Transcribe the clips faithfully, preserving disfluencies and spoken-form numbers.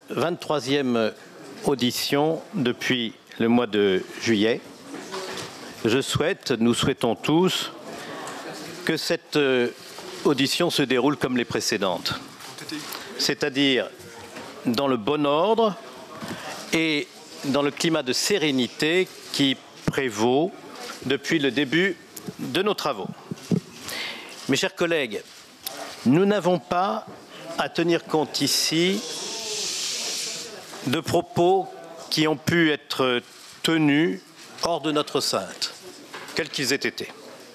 vingt-troisième audition depuis le mois de juillet. Je souhaite, nous souhaitons tous, que cette audition se déroule comme les précédentes, c'est-à-dire dans le bon ordre et dans le climat de sérénité qui prévaut depuis le début de nos travaux. Mes chers collègues, nous n'avons pas à tenir compte ici de propos qui ont pu être tenus hors de notre enceinte, quels qu'ils aient été.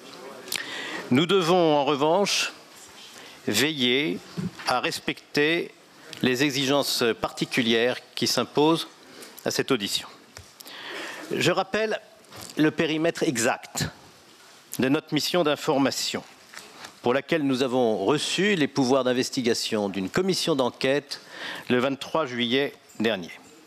Nous devons en revanche veiller à respecter les exigences particulières qui s'imposent à cette audition. Je rappelle le périmètre exact de notre mission d'information, pour laquelle nous avons reçu les pouvoirs d'investigation d'une commission d'enquête le vingt-trois juillet dernier.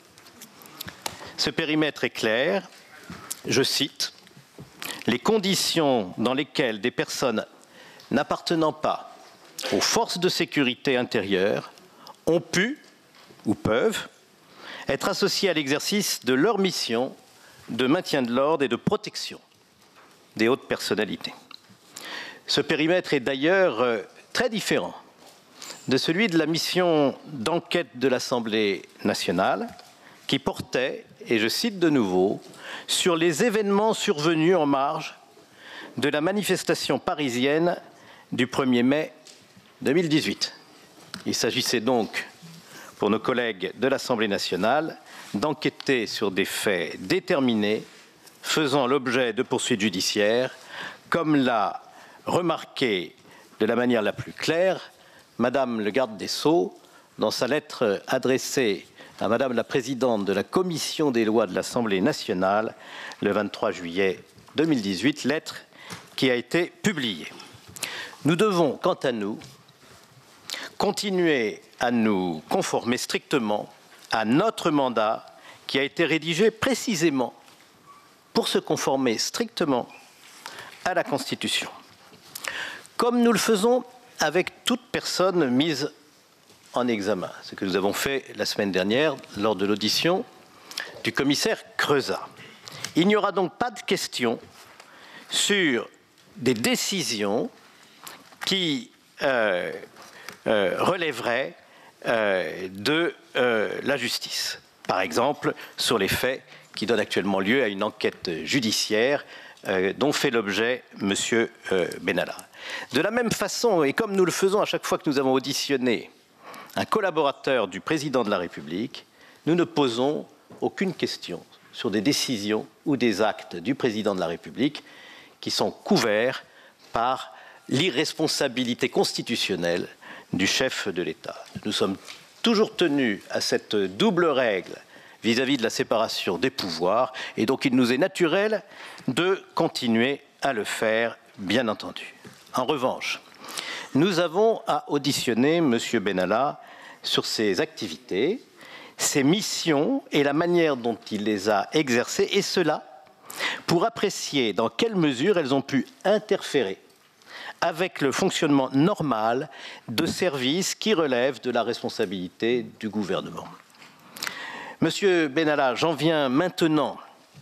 Ce périmètre est clair, je cite, « Les conditions dans lesquelles des personnes n'appartenant pas aux forces de sécurité intérieure ont pu ou peuvent être associées à l'exercice de leur mission de maintien de l'ordre et de protection des hautes personnalités. » Ce périmètre est d'ailleurs euh, très différent de celui de la mission d'enquête de l'Assemblée nationale qui portait, et je cite de nouveau, sur les événements survenus en marge de la manifestation parisienne du premier mai deux mille dix-huit. Il s'agissait donc, pour nos collègues de l'Assemblée nationale, d'enquêter sur des faits déterminés faisant l'objet de poursuites judiciaires, comme l'a remarqué de la manière la plus claire Madame le garde des Sceaux dans sa lettre adressée à Madame la présidente de la commission des lois de l'Assemblée nationale le vingt-trois juillet deux mille dix-huit, lettre qui a été publiée. Nous devons, quant à nous, continuer à nous conformer strictement à notre mandat qui a été rédigé précisément pour se conformer strictement à la Constitution. Comme nous le faisons avec toute personne mise en examen, ce que nous avons fait la semaine dernière lors de l'audition du commissaire Crezat. Il n'y aura donc pas de question sur des décisions qui euh, euh, relèveraient euh, de euh, la justice. Par exemple, sur les faits qui donnent actuellement lieu à une enquête judiciaire euh, dont fait l'objet M. Euh, Benalla. De la même façon, et comme nous le faisons à chaque fois que nous avons auditionné un collaborateur du président de la République, nous ne posons aucune question sur des décisions ou des actes du président de la République qui sont couverts par l'irresponsabilité constitutionnelle du chef de l'État. Nous sommes toujours tenus à cette double règle vis-à-vis de la séparation des pouvoirs, et donc il nous est naturel de continuer à le faire, bien entendu. En revanche, nous avons à auditionner M. Benalla sur ses activités, ses missions et la manière dont il les a exercées, et cela pour apprécier dans quelle mesure elles ont pu interférer avec le fonctionnement normal de services qui relèvent de la responsabilité du gouvernement. Monsieur Benalla, j'en viens maintenant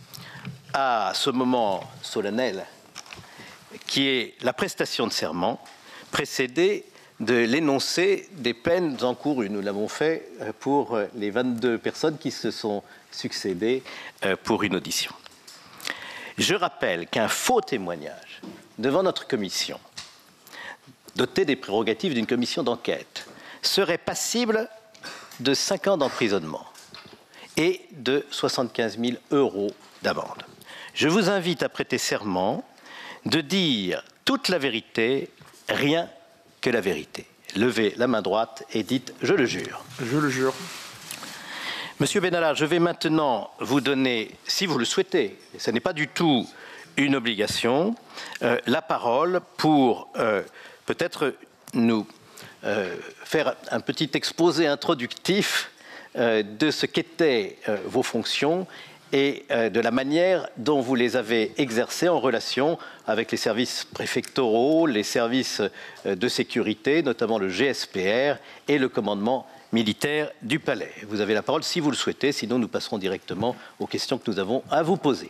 à ce moment solennel qui est la prestation de serment, précédée de l'énoncé des peines encourues. Nous l'avons fait pour les vingt-deux personnes qui se sont succédées pour une audition. Je rappelle qu'un faux témoignage devant notre commission, dotée des prérogatives d'une commission d'enquête, serait passible de cinq ans d'emprisonnement et de soixante-quinze mille euros d'amende. Je vous invite à prêter serment de dire toute la vérité, rien que la vérité. Levez la main droite et dites « Je le jure ». Je le jure. Monsieur Benalla, je vais maintenant vous donner, si vous le souhaitez, et ce n'est pas du tout une obligation, euh, la parole pour euh, peut-être nous euh, faire un petit exposé introductif euh, de ce qu'étaient euh, vos fonctions et euh, de la manière dont vous les avez exercées en relation avec les services préfectoraux, les services euh, de sécurité, notamment le G S P R et le commandement militaire du Palais. Vous avez la parole si vous le souhaitez, sinon nous passerons directement aux questions que nous avons à vous poser.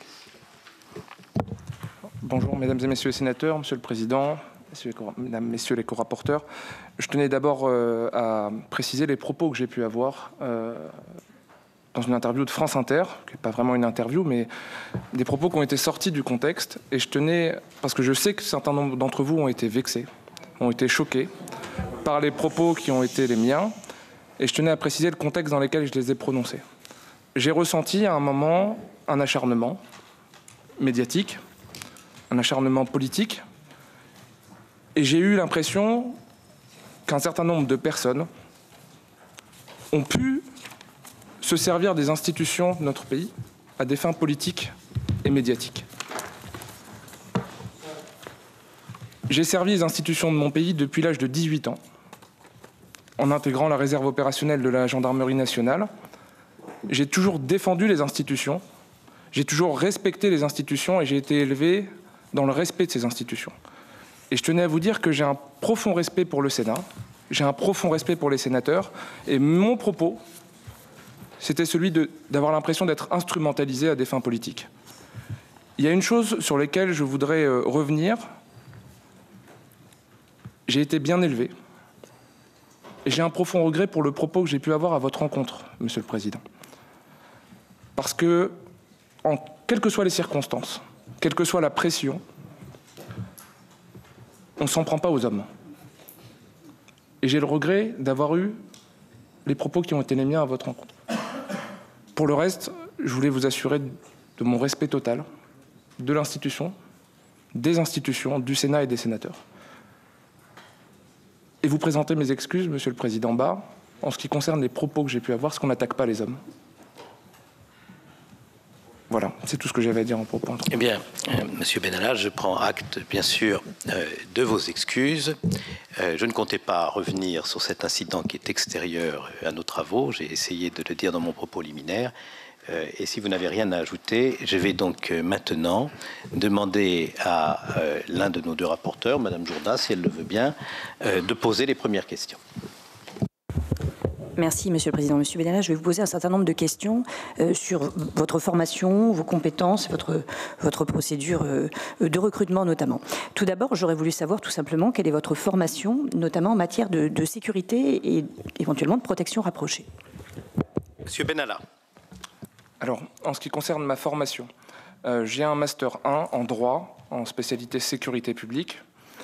Bonjour Mesdames et Messieurs les sénateurs, Monsieur le Président, Messieurs les, Mesdames, Messieurs les co-rapporteurs. Je tenais d'abord euh, à préciser les propos que j'ai pu avoir euh, dans une interview de France Inter, qui n'est pas vraiment une interview, mais des propos qui ont été sortis du contexte. Et je tenais, parce que je sais que certains nombre d'entre vous ont été vexés, ont été choqués par les propos qui ont été les miens, et je tenais à préciser le contexte dans lequel je les ai prononcés. J'ai ressenti à un moment un acharnement médiatique, un acharnement politique, et j'ai eu l'impression qu'un certain nombre de personnes ont pu se servir des institutions de notre pays à des fins politiques et médiatiques. J'ai servi les institutions de mon pays depuis l'âge de dix-huit ans, en intégrant la réserve opérationnelle de la gendarmerie nationale. J'ai toujours défendu les institutions, j'ai toujours respecté les institutions et j'ai été élevé dans le respect de ces institutions. Et je tenais à vous dire que j'ai un profond respect pour le Sénat, j'ai un profond respect pour les sénateurs, et mon propos, c'était celui d'avoir l'impression d'être instrumentalisé à des fins politiques. Il y a une chose sur laquelle je voudrais euh, revenir. J'ai été bien élevé, et j'ai un profond regret pour le propos que j'ai pu avoir à votre rencontre, Monsieur le Président. Parce que, en, quelles que soient les circonstances, quelle que soit la pression, on ne s'en prend pas aux hommes. Et j'ai le regret d'avoir eu les propos qui ont été les miens à votre rencontre. Pour le reste, je voulais vous assurer de mon respect total de l'institution, des institutions, du Sénat et des sénateurs. Et vous présenter mes excuses, Monsieur le Président Bas, en ce qui concerne les propos que j'ai pu avoir, parce qu'on n'attaque pas les hommes. Voilà, c'est tout ce que j'avais à dire en propos. Eh bien, euh, Monsieur Benalla, je prends acte, bien sûr, euh, de vos excuses. Euh, je ne comptais pas revenir sur cet incident qui est extérieur à nos travaux. J'ai essayé de le dire dans mon propos liminaire. Euh, et si vous n'avez rien à ajouter, je vais donc euh, maintenant demander à euh, l'un de nos deux rapporteurs, Madame Jourda, si elle le veut bien, euh, de poser les premières questions. Merci, Monsieur le Président. Monsieur Benalla, je vais vous poser un certain nombre de questions euh, sur votre formation, vos compétences, votre, votre procédure euh, de recrutement notamment. Tout d'abord, j'aurais voulu savoir tout simplement quelle est votre formation, notamment en matière de, de sécurité et éventuellement de protection rapprochée. Monsieur Benalla. Alors, en ce qui concerne ma formation, euh, j'ai un Master un en droit, en spécialité sécurité publique.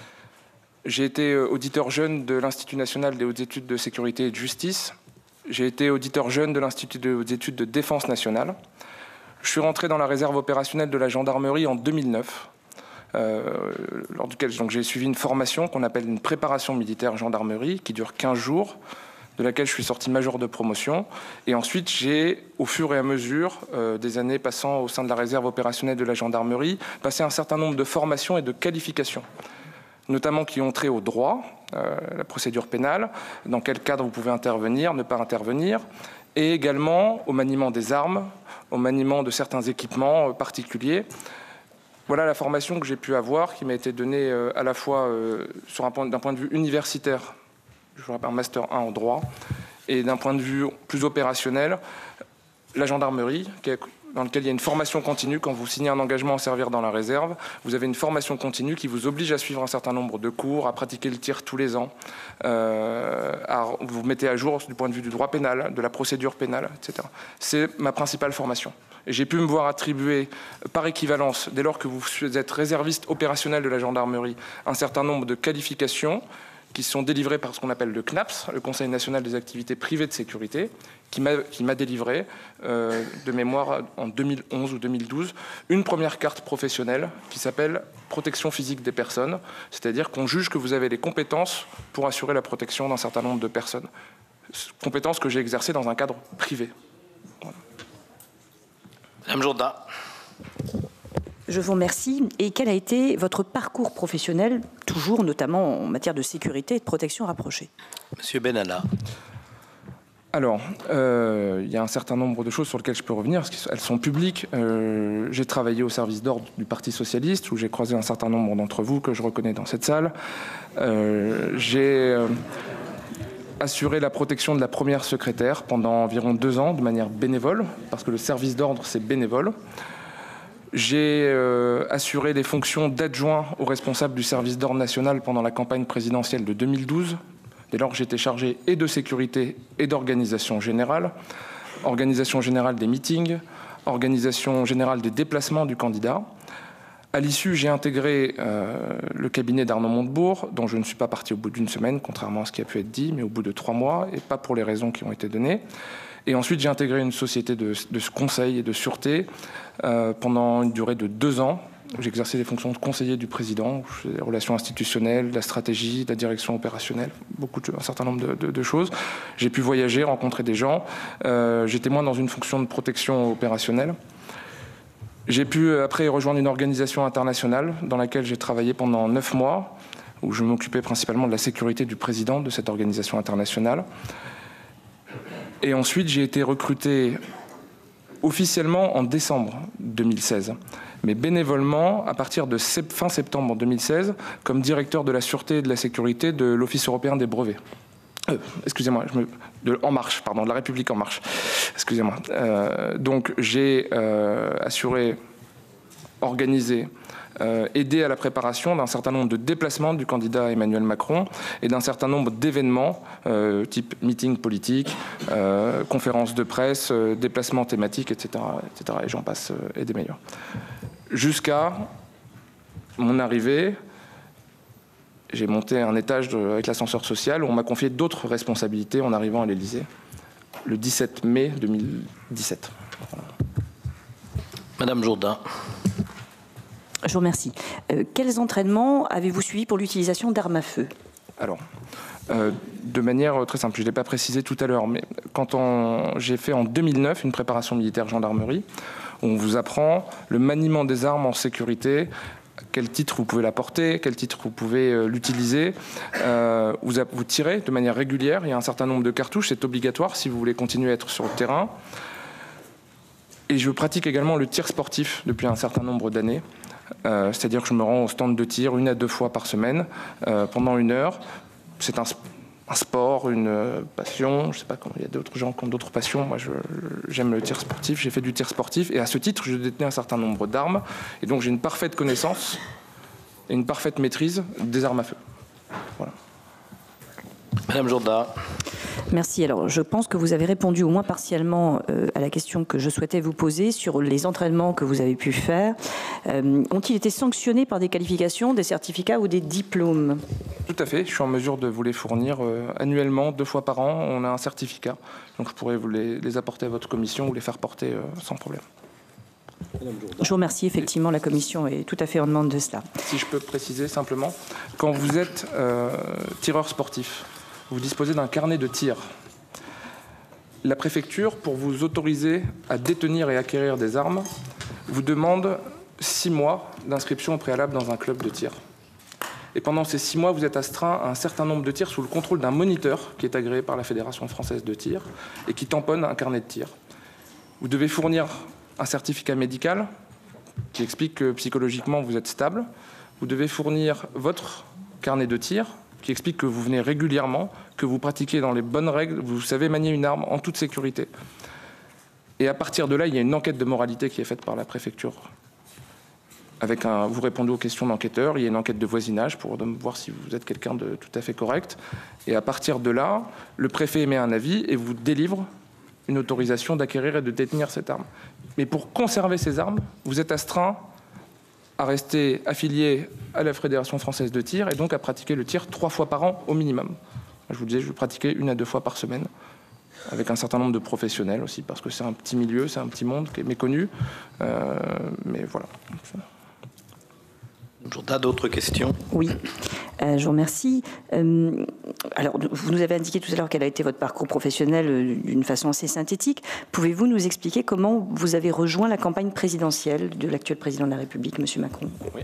J'ai été auditeur jeune de l'Institut national des hautes études de sécurité et de justice. J'ai été auditeur jeune de l'Institut des hautes études de défense nationale. Je suis rentré dans la réserve opérationnelle de la gendarmerie en deux mille neuf, euh, lors duquel j'ai suivi une formation qu'on appelle une préparation militaire gendarmerie, qui dure quinze jours, de laquelle je suis sorti major de promotion. Et ensuite, j'ai, au fur et à mesure euh, des années passant au sein de la réserve opérationnelle de la gendarmerie, passé un certain nombre de formations et de qualifications, notamment qui ont trait au droit, euh, la procédure pénale, dans quel cadre vous pouvez intervenir, ne pas intervenir, et également au maniement des armes, au maniement de certains équipements euh, particuliers. Voilà la formation que j'ai pu avoir, qui m'a été donnée euh, à la fois euh, sur un point, d'un point de vue universitaire, je vous rappelle un Master un en droit, et d'un point de vue plus opérationnel, la gendarmerie, qui est dans lequel il y a une formation continue. Quand vous signez un engagement à servir dans la réserve, vous avez une formation continue qui vous oblige à suivre un certain nombre de cours, à pratiquer le tir tous les ans, euh, à vous mettez à jour du point de vue du droit pénal, de la procédure pénale, et cetera. C'est ma principale formation. Et j'ai pu me voir attribuer par équivalence, dès lors que vous êtes réserviste opérationnel de la gendarmerie, un certain nombre de qualifications qui sont délivrées par ce qu'on appelle le C N A P S, le Conseil national des activités privées de sécurité, qui m'a délivré, euh, de mémoire, en deux mille onze ou deux mille douze, une première carte professionnelle qui s'appelle protection physique des personnes, c'est-à-dire qu'on juge que vous avez les compétences pour assurer la protection d'un certain nombre de personnes. Compétences que j'ai exercées dans un cadre privé. Voilà. Madame Jourda. Je vous remercie. Et quel a été votre parcours professionnel, toujours notamment en matière de sécurité et de protection rapprochée? Monsieur Benalla. Alors, euh, il y a un certain nombre de choses sur lesquelles je peux revenir, parce qu'elles sont publiques. Euh, j'ai travaillé au service d'ordre du Parti socialiste, où j'ai croisé un certain nombre d'entre vous que je reconnais dans cette salle. Euh, j'ai... Euh, assuré la protection de la première secrétaire pendant environ deux ans de manière bénévole, parce que le service d'ordre, c'est bénévole. J'ai euh, assuré les fonctions d'adjoint au responsable du service d'ordre national pendant la campagne présidentielle de deux mille douze. Dès lors, j'étais chargé et de sécurité et d'organisation générale, organisation générale des meetings, organisation générale des déplacements du candidat. À l'issue, j'ai intégré euh, le cabinet d'Arnaud Montebourg, dont je ne suis pas parti au bout d'une semaine, contrairement à ce qui a pu être dit, mais au bout de trois mois, et pas pour les raisons qui ont été données. Et ensuite, j'ai intégré une société de, de conseil et de sûreté euh, pendant une durée de deux ans. J'ai exercé les fonctions de conseiller du président, les relations institutionnelles, la stratégie, la direction opérationnelle, beaucoup de, un certain nombre de, de, de choses. J'ai pu voyager, rencontrer des gens. Euh, J'étais moins dans une fonction de protection opérationnelle. J'ai pu après rejoindre une organisation internationale dans laquelle j'ai travaillé pendant neuf mois, où je m'occupais principalement de la sécurité du président de cette organisation internationale. Et ensuite, j'ai été recruté officiellement en décembre deux mille seize, mais bénévolement à partir de fin septembre deux mille seize, comme directeur de la sûreté et de la sécurité de l'Office européen des brevets. Euh, excusez-moi, je me, de En Marche, pardon, de la République En Marche. Excusez-moi. Euh, donc, j'ai euh, assuré, organisé, Euh, aider à la préparation d'un certain nombre de déplacements du candidat Emmanuel Macron et d'un certain nombre d'événements, euh, type meeting politique, euh, conférences de presse, euh, déplacements thématiques, et cetera, et cetera. Et j'en passe euh, et des meilleurs. Jusqu'à mon arrivée, j'ai monté un étage de, avec l'ascenseur social où on m'a confié d'autres responsabilités en arrivant à l'Élysée le dix-sept mai deux mille dix-sept. Voilà. Madame Jourdain. Je vous remercie. Euh, quels entraînements avez-vous suivis pour l'utilisation d'armes à feu? Alors, euh, de manière très simple, je ne l'ai pas précisé tout à l'heure, mais quand j'ai fait en deux mille neuf une préparation militaire gendarmerie, on vous apprend le maniement des armes en sécurité, quel titre vous pouvez la porter, quel titre vous pouvez euh, l'utiliser. Euh, vous, vous tirez de manière régulière, il y a un certain nombre de cartouches, c'est obligatoire si vous voulez continuer à être sur le terrain. Et je pratique également le tir sportif depuis un certain nombre d'années. Euh, C'est-à-dire que je me rends au stand de tir une à deux fois par semaine euh, pendant une heure. C'est un, un sport, une euh, passion. Je ne sais pas comment il y a d'autres gens qui ont d'autres passions. Moi, j'aime le tir sportif. J'ai fait du tir sportif et à ce titre, je détenais un certain nombre d'armes. Et donc, j'ai une parfaite connaissance et une parfaite maîtrise des armes à feu. Voilà. Madame Jourdain. Merci. Alors, je pense que vous avez répondu au moins partiellement euh, à la question que je souhaitais vous poser sur les entraînements que vous avez pu faire. Euh, ont-ils été sanctionnés par des qualifications, des certificats ou des diplômes? Tout à fait. Je suis en mesure de vous les fournir euh, annuellement, deux fois par an. On a un certificat. Donc, je pourrais vous les, les apporter à votre commission ou les faire porter euh, sans problème. Je vous remercie. Effectivement, la commission est tout à fait en demande de cela. Si je peux préciser simplement, quand vous êtes euh, tireur sportif, vous disposez d'un carnet de tir. La préfecture, pour vous autoriser à détenir et acquérir des armes, vous demande six mois d'inscription au préalable dans un club de tir. Et pendant ces six mois, vous êtes astreint à un certain nombre de tirs sous le contrôle d'un moniteur qui est agréé par la Fédération française de tir et qui tamponne un carnet de tir. Vous devez fournir un certificat médical qui explique que psychologiquement vous êtes stable. Vous devez fournir votre carnet de tir qui explique que vous venez régulièrement, que vous pratiquez dans les bonnes règles, vous savez manier une arme en toute sécurité. Et à partir de là, il y a une enquête de moralité qui est faite par la préfecture. Avec un, vous répondez aux questions d'enquêteurs, il y a une enquête de voisinage pour voir si vous êtes quelqu'un de tout à fait correct. Et à partir de là, le préfet émet un avis et vous délivre une autorisation d'acquérir et de détenir cette arme. Mais pour conserver ces armes, vous êtes astreint à rester affilié à la Fédération française de tir et donc à pratiquer le tir trois fois par an au minimum. Je vous disais, je pratiquais une à deux fois par semaine avec un certain nombre de professionnels aussi parce que c'est un petit milieu, c'est un petit monde qui est méconnu. Euh, mais voilà. Jourdain, d'autres questions? Oui, euh, je vous remercie. Euh, alors, vous nous avez indiqué tout à l'heure quel a été votre parcours professionnel euh, d'une façon assez synthétique. Pouvez-vous nous expliquer comment vous avez rejoint la campagne présidentielle de l'actuel président de la République, M. Macron? Oui.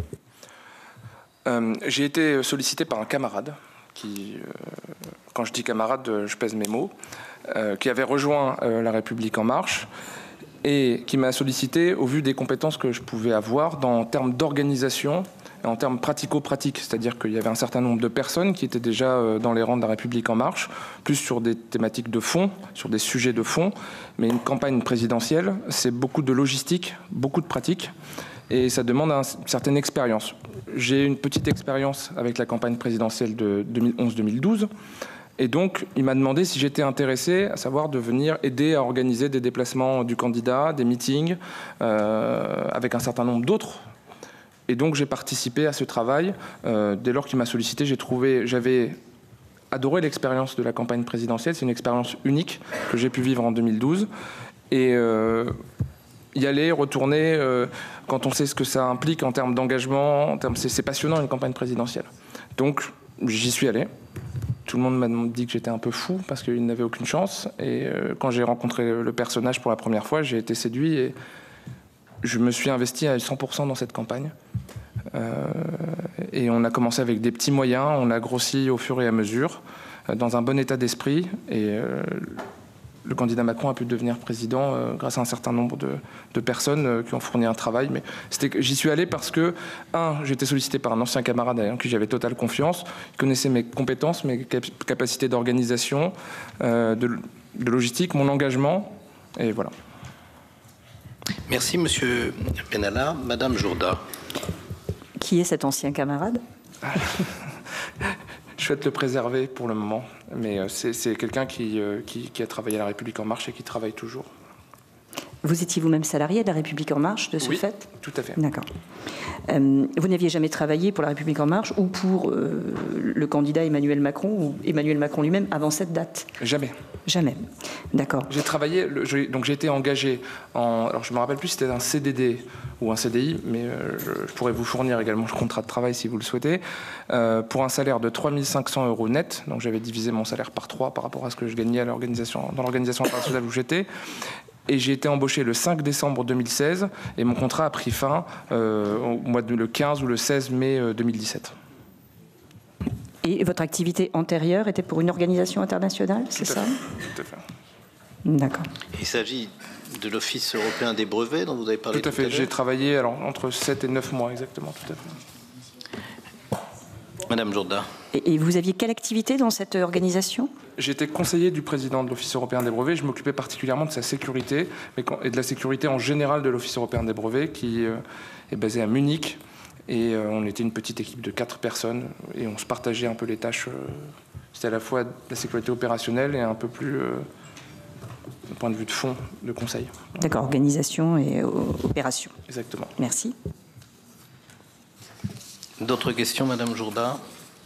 Euh, j'ai été sollicité par un camarade qui, euh, quand je dis camarade, je pèse mes mots, euh, qui avait rejoint euh, la République En Marche et qui m'a sollicité au vu des compétences que je pouvais avoir dans, en termes d'organisation et en termes pratico-pratiques, c'est-à-dire qu'il y avait un certain nombre de personnes qui étaient déjà dans les rangs de La République En Marche, plus sur des thématiques de fond, sur des sujets de fond, mais une campagne présidentielle, c'est beaucoup de logistique, beaucoup de pratique, et ça demande une certaine expérience. J'ai une petite expérience avec la campagne présidentielle de deux mille onze deux mille douze, et donc il m'a demandé si j'étais intéressé, à savoir de venir aider à organiser des déplacements du candidat, des meetings, euh, avec un certain nombre d'autres. Et donc j'ai participé à ce travail. Euh, dès lors qu'il m'a sollicité, j'ai trouvé, j'avais adoré l'expérience de la campagne présidentielle. C'est une expérience unique que j'ai pu vivre en deux mille douze. Et euh, y aller, retourner, euh, quand on sait ce que ça implique en termes d'engagement, c'est passionnant une campagne présidentielle. Donc j'y suis allé. Tout le monde m'a dit que j'étais un peu fou parce qu'il n'avait aucune chance. Et euh, quand j'ai rencontré le personnage pour la première fois, j'ai été séduit et je me suis investi à cent pour cent dans cette campagne. Euh, et on a commencé avec des petits moyens, on a grossi au fur et à mesure, euh, dans un bon état d'esprit. Et euh, le candidat Macron a pu devenir président euh, grâce à un certain nombre de, de personnes euh, qui ont fourni un travail. Mais j'y suis allé parce que, un, j'étais sollicité par un ancien camarade en qui j'avais totale confiance. Il connaissait mes compétences, mes cap capacités d'organisation, euh, de, de logistique, mon engagement. Et voilà. Merci, Monsieur Benalla. Madame Jourda. Qui est cet ancien camarade? Je souhaite le préserver pour le moment, mais c'est quelqu'un qui, qui, qui a travaillé à La République En Marche et qui travaille toujours. Vous étiez vous-même salarié de La République En Marche, de ce oui, fait? Tout à fait. D'accord. Euh, vous n'aviez jamais travaillé pour La République En Marche ou pour euh, le candidat Emmanuel Macron ou Emmanuel Macron lui-même avant cette date? Jamais. Jamais. D'accord. J'ai travaillé, donc j'ai été engagé en, alors je me rappelle plus si c'était un C D D ou un C D I, mais euh, je, je pourrais vous fournir également le contrat de travail si vous le souhaitez, euh, pour un salaire de trois mille cinq cents euros net. Donc j'avais divisé mon salaire par trois par rapport à ce que je gagnais à l'organisation, dans l'organisation internationale où j'étais. Et j'ai été embauché le cinq décembre deux mille seize et mon contrat a pris fin euh, au mois de le quinze ou le seize mai deux mille dix-sept. Et votre activité antérieure était pour une organisation internationale, c'est ça? Tout à fait. D'accord. Il s'agit de l'Office européen des brevets dont vous avez parlé tout à tout à fait. l'heure. J'ai travaillé alors, entre sept et neuf mois exactement, tout à fait. Madame Jourda. Et, et vous aviez quelle activité dans cette organisation? J'étais conseiller du président de l'Office européen des brevets. Je m'occupais particulièrement de sa sécurité et de la sécurité en général de l'Office européen des brevets qui est basé à Munich. Et on était une petite équipe de quatre personnes et on se partageait un peu les tâches. C'était à la fois de la sécurité opérationnelle et un peu plus euh, d'un point de vue de fond, de conseil. D'accord, organisation et euh, opération. Exactement. Merci. D'autres questions, Madame Jourda?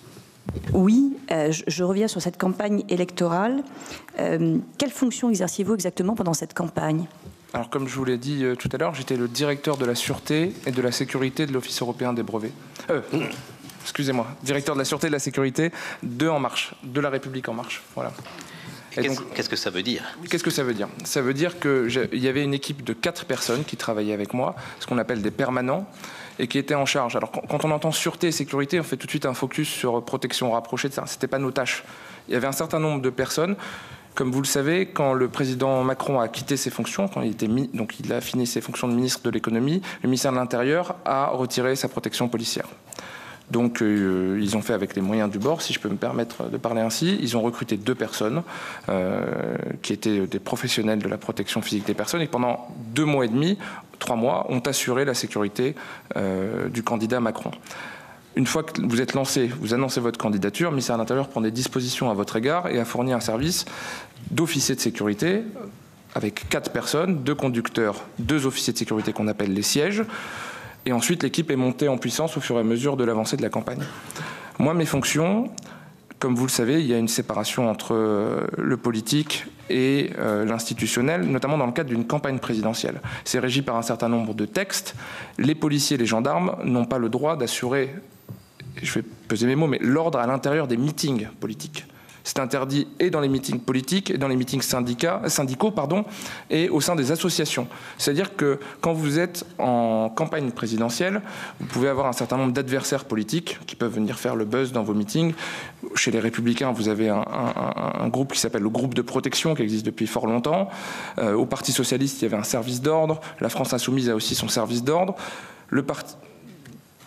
Oui, euh, je, je reviens sur cette campagne électorale. Euh, quelle fonction exerciez-vous exactement pendant cette campagne? Alors, comme je vous l'ai dit euh, tout à l'heure, j'étais le directeur de la sûreté et de la sécurité de l'Office européen des brevets. Euh, mmh. Excusez-moi, directeur de la sûreté et de la sécurité de En Marche, de La République En Marche. Voilà. Qu'est-ce qu'est-ce que ça veut dire? Qu'est-ce que ça veut dire? Ça veut dire qu'il y avait une équipe de quatre personnes qui travaillaient avec moi, ce qu'on appelle des permanents, et qui étaient en charge. Alors, quand on entend sûreté et sécurité, on fait tout de suite un focus sur protection rapprochée, ce n'était pas nos tâches. Il y avait un certain nombre de personnes. Comme vous le savez, quand le président Macron a quitté ses fonctions, quand il, était mis, donc il a fini ses fonctions de ministre de l'économie, le ministère de l'Intérieur a retiré sa protection policière. Donc euh, ils ont fait avec les moyens du bord, si je peux me permettre de parler ainsi. Ils ont recruté deux personnes euh, qui étaient des professionnels de la protection physique des personnes et pendant deux mois et demi, trois mois, ont assuré la sécurité euh, du candidat Macron. Une fois que vous êtes lancé, vous annoncez votre candidature, le ministère de l'Intérieur prend des dispositions à votre égard et a fourni un service d'officiers de sécurité avec quatre personnes, deux conducteurs, deux officiers de sécurité qu'on appelle les sièges. Et ensuite, l'équipe est montée en puissance au fur et à mesure de l'avancée de la campagne. Moi, mes fonctions, comme vous le savez, il y a une séparation entre euh, le politique et euh, l'institutionnel, notamment dans le cadre d'une campagne présidentielle. C'est régi par un certain nombre de textes. Les policiers et les gendarmes n'ont pas le droit d'assurer, je vais peser mes mots, mais l'ordre à l'intérieur des meetings politiques. C'est interdit et dans les meetings politiques, et dans les meetings syndicats, syndicaux pardon, et au sein des associations. C'est-à-dire que quand vous êtes en campagne présidentielle, vous pouvez avoir un certain nombre d'adversaires politiques qui peuvent venir faire le buzz dans vos meetings. Chez les Républicains, vous avez un, un, un groupe qui s'appelle le groupe de protection, qui existe depuis fort longtemps. Euh, au Parti socialiste, il y avait un service d'ordre. La France insoumise a aussi son service d'ordre. Le parti...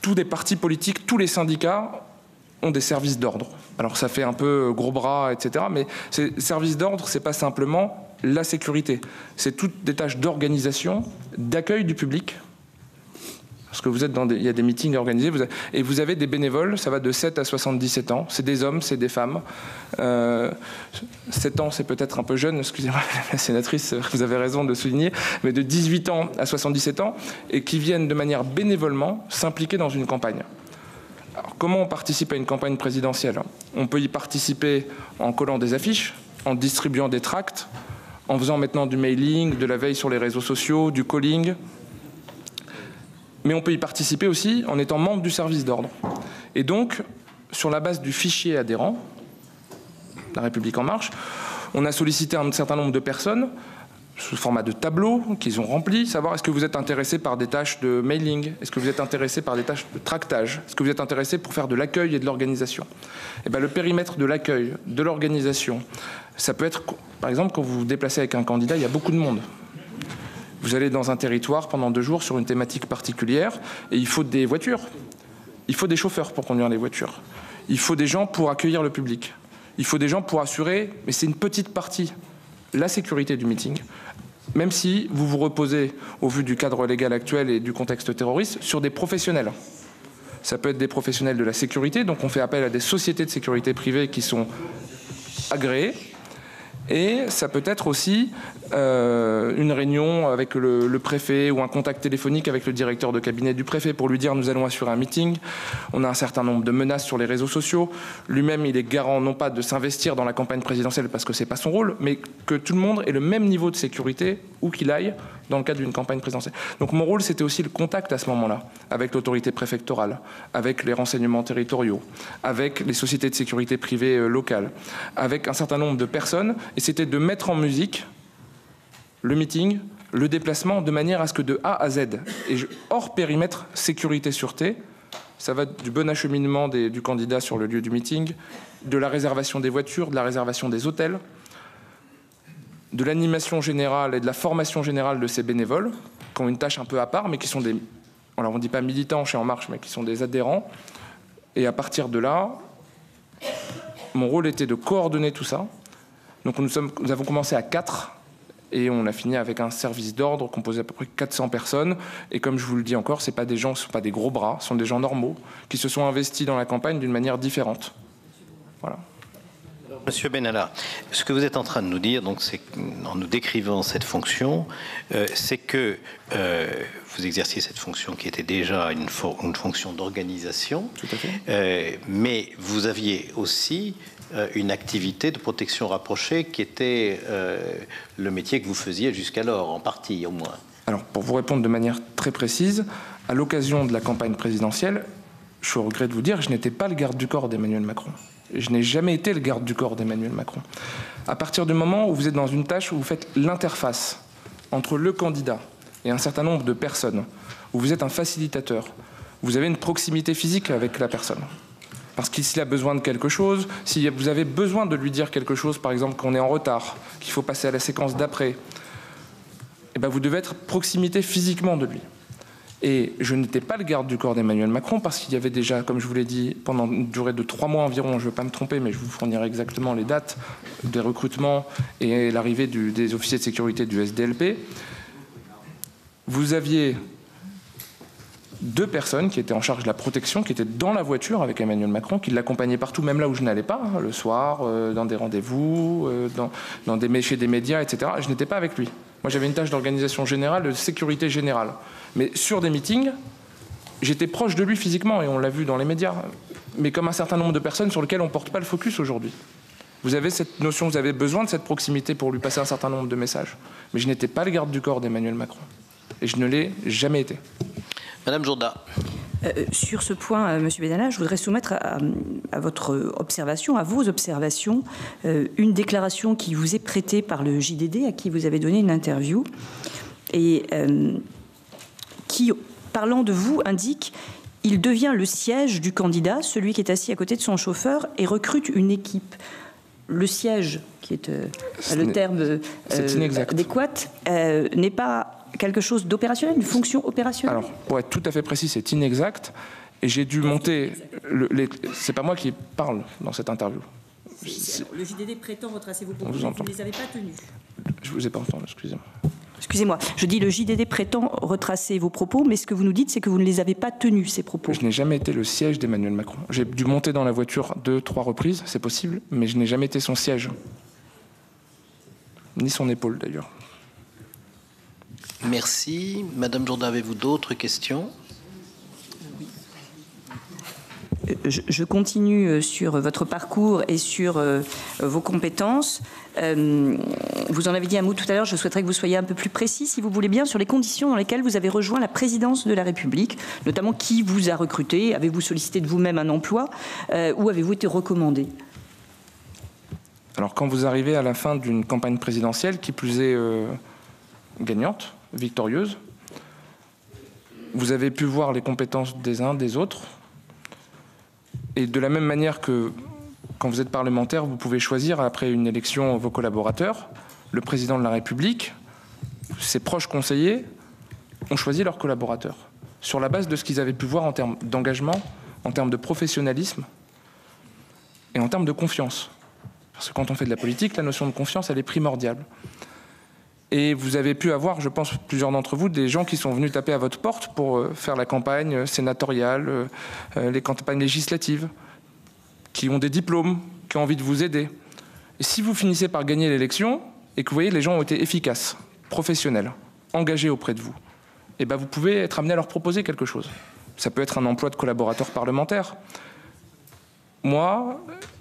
tous les partis politiques, tous les syndicats ont des services d'ordre. Alors ça fait un peu gros bras, et cetera. Mais ces services d'ordre, c'est pas simplement la sécurité. C'est toutes des tâches d'organisation, d'accueil du public. Parce que vous êtes dans des, il y a des meetings organisés, vous avez, et vous avez des bénévoles, ça va de sept à soixante-dix-sept ans. C'est des hommes, c'est des femmes. Euh, sept ans, c'est peut-être un peu jeune, excusez-moi, la sénatrice, vous avez raison de souligner, mais de dix-huit ans à soixante-dix-sept ans, et qui viennent de manière bénévolement s'impliquer dans une campagne. Alors, comment on participe à une campagne présidentielle? On peut y participer en collant des affiches, en distribuant des tracts, en faisant maintenant du mailing, de la veille sur les réseaux sociaux, du calling. Mais on peut y participer aussi en étant membre du service d'ordre. Et donc, sur la base du fichier adhérent, La République En Marche, on a sollicité un certain nombre de personnes sous format de tableau qu'ils ont rempli, savoir est-ce que vous êtes intéressé par des tâches de mailing, est-ce que vous êtes intéressé par des tâches de tractage, est-ce que vous êtes intéressé pour faire de l'accueil et de l'organisation. Et bien, le périmètre de l'accueil, de l'organisation, ça peut être, par exemple, quand vous vous déplacez avec un candidat, il y a beaucoup de monde. Vous allez dans un territoire pendant deux jours sur une thématique particulière et il faut des voitures. Il faut des chauffeurs pour conduire les voitures. Il faut des gens pour accueillir le public. Il faut des gens pour assurer, mais c'est une petite partie, la sécurité du meeting, même si vous vous reposez, au vu du cadre légal actuel et du contexte terroriste, sur des professionnels. Ça peut être des professionnels de la sécurité, donc on fait appel à des sociétés de sécurité privées qui sont agréées. Et ça peut être aussi euh, une réunion avec le, le préfet ou un contact téléphonique avec le directeur de cabinet du préfet pour lui dire nous allons assurer un meeting. On a un certain nombre de menaces sur les réseaux sociaux. Lui-même, il est garant non pas de s'investir dans la campagne présidentielle parce que c'est pas son rôle, mais que tout le monde ait le même niveau de sécurité où qu'il aille dans le cadre d'une campagne présidentielle. Donc mon rôle, c'était aussi le contact à ce moment-là avec l'autorité préfectorale, avec les renseignements territoriaux, avec les sociétés de sécurité privées euh, locales, avec un certain nombre de personnes. Et c'était de mettre en musique le meeting, le déplacement, de manière à ce que de A à Z, et je, hors périmètre sécurité-sûreté, ça va du bon acheminement des, du candidat sur le lieu du meeting, de la réservation des voitures, de la réservation des hôtels, de l'animation générale et de la formation générale de ces bénévoles, qui ont une tâche un peu à part, mais qui sont des, alors on ne dit pas militants chez En Marche, mais qui sont des adhérents. Et à partir de là, mon rôle était de coordonner tout ça. Donc nous, sommes, nous avons commencé à quatre et on a fini avec un service d'ordre composé d'à peu près quatre cents personnes. Et comme je vous le dis encore, ce ne sont pas des gens, ce sont pas des gros bras, ce sont des gens normaux qui se sont investis dans la campagne d'une manière différente. Voilà. Monsieur Benalla, ce que vous êtes en train de nous dire, donc, c'est, en nous décrivant cette fonction, euh, c'est que euh, vous exerciez cette fonction qui était déjà une, fo- une fonction d'organisation, Tout à fait. Euh, mais vous aviez aussi euh, une activité de protection rapprochée qui était euh, le métier que vous faisiez jusqu'alors, en partie au moins. Alors, pour vous répondre de manière très précise, à l'occasion de la campagne présidentielle, je regrette de vous dire, je n'étais pas le garde du corps d'Emmanuel Macron. Je n'ai jamais été le garde du corps d'Emmanuel Macron. À partir du moment où vous êtes dans une tâche où vous faites l'interface entre le candidat et un certain nombre de personnes, où vous êtes un facilitateur, vous avez une proximité physique avec la personne. Parce que s'il a besoin de quelque chose, si vous avez besoin de lui dire quelque chose, par exemple qu'on est en retard, qu'il faut passer à la séquence d'après, eh ben vous devez être proximité physiquement de lui. Et je n'étais pas le garde du corps d'Emmanuel Macron parce qu'il y avait déjà, comme je vous l'ai dit, pendant une durée de trois mois environ, je ne veux pas me tromper, mais je vous fournirai exactement les dates des recrutements et l'arrivée du, des officiers de sécurité du S D L P. Vous aviez deux personnes qui étaient en charge de la protection, qui étaient dans la voiture avec Emmanuel Macron, qui l'accompagnaient partout, même là où je n'allais pas, hein, le soir, euh, dans des rendez-vous, euh, dans, dans des, chez des médias, et cetera. Je n'étais pas avec lui. Moi, j'avais une tâche d'organisation générale, de sécurité générale. Mais sur des meetings, j'étais proche de lui physiquement, et on l'a vu dans les médias, mais comme un certain nombre de personnes sur lesquelles on ne porte pas le focus aujourd'hui. Vous avez cette notion, vous avez besoin de cette proximité pour lui passer un certain nombre de messages. Mais je n'étais pas le garde du corps d'Emmanuel Macron. Et je ne l'ai jamais été. Madame Jourda. Euh, sur ce point, euh, Monsieur Benalla, je voudrais soumettre à, à votre observation, à vos observations, euh, une déclaration qui vous est prêtée par le J D D, à qui vous avez donné une interview, et euh, qui, parlant de vous, indique « Il devient le siège du candidat, celui qui est assis à côté de son chauffeur, et recrute une équipe ». Le siège, qui est euh, le terme euh, adéquat, euh, n'est pas quelque chose d'opérationnel, une fonction opérationnelle? Alors, pour être tout à fait précis, c'est inexact. Et j'ai dû monter... Le, les... C'est pas moi qui parle dans cette interview. Le J D D prétend retracer vos propos, vous mais vous ne les avez pas tenus. Je vous ai pas entendu, excusez-moi. Excusez-moi, je dis le J D D prétend retracer vos propos, mais ce que vous nous dites, c'est que vous ne les avez pas tenus, ces propos. Je n'ai jamais été le siège d'Emmanuel Macron. J'ai dû monter dans la voiture deux, trois reprises, c'est possible, mais je n'ai jamais été son siège. Ni son épaule, d'ailleurs. Merci. Madame Jourdain, avez-vous d'autres questions ? Je continue sur votre parcours et sur vos compétences. Vous en avez dit un mot tout à l'heure, je souhaiterais que vous soyez un peu plus précis, si vous voulez bien, sur les conditions dans lesquelles vous avez rejoint la présidence de la République, notamment qui vous a recruté, avez-vous sollicité de vous-même un emploi ou avez-vous été recommandé ? Alors quand vous arrivez à la fin d'une campagne présidentielle, qui plus est euh, gagnante, victorieuse, vous avez pu voir les compétences des uns, des autres. Et de la même manière que quand vous êtes parlementaire, vous pouvez choisir après une élection vos collaborateurs, le président de la République, ses proches conseillers ont choisi leurs collaborateurs sur la base de ce qu'ils avaient pu voir en termes d'engagement, en termes de professionnalisme et en termes de confiance. Parce que quand on fait de la politique, la notion de confiance, elle est primordiale. Et vous avez pu avoir, je pense, plusieurs d'entre vous, des gens qui sont venus taper à votre porte pour faire la campagne sénatoriale, les campagnes législatives, qui ont des diplômes, qui ont envie de vous aider. Et si vous finissez par gagner l'élection, et que vous voyez les gens ont été efficaces, professionnels, engagés auprès de vous, et ben vous pouvez être amené à leur proposer quelque chose. Ça peut être un emploi de collaborateur parlementaire. Moi,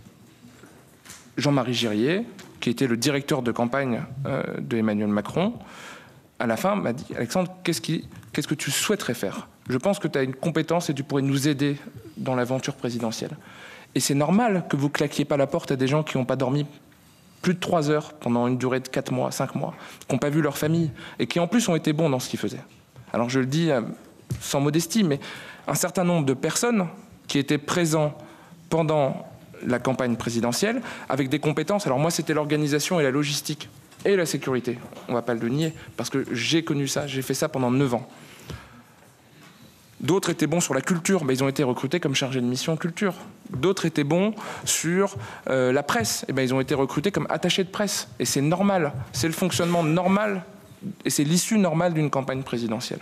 Jean-Marie Girier, qui était le directeur de campagne euh, de Emmanuel Macron, à la fin m'a dit « Alexandre, qu'est-ce, qui, qu'est-ce que tu souhaiterais faire ? Je pense que tu as une compétence et tu pourrais nous aider dans l'aventure présidentielle. » Et c'est normal que vous ne claquiez pas la porte à des gens qui n'ont pas dormi plus de trois heures pendant une durée de quatre mois, cinq mois, qui n'ont pas vu leur famille et qui en plus ont été bons dans ce qu'ils faisaient. Alors je le dis euh, sans modestie, mais un certain nombre de personnes qui étaient présents pendant la campagne présidentielle, avec des compétences. Alors moi, c'était l'organisation et la logistique et la sécurité. On ne va pas le nier, parce que j'ai connu ça, j'ai fait ça pendant neuf ans. D'autres étaient bons sur la culture, ben, ils ont été recrutés comme chargés de mission culture. D'autres étaient bons sur euh, la presse, et ben, ils ont été recrutés comme attachés de presse. Et c'est normal, c'est le fonctionnement normal, et c'est l'issue normale d'une campagne présidentielle.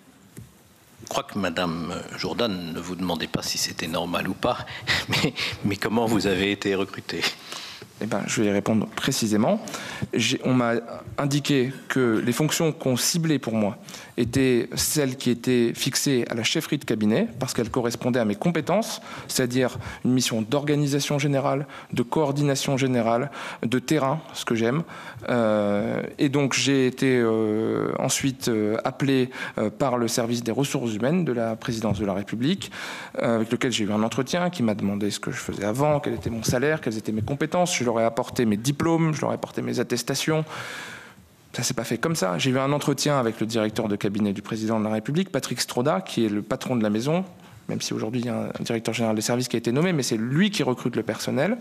Je crois que Madame Jourdain ne vous demandait pas si c'était normal ou pas, mais, mais comment vous avez été recruté ? Eh ben, je vais y répondre précisément. J'ai, on m'a indiqué que les fonctions qu'on ciblait pour moi étaient celles qui étaient fixées à la chefferie de cabinet, parce qu'elles correspondaient à mes compétences, c'est-à-dire une mission d'organisation générale, de coordination générale, de terrain, ce que j'aime. Euh, et donc j'ai été euh, ensuite euh, appelé euh, par le service des ressources humaines de la présidence de la République, euh, avec lequel j'ai eu un entretien, qui m'a demandé ce que je faisais avant, quel était mon salaire, quelles étaient mes compétences. Je leur ai apporté mes diplômes, je leur ai apporté mes attestations. Ça ne s'est pas fait comme ça. J'ai eu un entretien avec le directeur de cabinet du président de la République, Patrick Stroda, qui est le patron de la maison, même si aujourd'hui il y a un directeur général des services qui a été nommé, mais c'est lui qui recrute le personnel.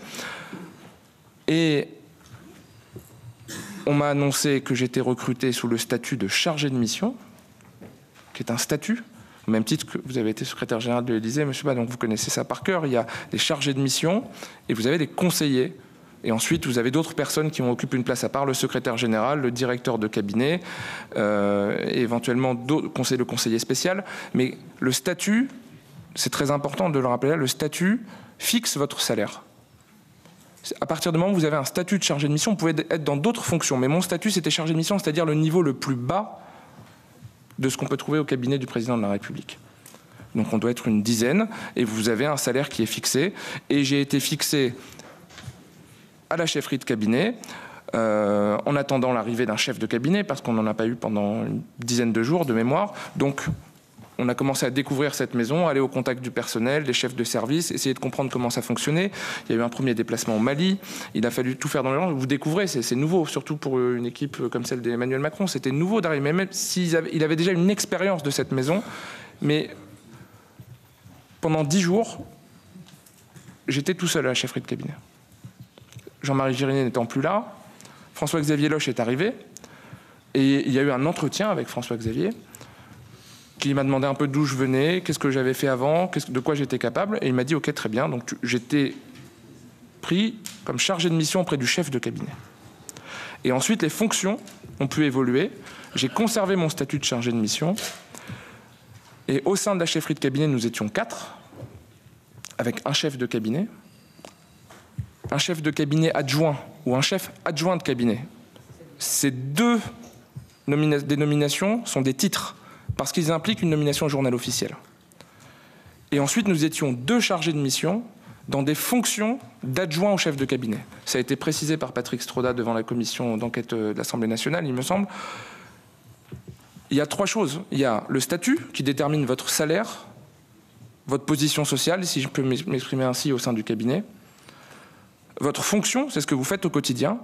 Et on m'a annoncé que j'étais recruté sous le statut de chargé de mission, qui est un statut, au même titre que vous avez été secrétaire général de l'Élysée, monsieur Bas, donc vous connaissez ça par cœur. Il y a des chargés de mission et vous avez des conseillers. Et ensuite, vous avez d'autres personnes qui occupent une place à part, le secrétaire général, le directeur de cabinet, euh, et éventuellement le conseiller spécial. Mais le statut, c'est très important de le rappeler là, le statut fixe votre salaire. À partir du moment où vous avez un statut de chargé de mission, vous pouvez être dans d'autres fonctions. Mais mon statut, c'était chargé de mission, c'est-à-dire le niveau le plus bas de ce qu'on peut trouver au cabinet du président de la République. Donc on doit être une dizaine, et vous avez un salaire qui est fixé. Et j'ai été fixé à la chefferie de cabinet, euh, en attendant l'arrivée d'un chef de cabinet, parce qu'on n'en a pas eu pendant une dizaine de jours de mémoire. Donc, on a commencé à découvrir cette maison, aller au contact du personnel, des chefs de service, essayer de comprendre comment ça fonctionnait. Il y a eu un premier déplacement au Mali. Il a fallu tout faire dans le genre. Vous découvrez, c'est, c'est nouveau, surtout pour une équipe comme celle d'Emmanuel Macron. C'était nouveau d'arriver, même s'il avait, il avait déjà une expérience de cette maison. Mais pendant dix jours, j'étais tout seul à la chefferie de cabinet. Jean-Marie Girier n'étant plus là, François-Xavier Loche est arrivé, et il y a eu un entretien avec François-Xavier, qui il m'a demandé un peu d'où je venais, qu'est-ce que j'avais fait avant, de quoi j'étais capable, et il m'a dit « Ok, très bien ». Donc j'étais pris comme chargé de mission auprès du chef de cabinet. Et ensuite, les fonctions ont pu évoluer. J'ai conservé mon statut de chargé de mission. Et au sein de la chefferie de cabinet, nous étions quatre, avec un chef de cabinet, un chef de cabinet adjoint ou un chef adjoint de cabinet. Ces deux nomina- dénominations sont des titres, parce qu'ils impliquent une nomination au journal officiel. Et ensuite, nous étions deux chargés de mission dans des fonctions d'adjoint au chef de cabinet. Ça a été précisé par Patrick Stroda devant la commission d'enquête de l'Assemblée nationale, il me semble. Il y a trois choses. Il y a le statut qui détermine votre salaire, votre position sociale, si je peux m'exprimer ainsi, au sein du cabinet. Votre fonction, c'est ce que vous faites au quotidien.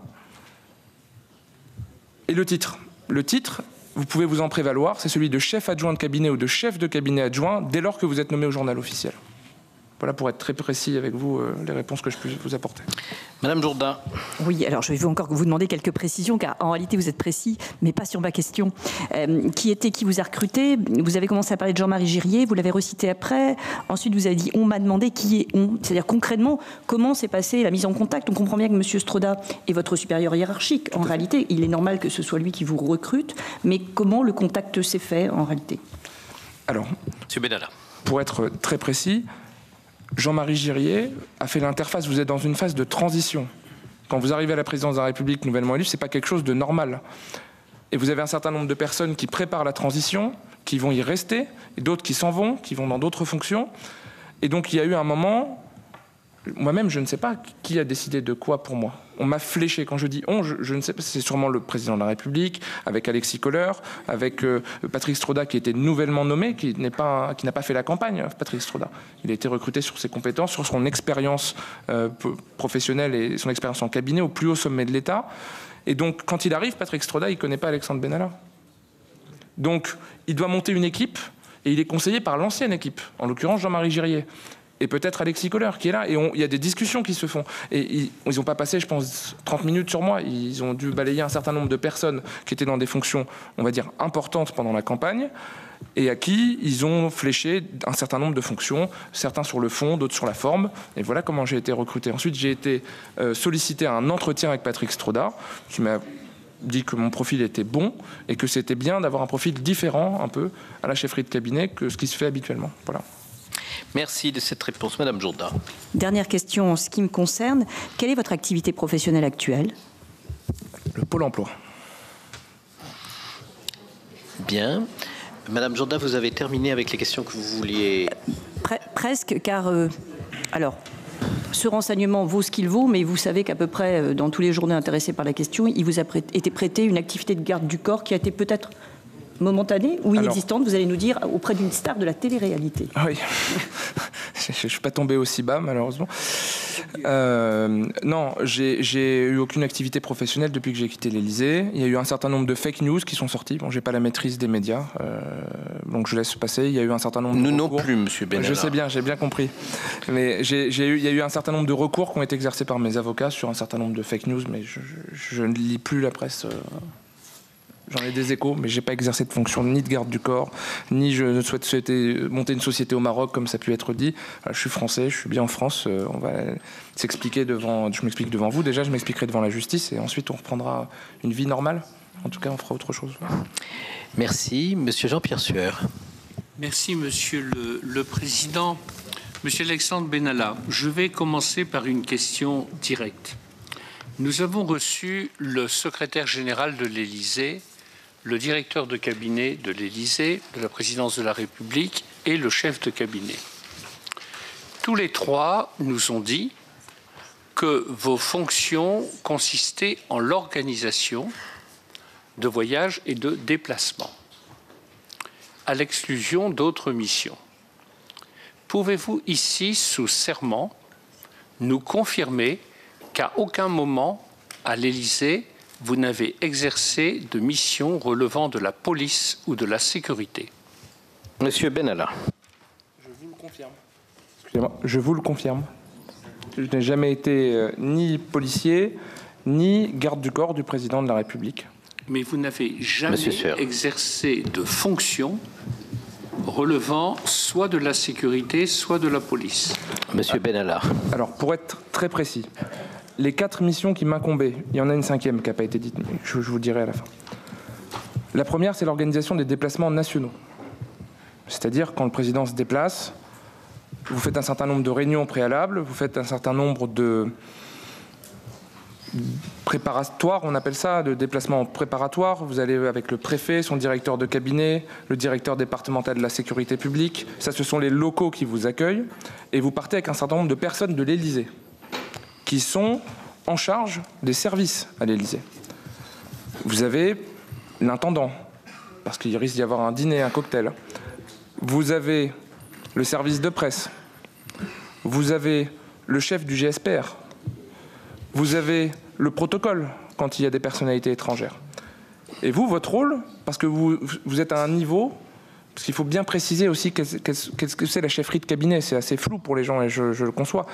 Et le titre. Le titre, vous pouvez vous en prévaloir, c'est celui de chef adjoint de cabinet ou de chef de cabinet adjoint dès lors que vous êtes nommé au journal officiel. Voilà, pour être très précis avec vous, euh, les réponses que je peux vous apporter. Madame Jourdain. Oui, alors je vais encore vous demander quelques précisions, car en réalité vous êtes précis, mais pas sur ma question. Euh, qui était, qui vous a recruté? Vous avez commencé à parler de Jean-Marie Girier, vous l'avez recité après. Ensuite, vous avez dit « on m'a demandé qui est on ». C'est-à-dire concrètement, comment s'est passée la mise en contact? On comprend bien que M. Stroda est votre supérieur hiérarchique. En réalité, il est normal que ce soit lui qui vous recrute, mais comment le contact s'est fait en réalité? Alors, M. Benalla. Pour être très précis, Jean-Marie Girier a fait l'interface. Vous êtes dans une phase de transition. Quand vous arrivez à la présidence de la République nouvellement élue, ce n'est pas quelque chose de normal. Et vous avez un certain nombre de personnes qui préparent la transition, qui vont y rester, et d'autres qui s'en vont, qui vont dans d'autres fonctions. Et donc il y a eu un moment, moi-même je ne sais pas qui a décidé de quoi pour moi. On m'a fléché. Quand je dis on, je, je ne sais pas, c'est sûrement le président de la République, avec Alexis Kohler, avec euh, Patrick Stroda qui était nouvellement nommé, qui n'est pas, qui n'a pas fait la campagne, Patrick Stroda. Il a été recruté sur ses compétences, sur son expérience euh, professionnelle et son expérience en cabinet au plus haut sommet de l'État. Et donc quand il arrive, Patrick Stroda, il ne connaît pas Alexandre Benalla. Donc il doit monter une équipe et il est conseillé par l'ancienne équipe, en l'occurrence Jean-Marie Girier. Et peut-être Alexis Kohler qui est là. Et il y a des discussions qui se font. Et ils n'ont pas passé, je pense, trente minutes sur moi. Ils ont dû balayer un certain nombre de personnes qui étaient dans des fonctions, on va dire, importantes pendant la campagne, et à qui ils ont fléché un certain nombre de fonctions, certains sur le fond, d'autres sur la forme. Et voilà comment j'ai été recruté. Ensuite, j'ai été euh, sollicité à un entretien avec Patrick Stroda, qui m'a dit que mon profil était bon et que c'était bien d'avoir un profil différent, un peu, à la chefferie de cabinet que ce qui se fait habituellement. Voilà. Merci de cette réponse, Madame Jourdain. Dernière question en ce qui me concerne. Quelle est votre activité professionnelle actuelle? Le Pôle emploi. Bien. Madame Jourdain, vous avez terminé avec les questions que vous vouliez... Pre- Presque, car... Euh, alors, ce renseignement vaut ce qu'il vaut, mais vous savez qu'à peu près, dans tous les journaux intéressés par la question, il vous a prêté, été prêté une activité de garde du corps qui a été peut-être... momentanée ou inexistante, alors, vous allez nous dire, auprès d'une star de la télé-réalité. Oui, je ne suis pas tombé aussi bas, malheureusement. Euh, non, j'ai eu aucune activité professionnelle depuis que j'ai quitté l'Élysée. Il y a eu un certain nombre de fake news qui sont sortis. Bon, je n'ai pas la maîtrise des médias, euh, donc je laisse passer. Il y a eu un certain nombre de Nous recours. non plus, Monsieur Benalla. Je sais bien, j'ai bien compris. Mais j'ai eu, il y a eu un certain nombre de recours qui ont été exercés par mes avocats sur un certain nombre de fake news, mais je, je, je ne lis plus la presse... Euh, J'en ai des échos, mais je n'ai pas exercé de fonction ni de garde du corps, ni je ne souhaite souhaiter monter une société au Maroc, comme ça a pu être dit. Je suis français, je suis bien en France. On va s'expliquer devant... Je m'explique devant vous, déjà, je m'expliquerai devant la justice, et ensuite on reprendra une vie normale. En tout cas, on fera autre chose. Merci. Monsieur Jean-Pierre Sueur. Merci, Monsieur le, le Président. Monsieur Alexandre Benalla, je vais commencer par une question directe. Nous avons reçu le secrétaire général de l'Élysée, le directeur de cabinet de l'Élysée, de la présidence de la République et le chef de cabinet. Tous les trois nous ont dit que vos fonctions consistaient en l'organisation de voyages et de déplacements, à l'exclusion d'autres missions. Pouvez-vous ici, sous serment, nous confirmer qu'à aucun moment, à l'Élysée, vous n'avez exercé de mission relevant de la police ou de la sécurité? Monsieur Benalla. Je vous le confirme. Excusez-moi, je vous le confirme. Je n'ai jamais été euh, ni policier, ni garde du corps du président de la République. Mais vous n'avez jamais exercé de fonction relevant soit de la sécurité, soit de la police. Monsieur Benalla. Alors, pour être très précis, les quatre missions qui m'incombaient, il y en a une cinquième qui n'a pas été dite, mais je, je vous le dirai à la fin. La première, c'est l'organisation des déplacements nationaux. C'est-à-dire, quand le président se déplace, vous faites un certain nombre de réunions préalables, vous faites un certain nombre de préparatoires, on appelle ça, de déplacements préparatoires. Vous allez avec le préfet, son directeur de cabinet, le directeur départemental de la sécurité publique. Ça, ce sont les locaux qui vous accueillent. Et vous partez avec un certain nombre de personnes de l'Élysée qui sont en charge des services à l'Élysée. Vous avez l'intendant, parce qu'il risque d'y avoir un dîner, un cocktail. Vous avez le service de presse. Vous avez le chef du G S P R. Vous avez le protocole quand il y a des personnalités étrangères. Et vous, votre rôle, parce que vous, vous êtes à un niveau, parce qu'il faut bien préciser aussi qu'est-ce que c'est la chefferie de cabinet, c'est assez flou pour les gens et je, je le conçois.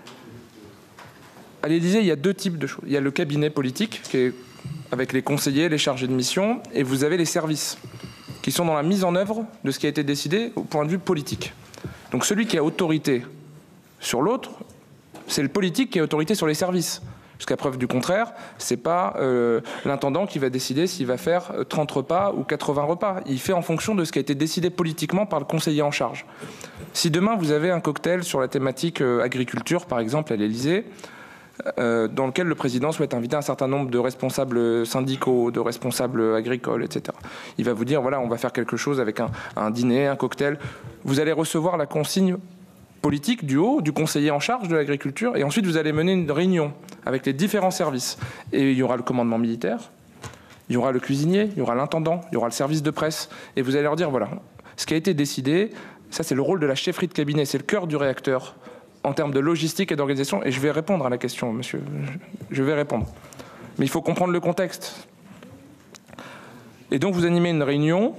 À l'Élysée, il y a deux types de choses. Il y a le cabinet politique, qui est avec les conseillers, les chargés de mission, et vous avez les services, qui sont dans la mise en œuvre de ce qui a été décidé au point de vue politique. Donc celui qui a autorité sur l'autre, c'est le politique qui a autorité sur les services. Jusqu'à preuve du contraire, c'est pas euh, l'intendant qui va décider s'il va faire trente repas ou quatre-vingts repas. Il fait en fonction de ce qui a été décidé politiquement par le conseiller en charge. Si demain vous avez un cocktail sur la thématique euh, agriculture, par exemple, à l'Élysée, euh, dans lequel le président souhaite inviter un certain nombre de responsables syndicaux, de responsables agricoles, et cetera. Il va vous dire, voilà, on va faire quelque chose avec un, un dîner, un cocktail. Vous allez recevoir la consigne politique du haut, du conseiller en charge de l'agriculture, et ensuite vous allez mener une réunion avec les différents services. Et il y aura le commandement militaire, il y aura le cuisinier, il y aura l'intendant, il y aura le service de presse, et vous allez leur dire, voilà, ce qui a été décidé, ça c'est le rôle de la chefferie de cabinet, c'est le cœur du réacteur en termes de logistique et d'organisation, et je vais répondre à la question, monsieur, je vais répondre. Mais il faut comprendre le contexte. Et donc vous animez une réunion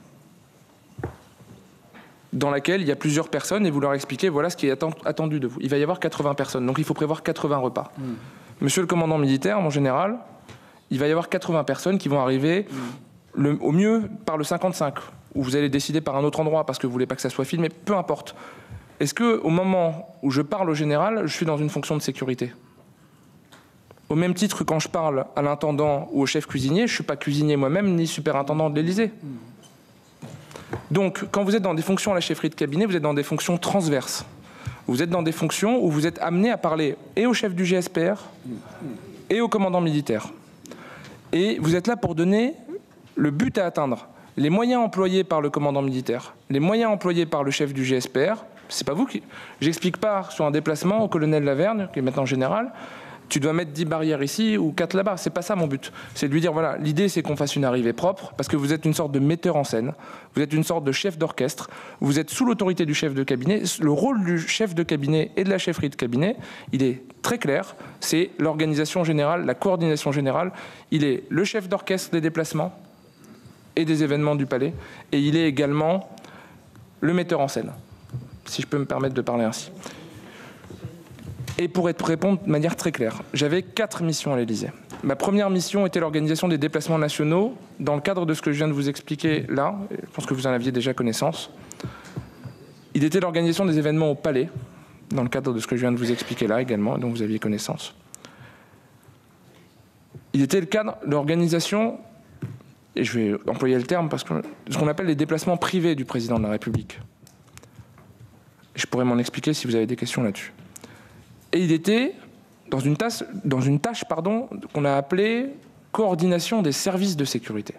dans laquelle il y a plusieurs personnes et vous leur expliquez voilà ce qui est attendu de vous. Il va y avoir quatre-vingts personnes, donc il faut prévoir quatre-vingts repas. Mmh. Monsieur le commandant militaire, mon général, il va y avoir quatre-vingts personnes qui vont arriver mmh. le, au mieux par le cinquante-cinq, où vous allez décider par un autre endroit parce que vous ne voulez pas que ça soit filmé, peu importe. Est-ce qu'au moment où je parle au général, je suis dans une fonction de sécurité ? Au même titre que quand je parle à l'intendant ou au chef cuisinier, je ne suis pas cuisinier moi-même ni superintendant de l'Élysée. Mmh. Donc, quand vous êtes dans des fonctions à la chefferie de cabinet, vous êtes dans des fonctions transverses. Vous êtes dans des fonctions où vous êtes amené à parler et au chef du G S P R et au commandant militaire. Et vous êtes là pour donner le but à atteindre. Les moyens employés par le commandant militaire, les moyens employés par le chef du G S P R, c'est pas vous qui... J'explique pas sur un déplacement au colonel Laverne, qui est maintenant général, tu dois mettre dix barrières ici ou quatre là-bas. C'est pas ça mon but. C'est de lui dire, voilà, l'idée c'est qu'on fasse une arrivée propre, parce que vous êtes une sorte de metteur en scène, vous êtes une sorte de chef d'orchestre, vous êtes sous l'autorité du chef de cabinet. Le rôle du chef de cabinet et de la chefferie de cabinet, il est très clair, c'est l'organisation générale, la coordination générale. Il est le chef d'orchestre des déplacements et des événements du palais, et il est également le metteur en scène, si je peux me permettre de parler ainsi. Et pour être répondre de manière très claire, j'avais quatre missions à l'Élysée. Ma première mission était l'organisation des déplacements nationaux dans le cadre de ce que je viens de vous expliquer là. Je pense que vous en aviez déjà connaissance. Il était l'organisation des événements au Palais, dans le cadre de ce que je viens de vous expliquer là également, dont vous aviez connaissance. Il était le cadre de l'organisation, et je vais employer le terme, parce que ce qu'on appelle les déplacements privés du président de la République. Je pourrais m'en expliquer si vous avez des questions là-dessus. Et il était dans une tâche, dans une tâche pardon, qu'on a appelée coordination des services de sécurité.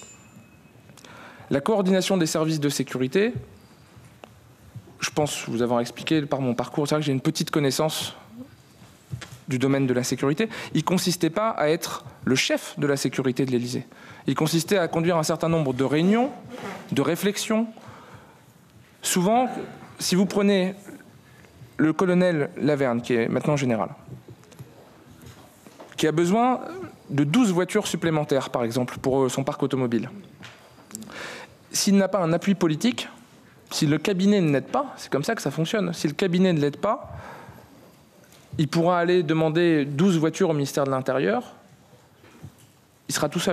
La coordination des services de sécurité, je pense vous avoir expliqué par mon parcours, c'est vrai que j'ai une petite connaissance du domaine de la sécurité. Il ne consistait pas à être le chef de la sécurité de l'Élysée. Il consistait à conduire un certain nombre de réunions, de réflexions. Souvent, si vous prenez le colonel Laverne, qui est maintenant général, qui a besoin de douze voitures supplémentaires, par exemple, pour son parc automobile. S'il n'a pas un appui politique, si le cabinet ne l'aide pas, c'est comme ça que ça fonctionne, si le cabinet ne l'aide pas, il pourra aller demander douze voitures au ministère de l'Intérieur, il sera tout seul.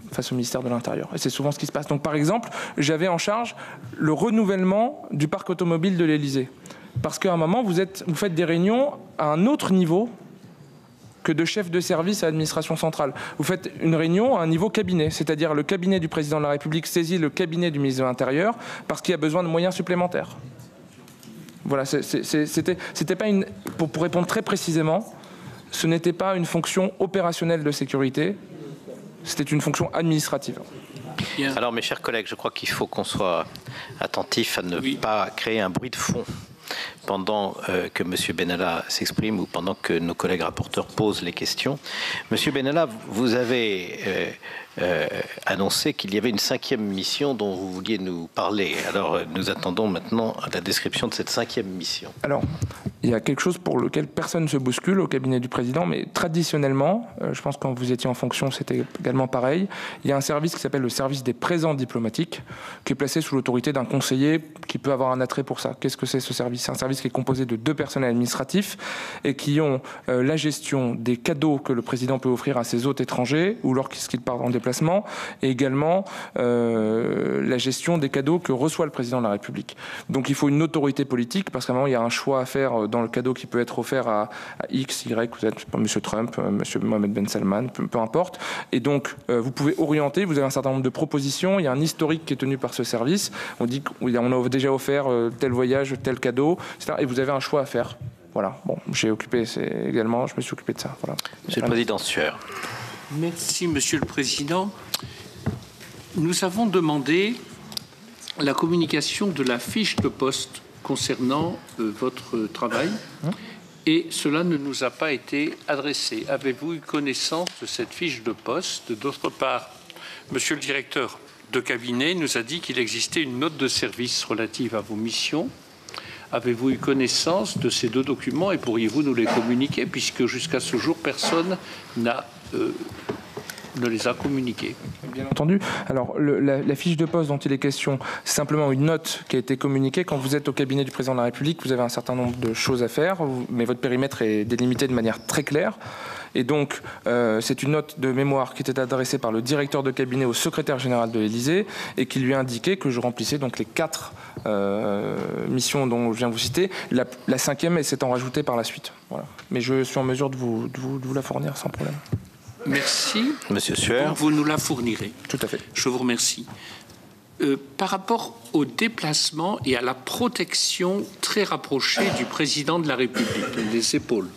face au ministère de l'Intérieur. Et c'est souvent ce qui se passe. Donc par exemple, j'avais en charge le renouvellement du parc automobile de l'Élysée. Parce qu'à un moment, vous, êtes, vous faites des réunions à un autre niveau que de chef de service à l'administration centrale. Vous faites une réunion à un niveau cabinet, c'est-à-dire le cabinet du président de la République saisit le cabinet du ministre de l'Intérieur parce qu'il y a besoin de moyens supplémentaires. Voilà, c'était, c'était pas une, pour, pour répondre très précisément, ce n'était pas une fonction opérationnelle de sécurité, c'était une fonction administrative. Alors mes chers collègues, je crois qu'il faut qu'on soit attentif à ne oui. pas créer un bruit de fond pendant euh, que M. Benalla s'exprime ou pendant que nos collègues rapporteurs posent les questions. M. Benalla, vous avez euh, euh, annoncé qu'il y avait une cinquième mission dont vous vouliez nous parler. Alors, euh, nous attendons maintenant la description de cette cinquième mission. Alors, il y a quelque chose pour lequel personne ne se bouscule au cabinet du président, mais traditionnellement, euh, je pense que quand vous étiez en fonction, c'était également pareil, il y a un service qui s'appelle le service des présents diplomatiques, qui est placé sous l'autorité d'un conseiller qui peut avoir un attrait pour ça. Qu'est-ce que c'est ce service ? C'est un service qui est composé de deux personnels administratifs et qui ont euh, la gestion des cadeaux que le président peut offrir à ses hôtes étrangers ou lorsqu'il part en déplacement, et également euh, la gestion des cadeaux que reçoit le président de la République. Donc il faut une autorité politique parce qu'à un moment il y a un choix à faire dans le cadeau qui peut être offert à, à X, Y, vous êtes M. Trump, M. Mohamed Ben Salman, peu, peu importe. Et donc euh, vous pouvez orienter, vous avez un certain nombre de propositions, il y a un historique qui est tenu par ce service. On dit qu'on a déjà offert euh, tel voyage, tel cadeau, et cetera. Et vous avez un choix à faire. Voilà. Bon, j'ai occupé également, je me suis occupé de ça. Voilà. Monsieur le Président Sueur. Merci, Monsieur le Président. Nous avons demandé la communication de la fiche de poste concernant euh, votre travail hein et cela ne nous a pas été adressé. Avez-vous eu connaissance de cette fiche de poste? D'autre part, Monsieur le directeur de cabinet nous a dit qu'il existait une note de service relative à vos missions. Avez-vous eu connaissance de ces deux documents et pourriez-vous nous les communiquer puisque jusqu'à ce jour, personne n'a, euh, ne les a communiqués? Bien entendu. Alors, le, la, la fiche de poste dont il est question, c'est simplement une note qui a été communiquée. Quand vous êtes au cabinet du président de la République, vous avez un certain nombre de choses à faire, mais votre périmètre est délimité de manière très claire. Et donc, euh, c'est une note de mémoire qui était adressée par le directeur de cabinet au secrétaire général de l'Élysée et qui lui indiquait que je remplissais donc les quatre euh, missions dont je viens de vous citer. La, la cinquième s'étant rajoutée par la suite. Voilà. Mais je suis en mesure de vous, de vous, de vous la fournir sans problème. Merci. Monsieur Sueur. Vous nous la fournirez. Tout à fait. Je vous remercie. Euh, par rapport au déplacement et à la protection très rapprochée du président de la République, des épaules,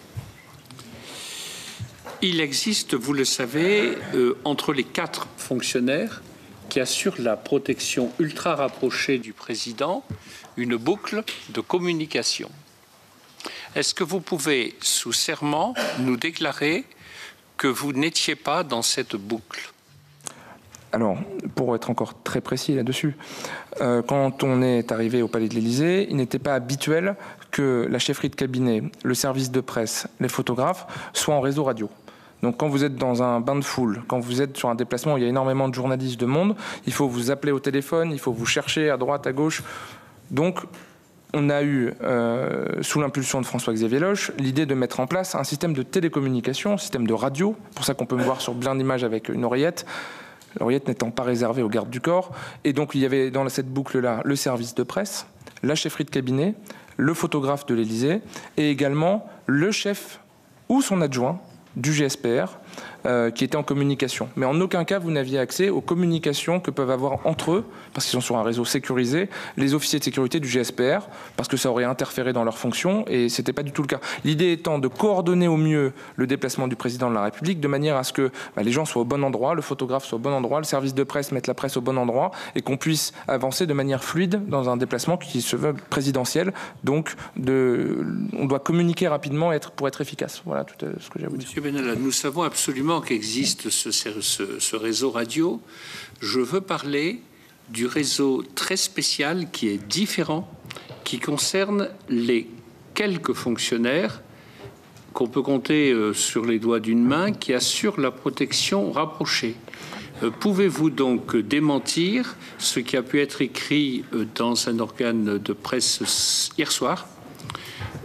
il existe, vous le savez, euh, entre les quatre fonctionnaires qui assurent la protection ultra rapprochée du président, une boucle de communication. Est-ce que vous pouvez, sous serment, nous déclarer que vous n'étiez pas dans cette boucle? Alors, pour être encore très précis là-dessus, euh, quand on est arrivé au Palais de l'Élysée, il n'était pas habituel que la chefferie de cabinet, le service de presse, les photographes soient en réseau radio. Donc quand vous êtes dans un bain de foule, quand vous êtes sur un déplacement où il y a énormément de journalistes de monde, il faut vous appeler au téléphone, il faut vous chercher à droite, à gauche. Donc on a eu, euh, sous l'impulsion de François-Xavier Loche, l'idée de mettre en place un système de télécommunication, un système de radio, pour ça qu'on peut me voir sur plein d'images avec une oreillette, l'oreillette n'étant pas réservée aux gardes du corps. Et donc il y avait dans cette boucle-là le service de presse, la chefferie de cabinet, le photographe de l'Élysée et également le chef ou son adjoint du G S P R euh, qui était en communication. Mais en aucun cas, vous n'aviez accès aux communications que peuvent avoir entre eux, parce qu'ils sont sur un réseau sécurisé, les officiers de sécurité du G S P R, parce que ça aurait interféré dans leurs fonctions, et ce n'était pas du tout le cas. L'idée étant de coordonner au mieux le déplacement du président de la République, de manière à ce que bah, les gens soient au bon endroit, le photographe soit au bon endroit, le service de presse mette la presse au bon endroit, et qu'on puisse avancer de manière fluide dans un déplacement qui se veut présidentiel. Donc, de, on doit communiquer rapidement être, pour être efficace. Voilà tout ce que j'ai à vous dire. Monsieur Benalla, nous savons absolument qu'existe ce, ce, ce réseau radio. Je veux parler du réseau très spécial qui est différent, qui concerne les quelques fonctionnaires qu'on peut compter euh, sur les doigts d'une main qui assurent la protection rapprochée. Euh, pouvez-vous donc démentir ce qui a pu être écrit euh, dans un organe de presse hier soir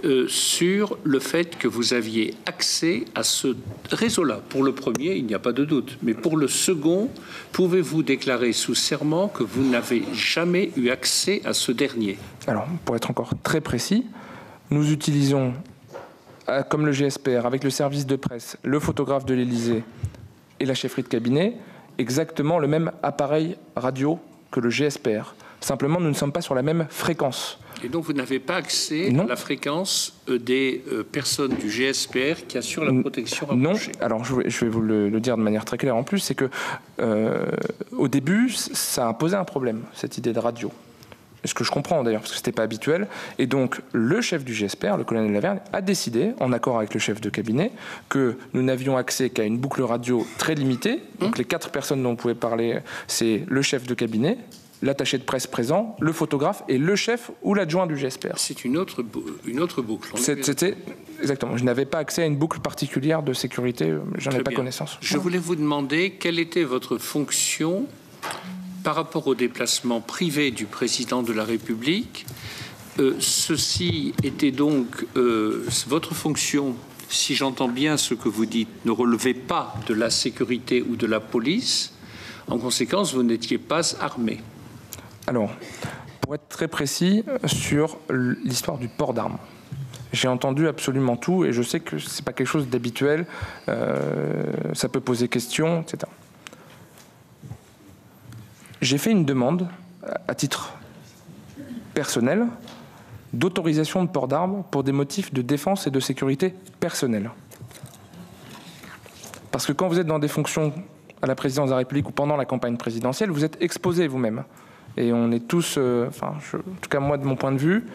euh, sur le fait que vous aviez accès à ce réseau-là. Pour le premier, il n'y a pas de doute. Mais pour le second, pouvez-vous déclarer sous serment que vous n'avez jamais eu accès à ce dernier? Alors, pour être encore très précis, nous utilisons, comme le G S P R, avec le service de presse, le photographe de l'Élysée et la chefferie de cabinet, exactement le même appareil radio que le G S P R. Simplement, nous ne sommes pas sur la même fréquence. Et donc, vous n'avez pas accès non. à la fréquence des euh, personnes du G S P R qui assurent la protection rapprochée? Non. Alors, je vais, je vais vous le, le dire de manière très claire en plus, c'est que euh, au début, ça a posé un problème, cette idée de radio. Ce que je comprends d'ailleurs, parce que ce n'était pas habituel. Et donc, le chef du G S P R, le colonel Lavergne, a décidé, en accord avec le chef de cabinet, que nous n'avions accès qu'à une boucle radio très limitée. Donc, mmh. les quatre personnes dont on pouvait parler, c'est le chef de cabinet, l'attaché de presse présent, le photographe et le chef ou l'adjoint du G S P R. C'est une autre, une autre boucle. C'était exactement. Je n'avais pas accès à une boucle particulière de sécurité. J'en ai pas bien. connaissance. Je voulais vous demander quelle était votre fonction par rapport au déplacement privé du président de la République. Euh, ceci était donc euh, votre fonction. Si j'entends bien ce que vous dites, ne relevait pas de la sécurité ou de la police. En conséquence, vous n'étiez pas armé. Alors, pour être très précis sur l'histoire du port d'armes, j'ai entendu absolument tout et je sais que ce n'est pas quelque chose d'habituel, euh, ça peut poser question, et cetera. J'ai fait une demande, à titre personnel, d'autorisation de port d'armes pour des motifs de défense et de sécurité personnelle. Parce que quand vous êtes dans des fonctions à la présidence de la République ou pendant la campagne présidentielle, vous êtes exposé vous-même. Et on est tous, euh, enfin, je, en tout cas moi de mon point de vue,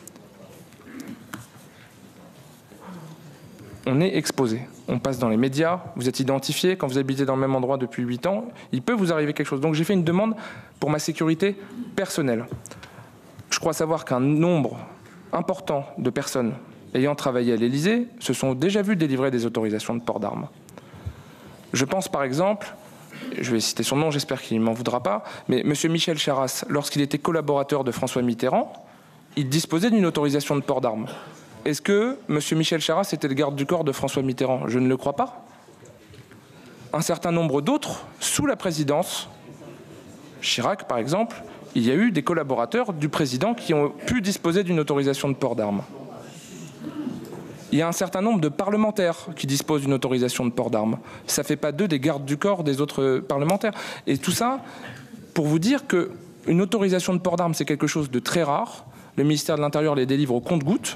on est exposé. On passe dans les médias, vous êtes identifié, quand vous habitez dans le même endroit depuis huit ans, il peut vous arriver quelque chose. Donc j'ai fait une demande pour ma sécurité personnelle. Je crois savoir qu'un nombre important de personnes ayant travaillé à l'Élysée se sont déjà vues délivrer des autorisations de port d'armes. Je pense par exemple, je vais citer son nom, j'espère qu'il ne m'en voudra pas, mais M. Michel Charasse, lorsqu'il était collaborateur de François Mitterrand, il disposait d'une autorisation de port d'armes. Est-ce que M. Michel Charasse était le garde du corps de François Mitterrand? Je ne le crois pas. Un certain nombre d'autres, sous la présidence, Chirac par exemple, il y a eu des collaborateurs du président qui ont pu disposer d'une autorisation de port d'armes. Il y a un certain nombre de parlementaires qui disposent d'une autorisation de port d'armes. Ça ne fait pas d'eux des gardes du corps des autres parlementaires. Et tout ça, pour vous dire qu'une autorisation de port d'armes, c'est quelque chose de très rare. Le ministère de l'Intérieur les délivre au compte-gouttes.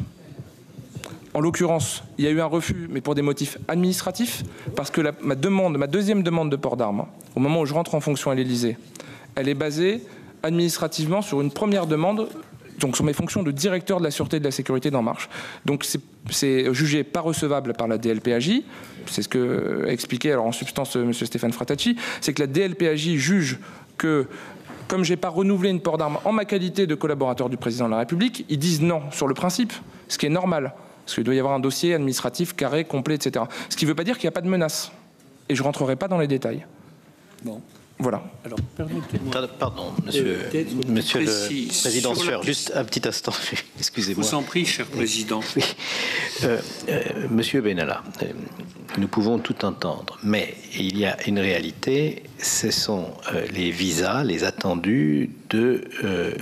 En l'occurrence, il y a eu un refus, mais pour des motifs administratifs, parce que la, ma demande, ma deuxième demande de port d'armes, au moment où je rentre en fonction à l'Élysée, elle est basée administrativement sur une première demande, donc sur mes fonctions de directeur de la sûreté et de la sécurité d'En Marche. Donc c'est jugé pas recevable par la D L P A J, c'est ce que a expliqué alors en substance M. Stéphane Frattacci, c'est que la D L P A J juge que comme je n'ai pas renouvelé une port d'armes en ma qualité de collaborateur du président de la République, ils disent non sur le principe, ce qui est normal. Parce qu'il doit y avoir un dossier administratif carré, complet, et cetera. Ce qui ne veut pas dire qu'il n'y a pas de menace. Et je ne rentrerai pas dans les détails. Bon. Voilà. Alors, permettez-moi. Pardon, monsieur, euh, monsieur le Président Sueur, juste un petit instant, excusez-moi. Je vous en prie, cher Président. Oui. Euh, euh, monsieur Benalla, euh, nous pouvons tout entendre, mais il y a une réalité, ce sont euh, les visas, les attendus de euh,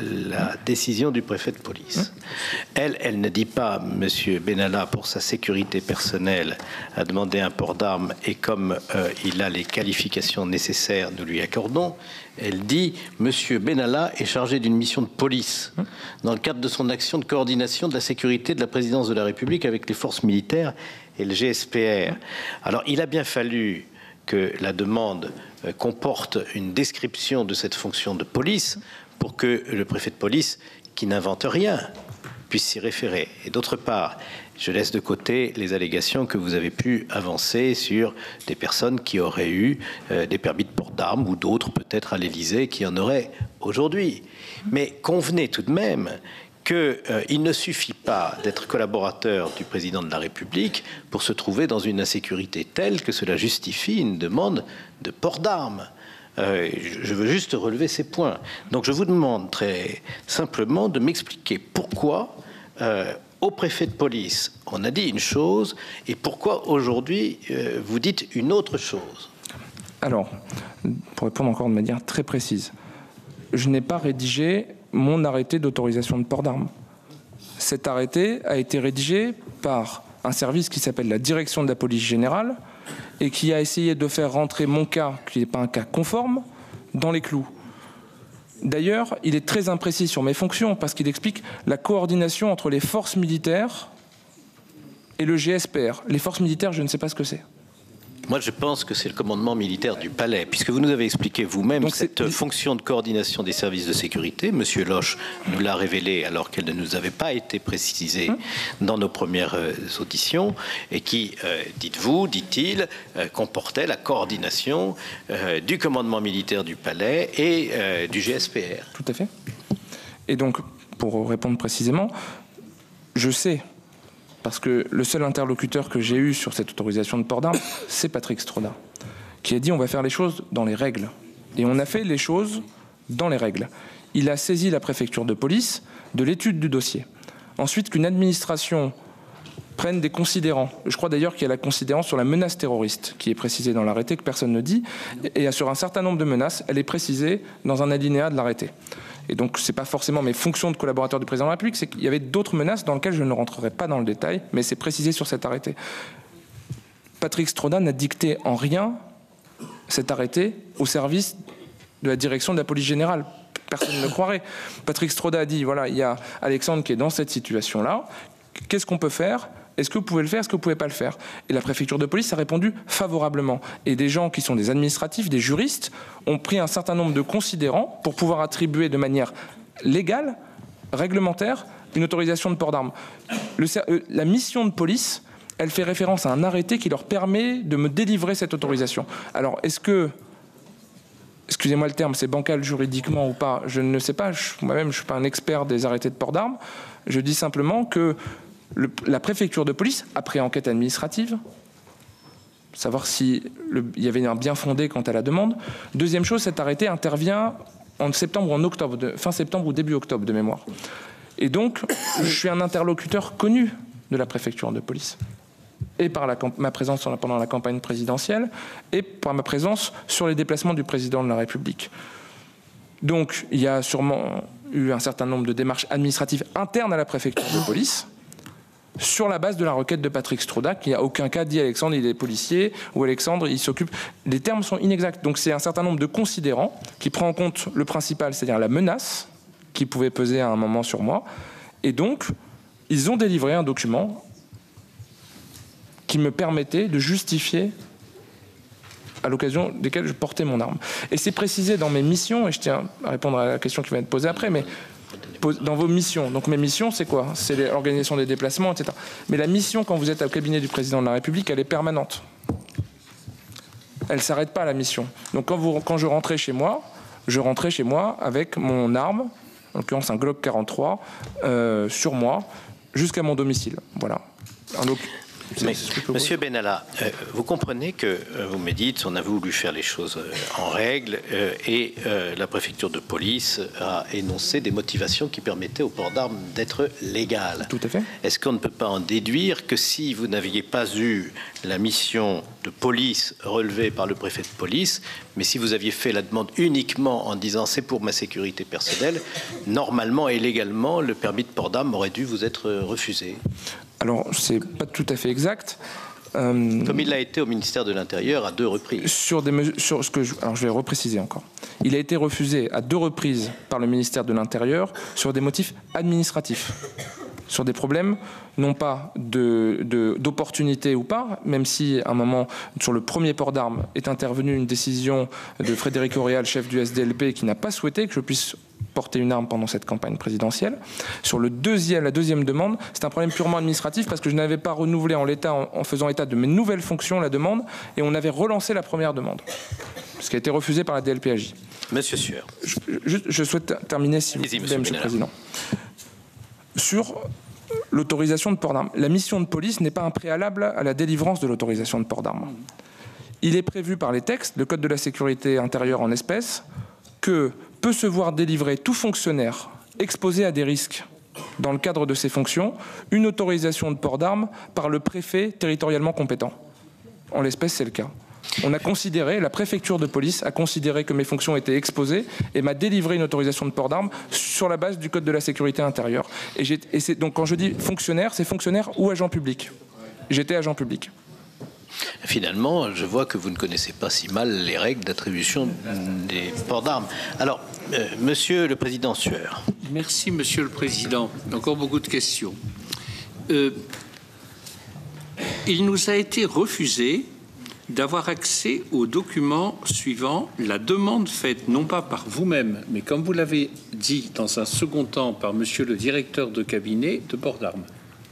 la décision du préfet de police. Elle, elle ne dit pas, monsieur Benalla, pour sa sécurité personnelle, a demandé un port d'armes et comme euh, il a les qualifications nécessaires, nous lui accordons. Elle dit, monsieur Benalla est chargé d'une mission de police dans le cadre de son action de coordination de la sécurité de la présidence de la République avec les forces militaires et le G S P R. Alors, il a bien fallu que la demande comporte une description de cette fonction de police pour que le préfet de police, qui n'invente rien, puisse s'y référer. Et d'autre part, je laisse de côté les allégations que vous avez pu avancer sur des personnes qui auraient eu euh, des permis de port d'armes ou d'autres peut-être à l'Élysée qui en auraient aujourd'hui. Mais convenez tout de même qu'il euh, ne suffit pas d'être collaborateur du président de la République pour se trouver dans une insécurité telle que cela justifie une demande de port d'armes. Euh, je veux juste relever ces points. Donc je vous demande très simplement de m'expliquer pourquoi euh, au préfet de police, on a dit une chose, et pourquoi aujourd'hui euh, vous dites une autre chose? Alors, pour répondre encore de manière très précise, je n'ai pas rédigé mon arrêté d'autorisation de port d'armes. Cet arrêté a été rédigé par un service qui s'appelle la Direction de la police générale et qui a essayé de faire rentrer mon cas, qui n'est pas un cas conforme, dans les clous. D'ailleurs, il est très imprécis sur mes fonctions parce qu'il explique la coordination entre les forces militaires et le G S P R. Les forces militaires, je ne sais pas ce que c'est. Moi, je pense que c'est le commandement militaire du Palais, puisque vous nous avez expliqué vous-même Donc cette fonction de coordination des services de sécurité. Monsieur Loche nous l'a révélé alors qu'elle ne nous avait pas été précisée hum. dans nos premières euh, auditions, et qui, euh, dites-vous, dit-il, euh, comportait la coordination euh, du commandement militaire du Palais et euh, du G S P R. Tout à fait. Et donc, pour répondre précisément, je sais... Parce que le seul interlocuteur que j'ai eu sur cette autorisation de port d'armes, c'est Patrick Stroda, qui a dit on va faire les choses dans les règles. Et on a fait les choses dans les règles. Il a saisi la préfecture de police de l'étude du dossier. Ensuite, qu'une administration prenne des considérants. Je crois d'ailleurs qu'il y a la considérant sur la menace terroriste, qui est précisée dans l'arrêté, que personne ne dit. Et sur un certain nombre de menaces, elle est précisée dans un alinéa de l'arrêté. Et donc, ce n'est pas forcément mes fonctions de collaborateur du président de la République, c'est qu'il y avait d'autres menaces dans lesquelles je ne rentrerai pas dans le détail, mais c'est précisé sur cet arrêté. Patrick Stroda n'a dicté en rien cet arrêté au service de la direction de la police générale. Personne ne le croirait. Patrick Stroda a dit, voilà, il y a Alexandre qui est dans cette situation-là, qu'est-ce qu'on peut faire ? Est-ce que vous pouvez le faire? Est-ce que vous ne pouvez pas le faire? Et la préfecture de police a répondu favorablement. Et des gens qui sont des administratifs, des juristes, ont pris un certain nombre de considérants pour pouvoir attribuer de manière légale, réglementaire, une autorisation de port d'armes. La mission de police, elle fait référence à un arrêté qui leur permet de me délivrer cette autorisation. Alors, est-ce que... Excusez-moi le terme, c'est bancal juridiquement ou pas? Je ne sais pas. Moi-même, je ne suis pas un expert des arrêtés de port d'armes. Je dis simplement que Le, la préfecture de police, après enquête administrative, savoir s'il y avait un bien fondé quant à la demande. Deuxième chose, cet arrêté intervient en septembre ou en octobre, de, fin septembre ou début octobre de mémoire. Et donc, je suis un interlocuteur connu de la préfecture de police. Et par la, ma présence pendant la campagne présidentielle, et par ma présence sur les déplacements du président de la République. Donc, il y a sûrement eu un certain nombre de démarches administratives internes à la préfecture de police, sur la base de la requête de Patrick Stroda, qui n'a aucun cas dit Alexandre il est policier ou Alexandre il s'occupe. Les termes sont inexacts. Donc c'est un certain nombre de considérants qui prend en compte le principal, c'est-à-dire la menace qui pouvait peser à un moment sur moi. Et donc, ils ont délivré un document qui me permettait de justifier à l'occasion desquelles je portais mon arme. Et c'est précisé dans mes missions, et je tiens à répondre à la question qui va être posée après, mais dans vos missions. Donc mes missions, c'est quoi? C'est l'organisation des déplacements, et cetera. Mais la mission, quand vous êtes au cabinet du président de la République, elle est permanente. Elle ne s'arrête pas, la mission. Donc quand, vous, quand je rentrais chez moi, je rentrais chez moi avec mon arme, en l'occurrence un Glock quarante-trois, euh, sur moi, jusqu'à mon domicile. Voilà. Donc, Mais, Monsieur Benalla, euh, vous comprenez que euh, vous me dites on a voulu faire les choses euh, en règle euh, et euh, la préfecture de police a énoncé des motivations qui permettaient au port d'armes d'être légal. Tout à fait. Est-ce qu'on ne peut pas en déduire que si vous n'aviez pas eu la mission de police relevée par le préfet de police, mais si vous aviez fait la demande uniquement en disant c'est pour ma sécurité personnelle, normalement et légalement, le permis de port d'armes aurait dû vous être refusé? Alors, c'est pas tout à fait exact. Euh, Comme il l'a été au ministère de l'Intérieur à deux reprises. Sur des mesures, sur ce que je, alors je vais repréciser encore. Il a été refusé à deux reprises par le ministère de l'Intérieur sur des motifs administratifs, sur des problèmes non pas de, de, d'opportunité ou pas, même si à un moment, sur le premier port d'armes, est intervenue une décision de Frédéric Auréal, chef du S D L P, qui n'a pas souhaité que je puisse porter une arme pendant cette campagne présidentielle. Sur le deuxième, la deuxième demande, c'est un problème purement administratif parce que je n'avais pas renouvelé en l'état, en, en faisant état de mes nouvelles fonctions, la demande, et on avait relancé la première demande, ce qui a été refusé par la D L P A J. Monsieur Sueur. Je, je, je souhaite terminer, si vous voulez, Monsieur, monsieur le Président. Sur l'autorisation de port d'armes. La mission de police n'est pas un préalable à la délivrance de l'autorisation de port d'armes. Il est prévu par les textes, le Code de la sécurité intérieure en espèces, que peut se voir délivrer tout fonctionnaire exposé à des risques dans le cadre de ses fonctions, une autorisation de port d'armes par le préfet territorialement compétent. En l'espèce, c'est le cas. On a considéré, la préfecture de police a considéré que mes fonctions étaient exposées et m'a délivré une autorisation de port d'armes sur la base du Code de la sécurité intérieure. Et, et c'est, donc quand je dis fonctionnaire, c'est fonctionnaire ou agent public. J'étais agent public. Finalement, je vois que vous ne connaissez pas si mal les règles d'attribution des ports d'armes. Alors, euh, Monsieur le Président Sueur. Merci, Monsieur le Président. Encore beaucoup de questions. Euh, il nous a été refusé d'avoir accès aux documents suivants, la demande faite non pas par vous-même, mais comme vous l'avez dit dans un second temps par Monsieur le directeur de cabinet de port d'armes.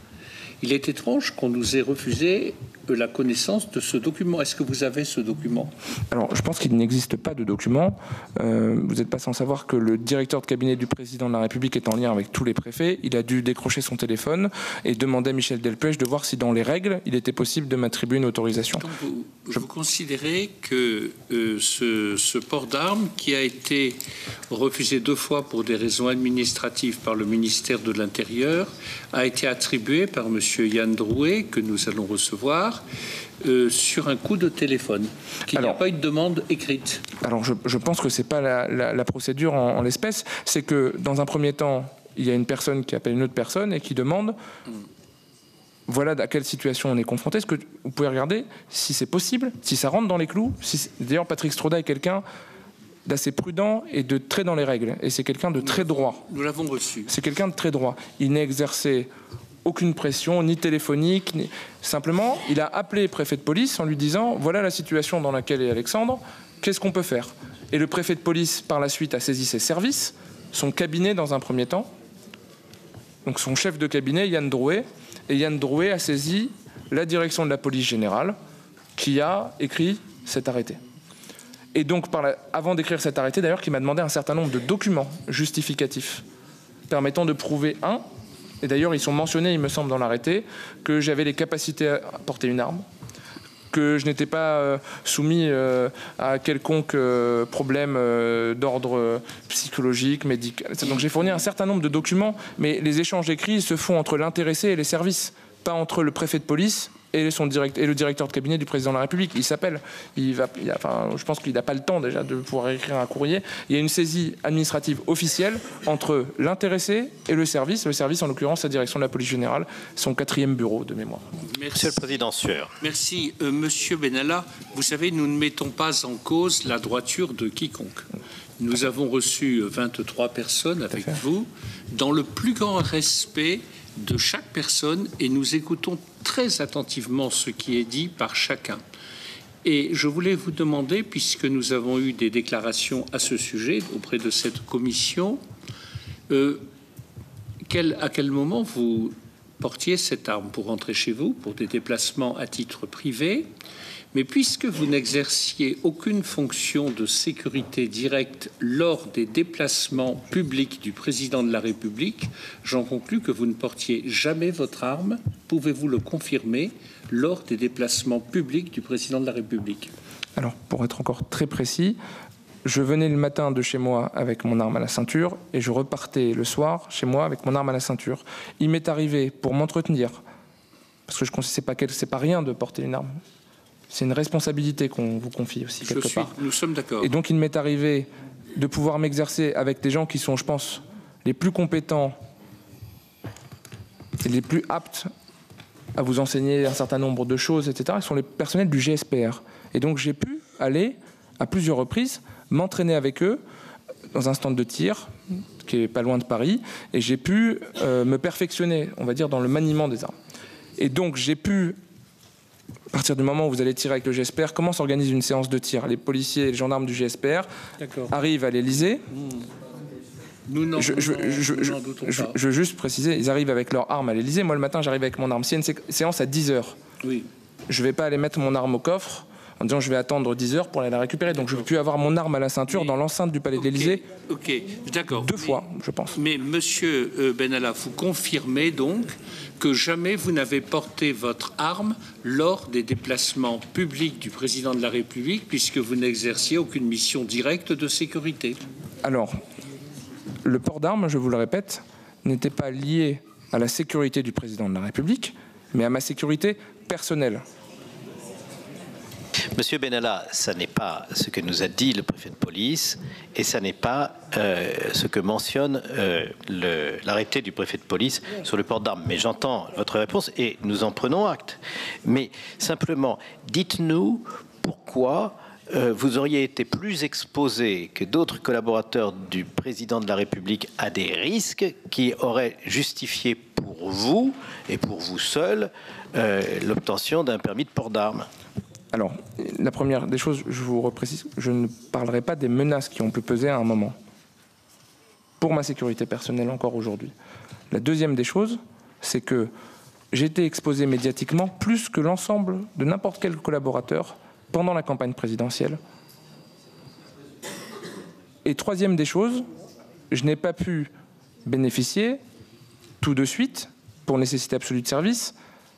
Il est étrange qu'on nous ait refusé la connaissance de ce document. Est-ce que vous avez ce document? Alors, je pense qu'il n'existe pas de document. Euh, vous n'êtes pas sans savoir que le directeur de cabinet du président de la République est en lien avec tous les préfets. Il a dû décrocher son téléphone et demander à Michel Delpech de voir si dans les règles, il était possible de m'attribuer une autorisation. Donc vous, je... vous considérez que euh, ce, ce port d'armes, qui a été refusé deux fois pour des raisons administratives par le ministère de l'Intérieur, a été attribué par M. Yann Drouet, que nous allons recevoir, Euh, sur un coup de téléphone, qu'il n'y a pas une demande écrite. Alors je, je pense que ce n'est pas la, la, la procédure en, en l'espèce, c'est que dans un premier temps, il y a une personne qui appelle une autre personne et qui demande mm. voilà à quelle situation on est confronté. Est-ce que vous pouvez regarder si c'est possible, si ça rentre dans les clous. Si D'ailleurs, Patrick Stroda est quelqu'un d'assez prudent et de très dans les règles. Et c'est quelqu'un de très droit. Nous l'avons reçu. C'est quelqu'un de très droit. Il n'est exercé aucune pression, ni téléphonique, ni... simplement, il a appelé le préfet de police en lui disant « Voilà la situation dans laquelle est Alexandre, qu'est-ce qu'on peut faire ?» Et le préfet de police, par la suite, a saisi ses services, son cabinet dans un premier temps, donc son chef de cabinet, Yann Drouet, et Yann Drouet a saisi la direction de la police générale, qui a écrit cet arrêté. Et donc, par la... avant d'écrire cet arrêté, d'ailleurs, qui m'a demandé un certain nombre de documents justificatifs, permettant de prouver, un, et d'ailleurs, ils sont mentionnés, il me semble, dans l'arrêté, que j'avais les capacités à porter une arme, que je n'étais pas euh, soumis euh, à quelconque euh, problème euh, d'ordre euh, psychologique, médical. Donc j'ai fourni un certain nombre de documents, mais les échanges écrits se font entre l'intéressé et les services, pas entre le préfet de police et, son direct, et le directeur de cabinet du président de la République. Il s'appelle. Il va, il a, enfin, je pense qu'il n'a pas le temps déjà de pouvoir écrire un courrier. Il y a une saisie administrative officielle entre l'intéressé et le service. Le service, en l'occurrence, la direction de la police générale, son quatrième bureau de mémoire. Merci. Monsieur le Président Sueur. Merci. Euh, Monsieur Benalla, vous savez, nous ne mettons pas en cause la droiture de quiconque. Nous avons reçu vingt-trois personnes avec vous dans le plus grand respect de chaque personne et nous écoutons très attentivement ce qui est dit par chacun. Et je voulais vous demander, puisque nous avons eu des déclarations à ce sujet auprès de cette commission, euh, quel, à quel moment vous portiez cette arme pour rentrer chez vous, pour des déplacements à titre privé, mais puisque vous n'exerciez aucune fonction de sécurité directe lors des déplacements publics du président de la République, j'en conclus que vous ne portiez jamais votre arme. Pouvez-vous le confirmer lors des déplacements publics du président de la République? Alors, pour être encore très précis, je venais le matin de chez moi avec mon arme à la ceinture et je repartais le soir chez moi avec mon arme à la ceinture. Il m'est arrivé, pour m'entretenir, parce que je ne sais pas, c'est pas rien de porter une arme. C'est une responsabilité qu'on vous confie aussi, quelque je suis, part. Nous sommes d'accord. Et donc, il m'est arrivé de pouvoir m'exercer avec des gens qui sont, je pense, les plus compétents et les plus aptes à vous enseigner un certain nombre de choses, et cetera. Ils sont les personnels du G S P R. Et donc, j'ai pu aller, à plusieurs reprises, m'entraîner avec eux dans un stand de tir, qui est pas loin de Paris, et j'ai pu euh, me perfectionner, on va dire, dans le maniement des armes. Et donc, j'ai pu... À partir du moment où vous allez tirer avec le G S P R, comment s'organise une séance de tir? Les policiers et les gendarmes du G S P R arrivent à l'Élysée. Nous n'en je, je, je, je, je, je veux juste préciser, ils arrivent avec leur arme à l'Élysée. Moi, le matin, j'arrive avec mon arme. S'il y a une séance à dix heures, oui. Je ne vais pas aller mettre mon arme au coffre en disant je vais attendre dix heures pour aller la récupérer. Donc je peux avoir mon arme à la ceinture mais, dans l'enceinte du Palais okay, de l'Élysée. Ok, d'accord. Deux mais, fois, je pense. Mais monsieur euh, Benalla, vous confirmez donc que jamais vous n'avez porté votre arme lors des déplacements publics du président de la République, puisque vous n'exerciez aucune mission directe de sécurité? Alors, le port d'armes, je vous le répète, n'était pas lié à la sécurité du président de la République, mais à ma sécurité personnelle. Monsieur Benalla, ça n'est pas ce que nous a dit le préfet de police et ça n'est pas euh, ce que mentionne euh, l'arrêté du préfet de police sur le port d'armes. Mais j'entends votre réponse et nous en prenons acte. Mais simplement, dites-nous pourquoi euh, vous auriez été plus exposé que d'autres collaborateurs du président de la République à des risques qui auraient justifié pour vous et pour vous seul euh, l'obtention d'un permis de port d'armes. Alors, la première des choses, je vous reprécise, je ne parlerai pas des menaces qui ont pu peser à un moment, pour ma sécurité personnelle encore aujourd'hui. La deuxième des choses, c'est que j'ai été exposé médiatiquement plus que l'ensemble de n'importe quel collaborateur pendant la campagne présidentielle. Et troisième des choses, je n'ai pas pu bénéficier tout de suite, pour nécessité absolue de service,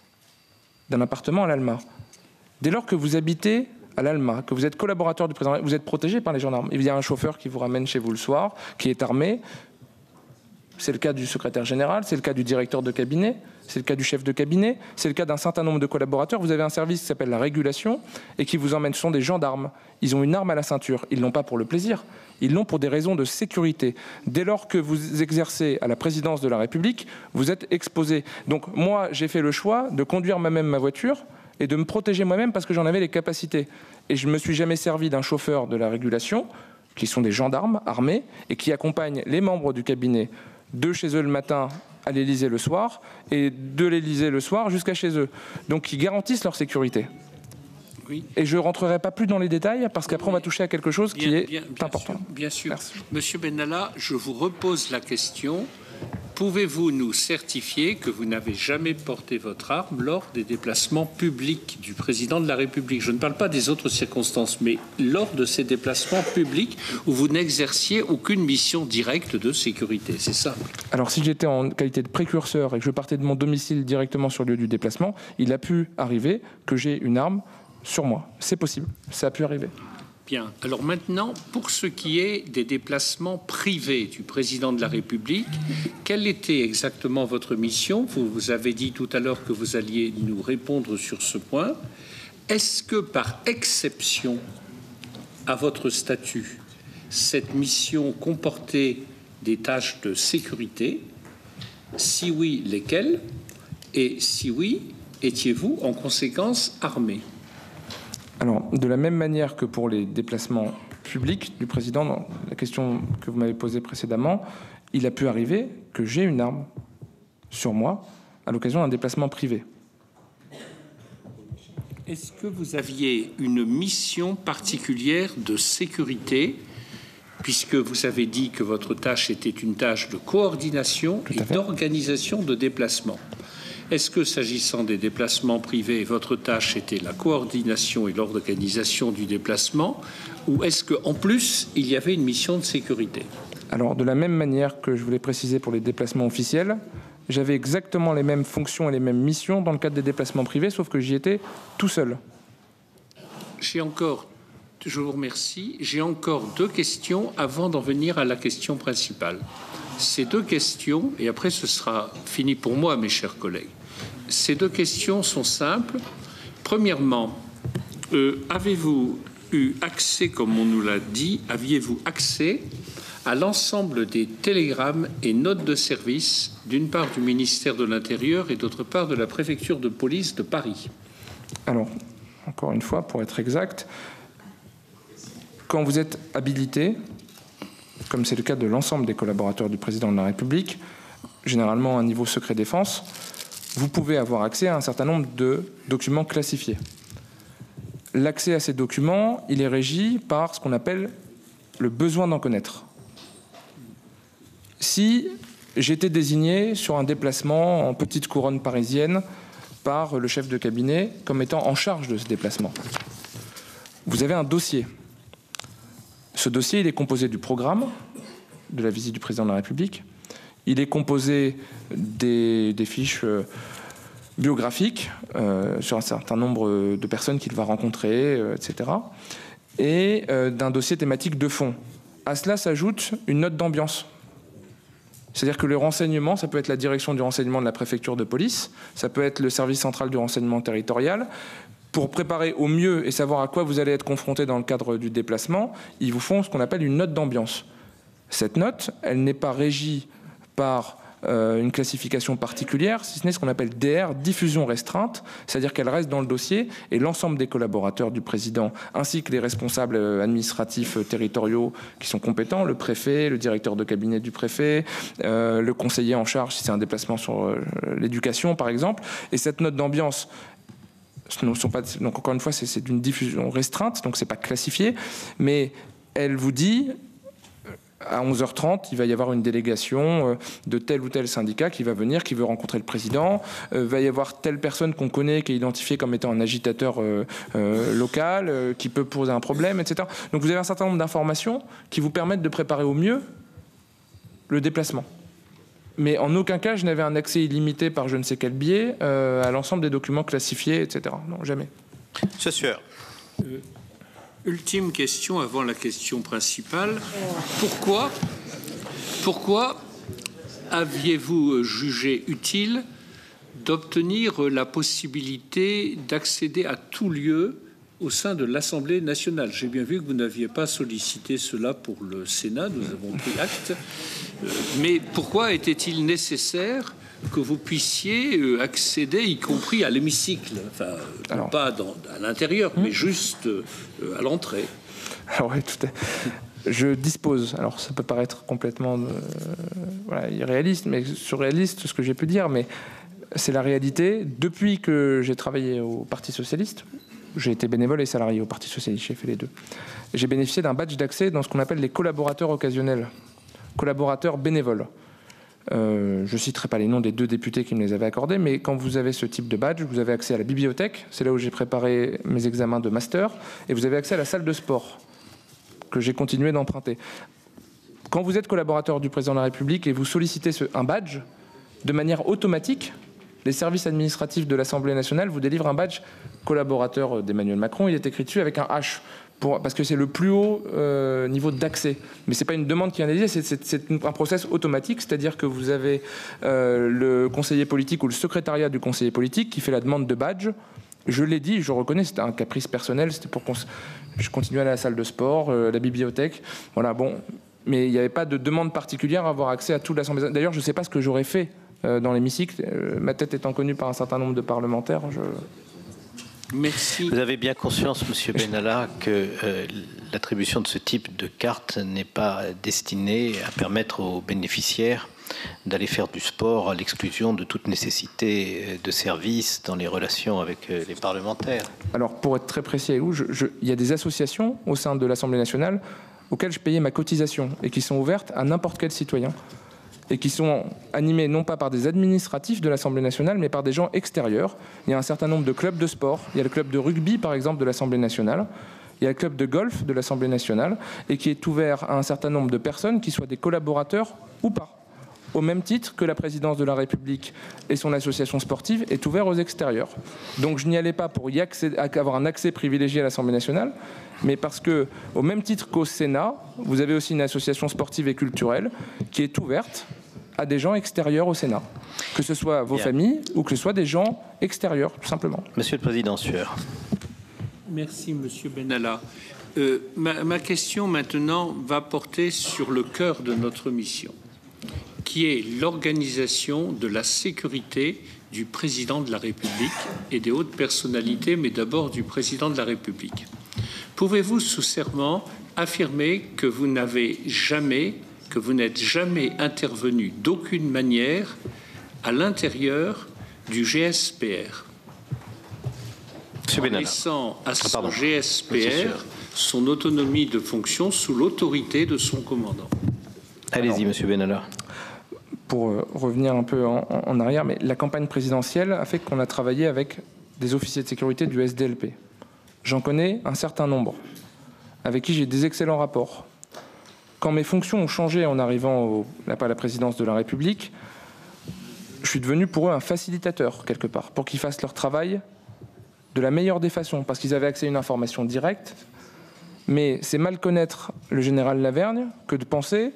d'un appartement à l'Alma. Dès lors que vous habitez à l'Alma, que vous êtes collaborateur du président, vous êtes protégé par les gendarmes. Il y a un chauffeur qui vous ramène chez vous le soir, qui est armé. C'est le cas du secrétaire général, c'est le cas du directeur de cabinet, c'est le cas du chef de cabinet, c'est le cas d'un certain nombre de collaborateurs. Vous avez un service qui s'appelle la régulation et qui vous emmène. Ce sont des gendarmes. Ils ont une arme à la ceinture. Ils ne l'ont pas pour le plaisir. Ils l'ont pour des raisons de sécurité. Dès lors que vous exercez à la présidence de la République, vous êtes exposé. Donc moi, j'ai fait le choix de conduire moi-même ma voiture et de me protéger moi-même parce que j'en avais les capacités. Et je ne me suis jamais servi d'un chauffeur de la régulation, qui sont des gendarmes armés, et qui accompagnent les membres du cabinet de chez eux le matin à l'Élysée le soir, et de l'Élysée le soir jusqu'à chez eux. Donc qui garantissent leur sécurité. Oui. Et je ne rentrerai pas plus dans les détails, parce qu'après on va toucher à quelque chose bien, qui est bien, bien important. Sûr, bien sûr. Merci. Monsieur Benalla, je vous repose la question. Pouvez-vous nous certifier que vous n'avez jamais porté votre arme lors des déplacements publics du président de la République? Je ne parle pas des autres circonstances, mais lors de ces déplacements publics où vous n'exerciez aucune mission directe de sécurité, c'est ça? Alors si j'étais en qualité de précurseur et que je partais de mon domicile directement sur le lieu du déplacement, il a pu arriver que j'ai une arme sur moi. C'est possible, ça a pu arriver. Bien. Alors maintenant, pour ce qui est des déplacements privés du président de la République, quelle était exactement votre mission? Vous, vous avez dit tout à l'heure que vous alliez nous répondre sur ce point. Est-ce que par exception à votre statut, cette mission comportait des tâches de sécurité? Si oui, lesquelles? Et si oui, étiez-vous en conséquence armé? Alors, de la même manière que pour les déplacements publics du président, dans la question que vous m'avez posée précédemment, il a pu arriver que j'ai une arme sur moi à l'occasion d'un déplacement privé. Est-ce que vous aviez une mission particulière de sécurité, puisque vous avez dit que votre tâche était une tâche de coordination et d'organisation de déplacement? Est-ce que, s'agissant des déplacements privés, votre tâche était la coordination et l'organisation du déplacement, ou est-ce qu'en plus, il y avait une mission de sécurité? Alors, de la même manière que je voulais préciser pour les déplacements officiels, j'avais exactement les mêmes fonctions et les mêmes missions dans le cadre des déplacements privés, sauf que j'y étais tout seul. J'ai encore, je vous remercie, j'ai encore deux questions avant d'en venir à la question principale. Ces deux questions, et après ce sera fini pour moi, mes chers collègues. Ces deux questions sont simples. Premièrement, euh, avez-vous eu accès, comme on nous l'a dit, aviez-vous accès à l'ensemble des télégrammes et notes de service, d'une part du ministère de l'Intérieur et d'autre part de la préfecture de police de Paris? Alors, encore une fois, pour être exact, quand vous êtes habilité, comme c'est le cas de l'ensemble des collaborateurs du président de la République, généralement à un niveau secret défense, vous pouvez avoir accès à un certain nombre de documents classifiés. L'accès à ces documents, il est régi par ce qu'on appelle le besoin d'en connaître. Si j'étais désigné sur un déplacement en petite couronne parisienne par le chef de cabinet comme étant en charge de ce déplacement, vous avez un dossier. Ce dossier, il est composé du programme de la visite du président de la République. Il est composé des, des fiches euh, biographiques euh, sur un certain nombre de personnes qu'il va rencontrer, euh, et cetera. Et euh, d'un dossier thématique de fond. À cela s'ajoute une note d'ambiance. C'est-à-dire que le renseignement, ça peut être la direction du renseignement de la préfecture de police, ça peut être le service central du renseignement territorial. Pour préparer au mieux et savoir à quoi vous allez être confronté dans le cadre du déplacement, ils vous font ce qu'on appelle une note d'ambiance. Cette note, elle n'est pas régie par euh, une classification particulière, si ce n'est ce qu'on appelle D R, diffusion restreinte, c'est-à-dire qu'elle reste dans le dossier et l'ensemble des collaborateurs du président, ainsi que les responsables administratifs territoriaux qui sont compétents, le préfet, le directeur de cabinet du préfet, euh, le conseiller en charge si c'est un déplacement sur euh, l'éducation par exemple, et cette note d'ambiance, ne sont pas, donc encore une fois, c'est d'une diffusion restreinte, donc c'est pas classifié, mais elle vous dit à onze heures trente, il va y avoir une délégation de tel ou tel syndicat qui va venir, qui veut rencontrer le président, il va y avoir telle personne qu'on connaît, qui est identifiée comme étant un agitateur euh, euh, local, euh, qui peut poser un problème, et cetera. Donc vous avez un certain nombre d'informations qui vous permettent de préparer au mieux le déplacement. Mais en aucun cas, je n'avais un accès illimité par je ne sais quel biais euh, à l'ensemble des documents classifiés, et cetera. Non, jamais. Monsieur Sueur. Euh, ultime question avant la question principale. Pourquoi, pourquoi aviez-vous jugé utile d'obtenir la possibilité d'accéder à tout lieu au sein de l'Assemblée nationale? J'ai bien vu que vous n'aviez pas sollicité cela pour le Sénat, nous avons pris acte. Euh, mais pourquoi était-il nécessaire que vous puissiez accéder, y compris à l'hémicycle, enfin, alors, pas dans, à l'intérieur, hum. mais juste euh, à l'entrée? Alors oui, tout à fait. Je dispose, alors ça peut paraître complètement euh, voilà, irréaliste, mais surréaliste ce que j'ai pu dire, mais c'est la réalité. Depuis que j'ai travaillé au Parti socialiste, j'ai été bénévole et salarié au Parti socialiste, j'ai fait les deux. J'ai bénéficié d'un badge d'accès dans ce qu'on appelle les collaborateurs occasionnels, collaborateurs bénévoles. Euh, je ne citerai pas les noms des deux députés qui me les avaient accordés, mais quand vous avez ce type de badge, vous avez accès à la bibliothèque, c'est là où j'ai préparé mes examens de master, et vous avez accès à la salle de sport, que j'ai continué d'emprunter. Quand vous êtes collaborateur du président de la République et vous sollicitez ce, un badge, de manière automatique, les services administratifs de l'Assemblée nationale vous délivrent un badge collaborateur d'Emmanuel Macron. Il est écrit dessus avec un H, pour, parce que c'est le plus haut euh, niveau d'accès. Mais ce n'est pas une demande qui est analysée, c'est un process automatique, c'est-à-dire que vous avez euh, le conseiller politique ou le secrétariat du conseiller politique qui fait la demande de badge. Je l'ai dit, je reconnais, c'était un caprice personnel, c'était pour qu'on je continue à aller à la salle de sport, euh, la bibliothèque, voilà, bon. Mais il n'y avait pas de demande particulière à avoir accès à toute l'Assemblée. D'ailleurs, je ne sais pas ce que j'aurais fait euh, dans l'hémicycle. Euh, ma tête étant connue par un certain nombre de parlementaires, je... Merci. Vous avez bien conscience, Monsieur Benalla, que euh, l'attribution de ce type de carte n'est pas destinée à permettre aux bénéficiaires d'aller faire du sport à l'exclusion de toute nécessité de service dans les relations avec les parlementaires. Alors, pour être très précis avec vous, je, je, il y a des associations au sein de l'Assemblée nationale auxquelles je payais ma cotisation et qui sont ouvertes à n'importe quel citoyen et qui sont animées non pas par des administratifs de l'Assemblée nationale, mais par des gens extérieurs. Il y a un certain nombre de clubs de sport. Il y a le club de rugby, par exemple, de l'Assemblée nationale. Il y a le club de golf de l'Assemblée nationale et qui est ouvert à un certain nombre de personnes qui soient des collaborateurs ou pas. Au même titre que la présidence de la République et son association sportive est ouverte aux extérieurs. Donc je n'y allais pas pour y accéder, avoir un accès privilégié à l'Assemblée nationale, mais parce que, au même titre qu'au Sénat, vous avez aussi une association sportive et culturelle qui est ouverte à des gens extérieurs au Sénat, que ce soit vos Bien. familles ou que ce soit des gens extérieurs, tout simplement. Monsieur le Président Sueur. Merci, Monsieur Benalla. Euh, ma, ma question maintenant va porter sur le cœur de notre mission, qui est l'organisation de la sécurité du président de la République et des hautes personnalités, mais d'abord du président de la République. Pouvez-vous sous serment affirmer que vous n'avez jamais, que vous n'êtes jamais intervenu d'aucune manière à l'intérieur du G S P R, en laissant à son ah, G S P R son autonomie de fonction sous l'autorité de son commandant? Allez-y, Monsieur Benalla. Pour revenir un peu en, en arrière, mais la campagne présidentielle a fait qu'on a travaillé avec des officiers de sécurité du S D L P. J'en connais un certain nombre, avec qui j'ai des excellents rapports. Quand mes fonctions ont changé en arrivant au, à la présidence de la République, je suis devenu pour eux un facilitateur, quelque part, pour qu'ils fassent leur travail de la meilleure des façons, parce qu'ils avaient accès à une information directe. Mais c'est mal connaître le général Lavergne que de penser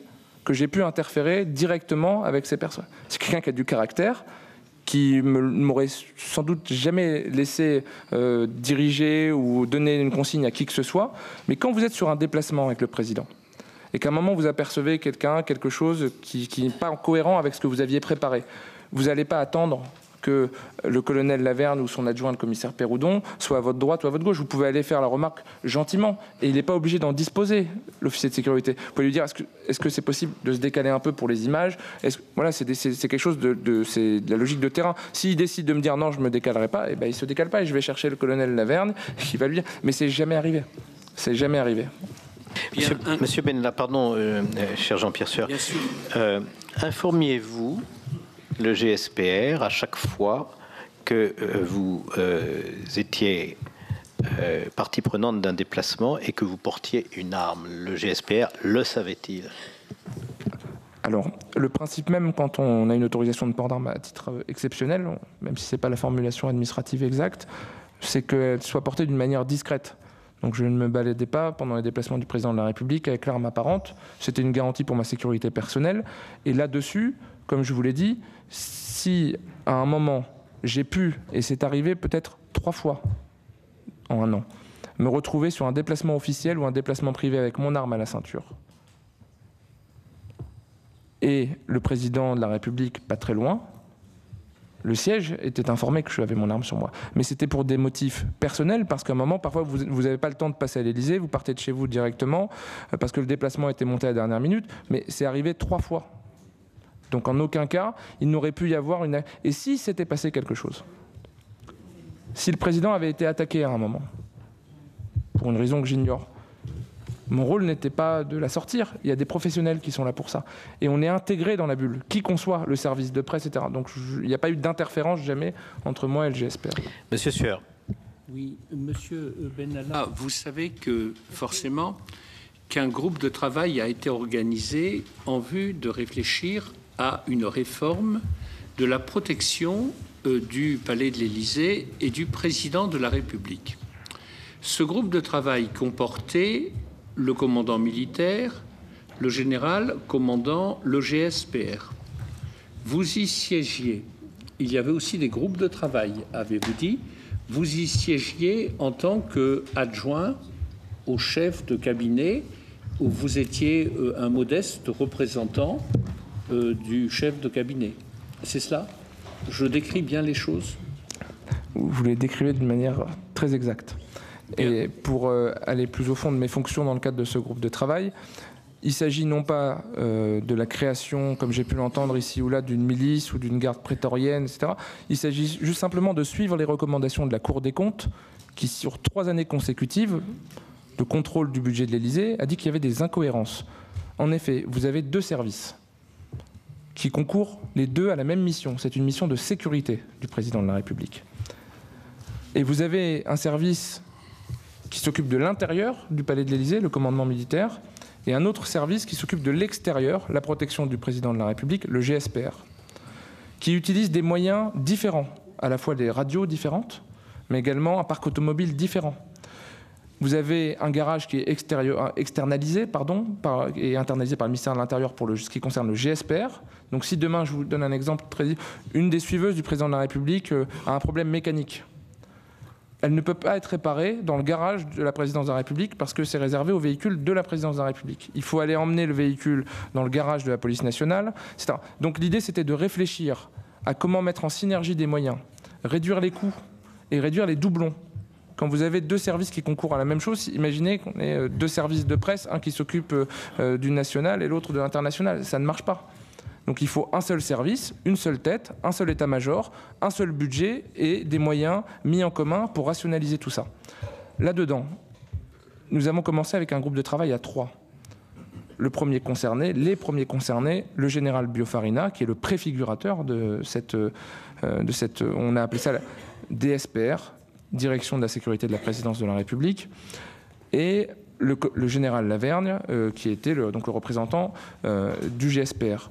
que j'ai pu interférer directement avec ces personnes. C'est quelqu'un qui a du caractère, qui ne m'aurait sans doute jamais laissé euh, diriger ou donner une consigne à qui que ce soit. Mais quand vous êtes sur un déplacement avec le président, et qu'à un moment vous apercevez quelqu'un, quelque chose qui, qui n'est pas cohérent avec ce que vous aviez préparé, vous n'allez pas attendre que le colonel Laverne ou son adjoint, le commissaire Péroudon, soit à votre droite ou à votre gauche. Vous pouvez aller faire la remarque gentiment, et il n'est pas obligé d'en disposer, l'officier de sécurité. Vous pouvez lui dire, est-ce que est-ce que c'est possible de se décaler un peu pour les images? Est-ce, voilà, c'est, c'est, c'est quelque chose de, de, c'est de la logique de terrain. S'il décide de me dire non, je ne me décalerai pas, eh ben, il ne se décale pas, et je vais chercher le colonel Laverne, qui va lui dire, mais c'est jamais arrivé. C'est jamais arrivé. Monsieur, un... Monsieur Benalla, pardon, euh, cher Jean-Pierre Sueur, euh, informiez-vous le G S P R à chaque fois que euh, vous euh, étiez euh, partie prenante d'un déplacement et que vous portiez une arme? Le G S P R le savait-il? Alors, le principe même, quand on a une autorisation de port d'arme à titre exceptionnel, même si ce n'est pas la formulation administrative exacte, c'est qu'elle soit portée d'une manière discrète. Donc je ne me baladais pas pendant les déplacements du président de la République avec l'arme apparente. C'était une garantie pour ma sécurité personnelle. Et là-dessus, comme je vous l'ai dit, si à un moment j'ai pu, et c'est arrivé peut-être trois fois en un an, me retrouver sur un déplacement officiel ou un déplacement privé avec mon arme à la ceinture, et le président de la République pas très loin, le siège était informé que j'avais mon arme sur moi. Mais c'était pour des motifs personnels, parce qu'à un moment, parfois, vous n'avez pas le temps de passer à l'Élysée, vous partez de chez vous directement, parce que le déplacement était monté à la dernière minute, mais c'est arrivé trois fois. Donc en aucun cas, il n'aurait pu y avoir une... Et si s'était passé quelque chose, si le président avait été attaqué à un moment, pour une raison que j'ignore, mon rôle n'était pas de la sortir. Il y a des professionnels qui sont là pour ça. Et on est intégré dans la bulle, qui conçoit le service de presse, et cetera. Donc je, il n'y a pas eu d'interférence jamais entre moi et le G S P R. Monsieur Sueur. Oui, Monsieur Benalla, vous savez que forcément qu'un groupe de travail a été organisé en vue de réfléchir à une réforme de la protection euh, du Palais de l'Élysée et du Président de la République. Ce groupe de travail comportait le commandant militaire, le général commandant le G S P R. Vous y siégiez. Il y avait aussi des groupes de travail, avez-vous dit. Vous y siégiez en tant qu'adjoint au chef de cabinet, où vous étiez euh, un modeste représentant euh, du chef de cabinet. C'est cela? Je décris bien les choses? Vous les décrivez d'une manière très exacte. Et pour euh, aller plus au fond de mes fonctions dans le cadre de ce groupe de travail, il s'agit non pas euh, de la création, comme j'ai pu l'entendre ici ou là, d'une milice ou d'une garde prétorienne, et cetera. Il s'agit juste simplement de suivre les recommandations de la Cour des comptes, qui, sur trois années consécutives de contrôle du budget de l'Élysée, a dit qu'il y avait des incohérences. En effet, vous avez deux services qui concourent les deux à la même mission. C'est une mission de sécurité du président de la République. Et vous avez un service qui s'occupe de l'intérieur du palais de l'Élysée, le commandement militaire, et un autre service qui s'occupe de l'extérieur, la protection du président de la République, le G S P R, qui utilise des moyens différents, à la fois des radios différentes, mais également un parc automobile différent. Vous avez un garage qui est extérieur, externalisé pardon, par, et internalisé par le ministère de l'Intérieur pour le, ce qui concerne le G S P R. Donc si demain, je vous donne un exemple très... Une des suiveuses du président de la République euh, a un problème mécanique. Elle ne peut pas être réparée dans le garage de la présidence de la République parce que c'est réservé aux véhicules de la présidence de la République. Il faut aller emmener le véhicule dans le garage de la police nationale, et cetera. Donc l'idée, c'était de réfléchir à comment mettre en synergie des moyens, réduire les coûts et réduire les doublons. Quand vous avez deux services qui concourent à la même chose, imaginez qu'on ait deux services de presse, un qui s'occupe euh, du national et l'autre de l'international. Ça ne marche pas. Donc il faut un seul service, une seule tête, un seul état-major, un seul budget et des moyens mis en commun pour rationaliser tout ça. Là-dedans, nous avons commencé avec un groupe de travail à trois. Le premier concerné, les premiers concernés, le général Biofarina, qui est le préfigurateur de cette, euh, de cette, on a appelé ça la D S P R, Direction de la sécurité de la présidence de la République, et le, le général Lavergne, euh, qui était le, donc le représentant euh, du G S P R.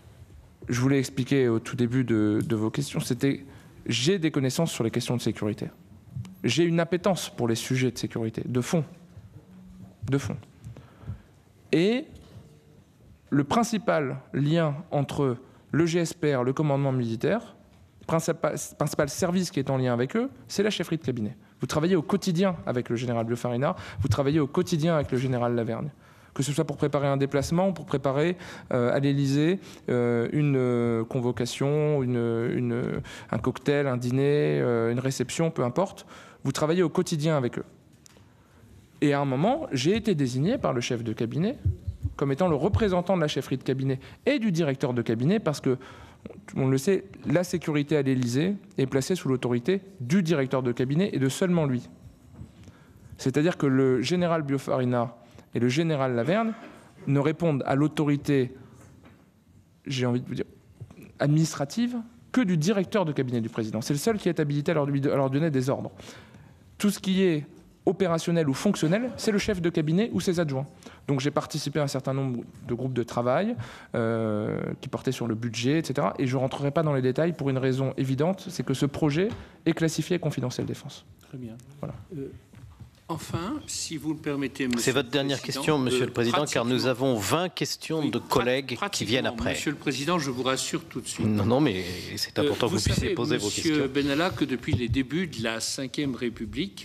Je voulais expliquer au tout début de, de vos questions, c'était j'ai des connaissances sur les questions de sécurité. J'ai une appétence pour les sujets de sécurité, de fond. De fond. Et le principal lien entre le G S P R, le commandement militaire, principal, principal service qui est en lien avec eux, c'est la chefferie de cabinet. Vous travaillez au quotidien avec le général Biofarina, vous travaillez au quotidien avec le général Lavergne. Que ce soit pour préparer un déplacement, pour préparer euh, à l'Élysée euh, une euh, convocation, une, une, un cocktail, un dîner, euh, une réception, peu importe. Vous travaillez au quotidien avec eux. Et à un moment, j'ai été désigné par le chef de cabinet comme étant le représentant de la chefferie de cabinet et du directeur de cabinet, parce que, on le sait, la sécurité à l'Élysée est placée sous l'autorité du directeur de cabinet et de seulement lui. C'est-à-dire que le général Biofarina et le général Lavergne ne répondent à l'autorité, j'ai envie de vous dire, administrative, que du directeur de cabinet du président. C'est le seul qui est habilité à leur, à leur donner des ordres. Tout ce qui est opérationnel ou fonctionnel, c'est le chef de cabinet ou ses adjoints. Donc j'ai participé à un certain nombre de groupes de travail euh, qui portaient sur le budget, et cetera. Et je ne rentrerai pas dans les détails pour une raison évidente, c'est que ce projet est classifié confidentiel défense. Très bien. Voilà. Euh, enfin, si vous le permettez, monsieur C'est votre dernière question, monsieur euh, le Président, car nous avons vingt questions oui, de collègues qui viennent après. Monsieur le Président, je vous rassure tout de suite. Non, non, mais c'est important euh, que vous, vous puissiez savez, poser vos questions. Monsieur Benalla, que depuis les débuts de la cinquième République,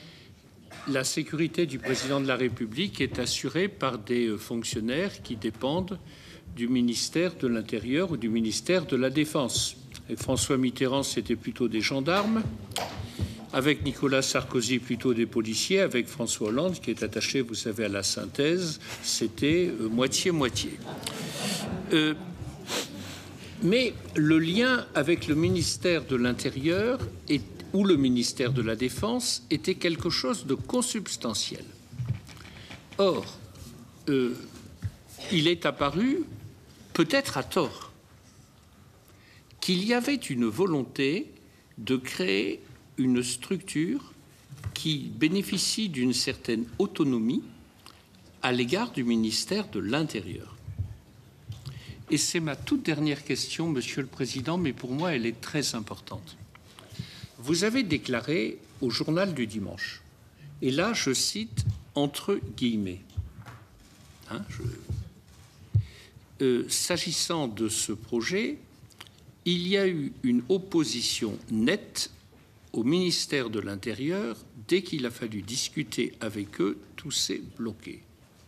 la sécurité du président de la République est assurée par des fonctionnaires qui dépendent du ministère de l'Intérieur ou du ministère de la Défense. Et François Mitterrand, c'était plutôt des gendarmes. Avec Nicolas Sarkozy, plutôt des policiers. Avec François Hollande, qui est attaché, vous savez, à la synthèse, c'était moitié-moitié. Euh, mais le lien avec le ministère de l'Intérieur est ou le ministère de la Défense était quelque chose de consubstantiel. Or, euh, il est apparu, peut-être à tort, qu'il y avait une volonté de créer une structure qui bénéficie d'une certaine autonomie à l'égard du ministère de l'Intérieur. Et c'est ma toute dernière question, Monsieur le Président, mais pour moi, elle est très importante. Vous avez déclaré au journal du dimanche, et là je cite entre guillemets, hein, je... euh, s'agissant de ce projet, il y a eu une opposition nette au ministère de l'Intérieur dès qu'il a fallu discuter avec eux, tout s'est bloqué.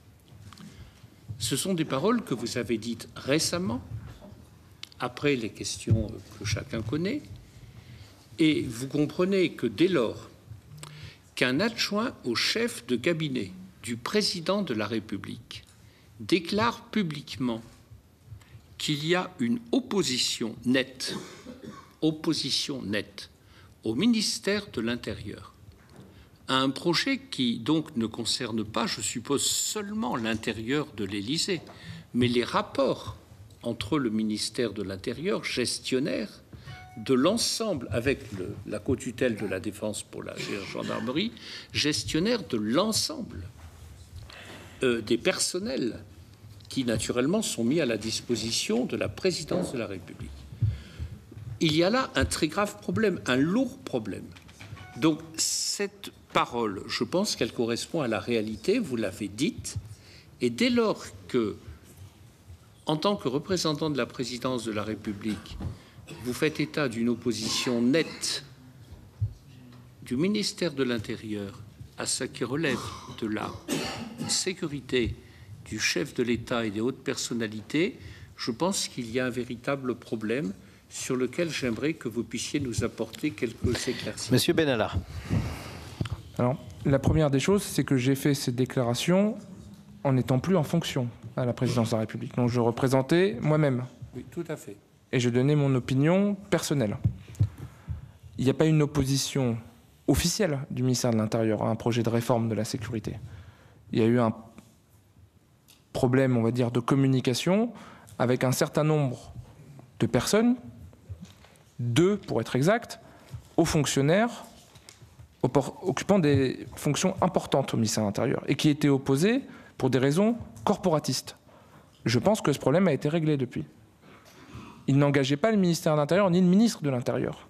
Ce sont des paroles que vous avez dites récemment, après les questions que chacun connaît. Et vous comprenez que dès lors qu'un adjoint au chef de cabinet du président de la République déclare publiquement qu'il y a une opposition nette, opposition nette au ministère de l'Intérieur à un projet qui donc ne concerne pas, je suppose, seulement l'intérieur de l'Élysée, mais les rapports entre le ministère de l'Intérieur, gestionnaire, de l'ensemble, avec le, la co-tutelle de la Défense pour la gendarmerie, gestionnaire de l'ensemble euh, des personnels qui, naturellement, sont mis à la disposition de la présidence de la République. Il y a là un très grave problème, un lourd problème. Donc, cette parole, je pense qu'elle correspond à la réalité, vous l'avez dite, et dès lors que, en tant que représentant de la présidence de la République, vous faites état d'une opposition nette du ministère de l'Intérieur à ce qui relève de la sécurité du chef de l'État et des hautes personnalités, je pense qu'il y a un véritable problème sur lequel j'aimerais que vous puissiez nous apporter quelques éclaircissements. Monsieur Benalla. Alors, la première des choses, c'est que j'ai fait cette déclaration en n'étant plus en fonction à la présidence de la République. Donc je représentais moi-même. Oui, tout à fait. Et je donnais mon opinion personnelle. Il n'y a pas une opposition officielle du ministère de l'Intérieur à un projet de réforme de la sécurité. Il y a eu un problème, on va dire, de communication avec un certain nombre de personnes, deux pour être exact, hauts fonctionnaires occupant des fonctions importantes au ministère de l'Intérieur et qui étaient opposés pour des raisons corporatistes. Je pense que ce problème a été réglé depuis. Il n'engageait pas le ministère de l'Intérieur ni le ministre de l'Intérieur.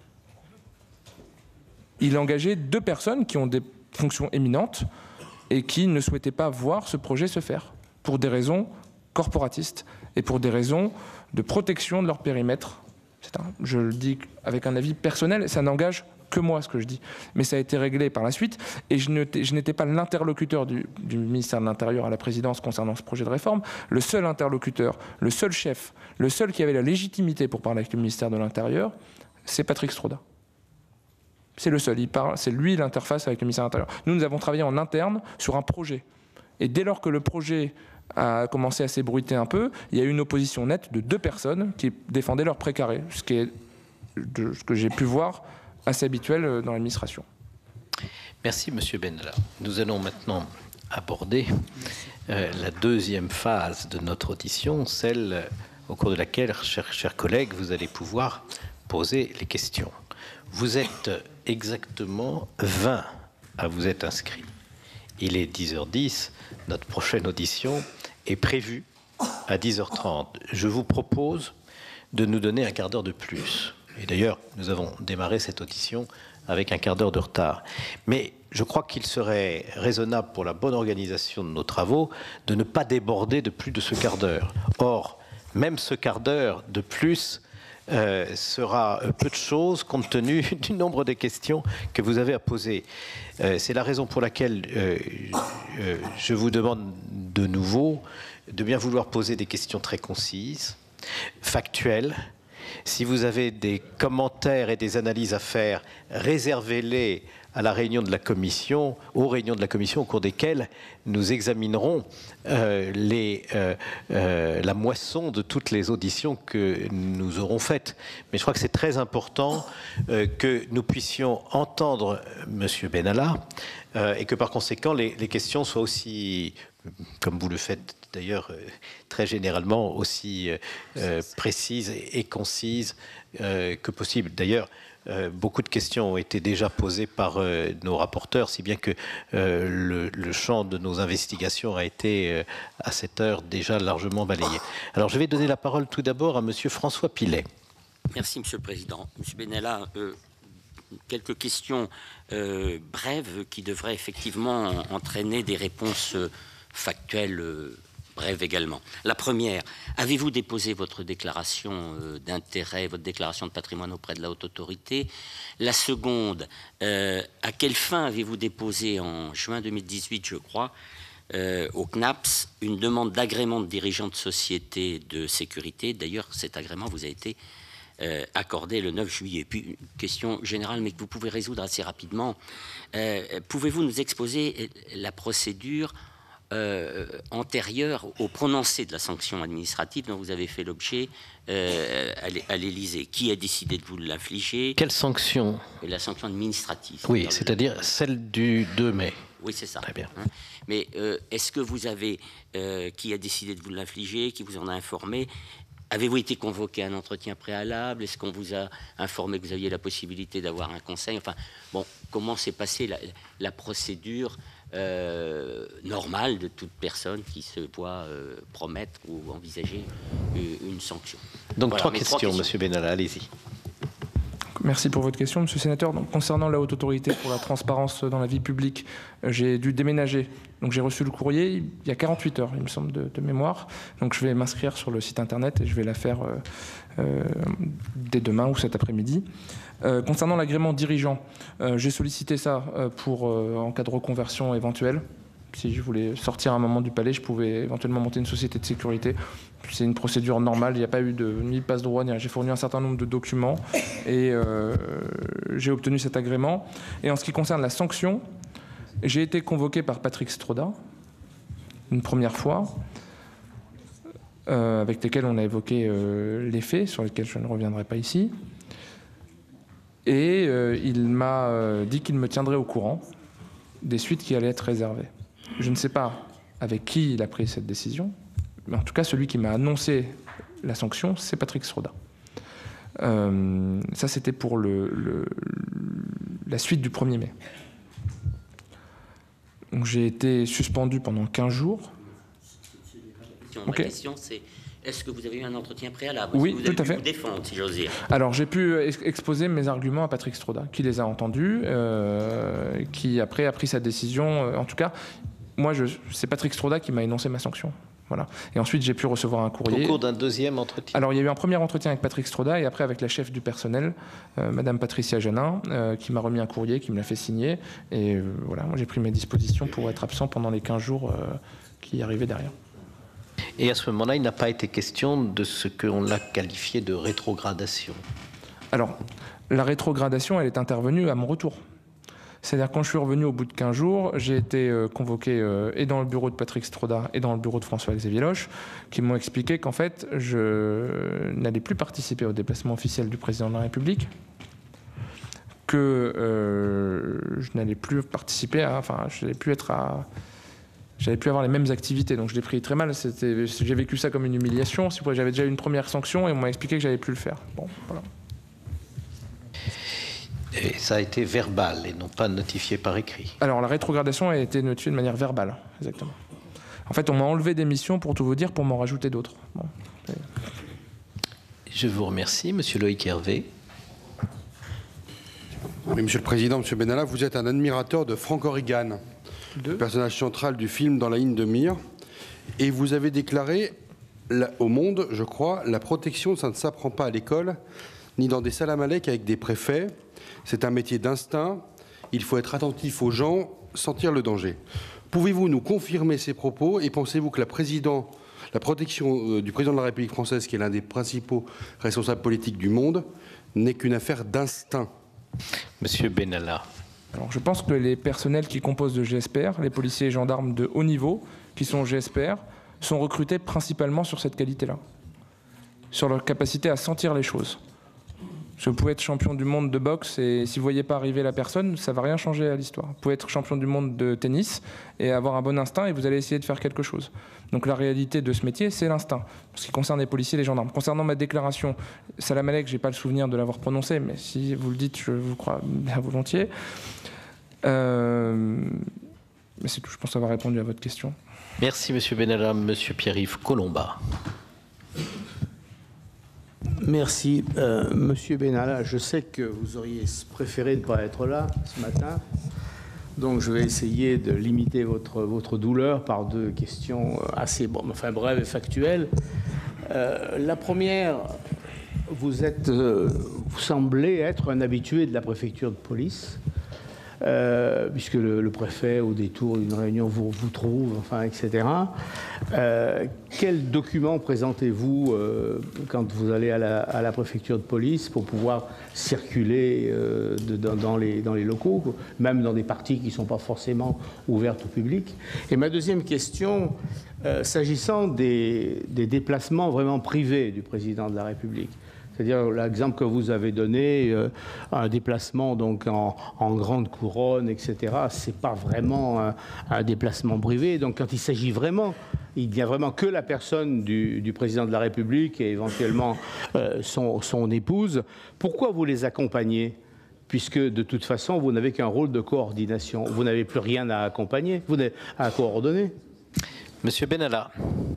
Il engageait deux personnes qui ont des fonctions éminentes et qui ne souhaitaient pas voir ce projet se faire, pour des raisons corporatistes et pour des raisons de protection de leur périmètre. Un, je le dis avec un avis personnel, ça n'engage que moi ce que je dis. Mais ça a été réglé par la suite et je n'étais pas l'interlocuteur du, du ministère de l'Intérieur à la présidence concernant ce projet de réforme. Le seul interlocuteur, le seul chef, le seul qui avait la légitimité pour parler avec le ministère de l'Intérieur, c'est Patrick Stroda. C'est le seul, il parle, c'est lui l'interface avec le ministère de l'Intérieur. Nous, nous avons travaillé en interne sur un projet. Et dès lors que le projet a commencé à s'ébruiter un peu, il y a eu une opposition nette de deux personnes qui défendaient leur précaré, ce qui est, de ce que j'ai pu voir, assez habituel dans l'administration. Merci, Monsieur Benalla. Nous allons maintenant aborder euh, la deuxième phase de notre audition, celle au cours de laquelle, chers, chers collègues, vous allez pouvoir poser les questions. Vous êtes exactement vingt à vous être inscrits. Il est dix heures dix, notre prochaine audition est prévue à dix heures trente. Je vous propose de nous donner un quart d'heure de plus. Et d'ailleurs, nous avons démarré cette audition avec un quart d'heure de retard. Mais je crois qu'il serait raisonnable pour la bonne organisation de nos travaux de ne pas déborder de plus de ce quart d'heure. Or, même ce quart d'heure de plus euh, sera peu de choses compte tenu du nombre de questions que vous avez à poser. Euh, c'est la raison pour laquelle euh, euh, je vous demande de nouveau de bien vouloir poser des questions très concises, factuelles. Si vous avez des commentaires et des analyses à faire, réservez-les à la réunion de la commission, aux réunions de la commission au cours desquelles nous examinerons euh, les, euh, euh, la moisson de toutes les auditions que nous aurons faites. Mais je crois que c'est très important euh, que nous puissions entendre M. Benalla euh, et que par conséquent les, les questions soient aussi, comme vous le faites d'ailleurs euh, très généralement, aussi euh, précises et, et concises euh, que possible. D'ailleurs, Euh, beaucoup de questions ont été déjà posées par euh, nos rapporteurs, si bien que euh, le, le champ de nos investigations a été, euh, à cette heure, déjà largement balayé. Alors, je vais donner la parole tout d'abord à Monsieur François Pilet. Merci, Monsieur le Président. Monsieur Benalla, euh, quelques questions euh, brèves qui devraient effectivement entraîner des réponses euh, factuelles euh, brèves également. La première, avez-vous déposé votre déclaration euh, d'intérêt, votre déclaration de patrimoine auprès de la haute autorité? La seconde, euh, à quelle fin avez-vous déposé en juin deux mille dix-huit, je crois, euh, au C N A P S, une demande d'agrément de dirigeant de société de sécurité? D'ailleurs, cet agrément vous a été euh, accordé le neuf juillet. Puis, une question générale, mais que vous pouvez résoudre assez rapidement. Euh, pouvez-vous nous exposer la procédure Euh, antérieure au prononcé de la sanction administrative dont vous avez fait l'objet euh, à l'Élysée? Qui a décidé de vous l'infliger? Quelle sanction? La sanction administrative. Oui, c'est-à-dire le... celle du deux mai. Oui, c'est ça. Très bien. Hein? Mais euh, est-ce que vous avez... Euh, qui a décidé de vous l'infliger? Qui vous en a informé? Avez-vous été convoqué à un entretien préalable? Est-ce qu'on vous a informé que vous aviez la possibilité d'avoir un conseil? Enfin, bon, comment s'est passée la, la procédure Euh, normal de toute personne qui se voit euh, promettre ou envisager une, une sanction. Donc voilà, trois, questions, trois questions, Monsieur Benalla, allez-y. Merci pour votre question, Monsieur le Sénateur. Donc, concernant la Haute Autorité pour la transparence dans la vie publique, euh, j'ai dû déménager. Donc j'ai reçu le courrier il y a quarante-huit heures, il me semble, de, de mémoire. Donc je vais m'inscrire sur le site internet et je vais la faire euh, euh, dès demain ou cet après-midi. Euh, concernant l'agrément dirigeant, euh, j'ai sollicité ça euh, pour, euh, en cas de reconversion éventuelle. Si je voulais sortir à un moment du palais, je pouvais éventuellement monter une société de sécurité. C'est une procédure normale, il n'y a pas eu de ni passe droit, ni... j'ai fourni un certain nombre de documents et euh, j'ai obtenu cet agrément. Et en ce qui concerne la sanction, j'ai été convoqué par Patrick Stroda, une première fois, euh, avec lesquels on a évoqué euh, les faits, sur lesquels je ne reviendrai pas ici. Et euh, il m'a euh, dit qu'il me tiendrait au courant des suites qui allaient être réservées. Je ne sais pas avec qui il a pris cette décision, mais en tout cas, celui qui m'a annoncé la sanction, c'est Patrick Stroda. Euh, ça, c'était pour le, le, la suite du premier mai. Donc, j'ai été suspendu pendant quinze jours. Ma okay. question, c'est... Est-ce que vous avez eu un entretien préalable? Oui, vous tout avez à fait. Vous défendre, si j'ose dire. Alors, j'ai pu exposer mes arguments à Patrick Stroda, qui les a entendus, euh, qui après a pris sa décision. En tout cas, moi, je, c'est Patrick Stroda qui m'a énoncé ma sanction. Voilà. Et ensuite, j'ai pu recevoir un courrier. Au cours d'un deuxième entretien? Alors, il y a eu un premier entretien avec Patrick Stroda et après avec la chef du personnel, euh, Madame Patricia Janin, euh, qui m'a remis un courrier, qui me l'a fait signer. Et euh, voilà, moi j'ai pris mes dispositions pour être absent pendant les quinze jours euh, qui arrivaient derrière. Et à ce moment-là, il n'a pas été question de ce qu'on l'a qualifié de rétrogradation? Alors, la rétrogradation, elle est intervenue à mon retour. C'est-à-dire quand je suis revenu au bout de quinze jours, j'ai été euh, convoqué euh, et dans le bureau de Patrick Stroda et dans le bureau de François-Xavier Loche, qui m'ont expliqué qu'en fait, je n'allais plus participer au déplacement officiel du président de la République, que euh, je n'allais plus participer à... Enfin, je n'allais plus être à... J'allais plus avoir les mêmes activités, donc je l'ai pris très mal. J'ai vécu ça comme une humiliation. J'avais déjà eu une première sanction et on m'a expliqué que j'allais plus le faire. Bon, voilà. Et ça a été verbal et non pas notifié par écrit? Alors la rétrogradation a été notifiée de manière verbale, exactement. En fait, on m'a enlevé des missions, pour tout vous dire, pour m'en rajouter d'autres. Bon. Je vous remercie, Monsieur Loïc Hervé. Oui, Monsieur le Président, Monsieur Benalla, vous êtes un admirateur de Frank Horrigan, Deux. le personnage central du film Dans la ligne de mire, et vous avez déclaré la, au Monde, je crois, la protection, ça ne s'apprend pas à l'école, ni dans des salles à Malek avec des préfets. C'est un métier d'instinct. Il faut être attentif aux gens, sentir le danger. Pouvez-vous nous confirmer ces propos et pensez-vous que la, président, la protection euh, du président de la République française, qui est l'un des principaux responsables politiques du monde, n'est qu'une affaire d'instinct? Monsieur Benalla. Alors, je pense que les personnels qui composent de G S P R, les policiers et gendarmes de haut niveau, qui sont G S P R, sont recrutés principalement sur cette qualité-là, sur leur capacité à sentir les choses. Parce que vous pouvez être champion du monde de boxe et si vous ne voyez pas arriver la personne, ça ne va rien changer à l'histoire. Vous pouvez être champion du monde de tennis et avoir un bon instinct et vous allez essayer de faire quelque chose. Donc la réalité de ce métier, c'est l'instinct. Ce qui concerne les policiers et les gendarmes. Concernant ma déclaration, Salam Alek, je n'ai pas le souvenir de l'avoir prononcée, mais si vous le dites, je vous crois bien volontiers. Euh... Mais c'est tout, je pense avoir répondu à votre question. Merci, Monsieur Benalla. Monsieur Pierre-Yves Collombat. Merci. Euh, Monsieur Benalla, je sais que vous auriez préféré ne pas être là ce matin, donc je vais essayer de limiter votre, votre douleur par deux questions assez bon, enfin, brèves et factuelles. Euh, la première, vous, êtes, euh, vous semblez être un habitué de la préfecture de police, euh, puisque le, le préfet, au détour d'une réunion, vous, vous trouve, enfin, et cetera. Euh, quels documents présentez-vous euh, quand vous allez à la, à la préfecture de police pour pouvoir circuler euh, de, dans, dans, les, dans les locaux, même dans des parties qui ne sont pas forcément ouvertes au public? Et ma deuxième question, euh, s'agissant des, des déplacements vraiment privés du président de la République, c'est-à-dire l'exemple que vous avez donné, euh, un déplacement donc en, en grande couronne, et cetera, ce n'est pas vraiment un, un déplacement privé. Donc quand il s'agit vraiment, il n'y a vraiment que la personne du, du président de la République et éventuellement euh, son, son épouse. Pourquoi vous les accompagnez? Puisque de toute façon, vous n'avez qu'un rôle de coordination. Vous n'avez plus rien à accompagner, vous n'avez à coordonner. Monsieur Benalla.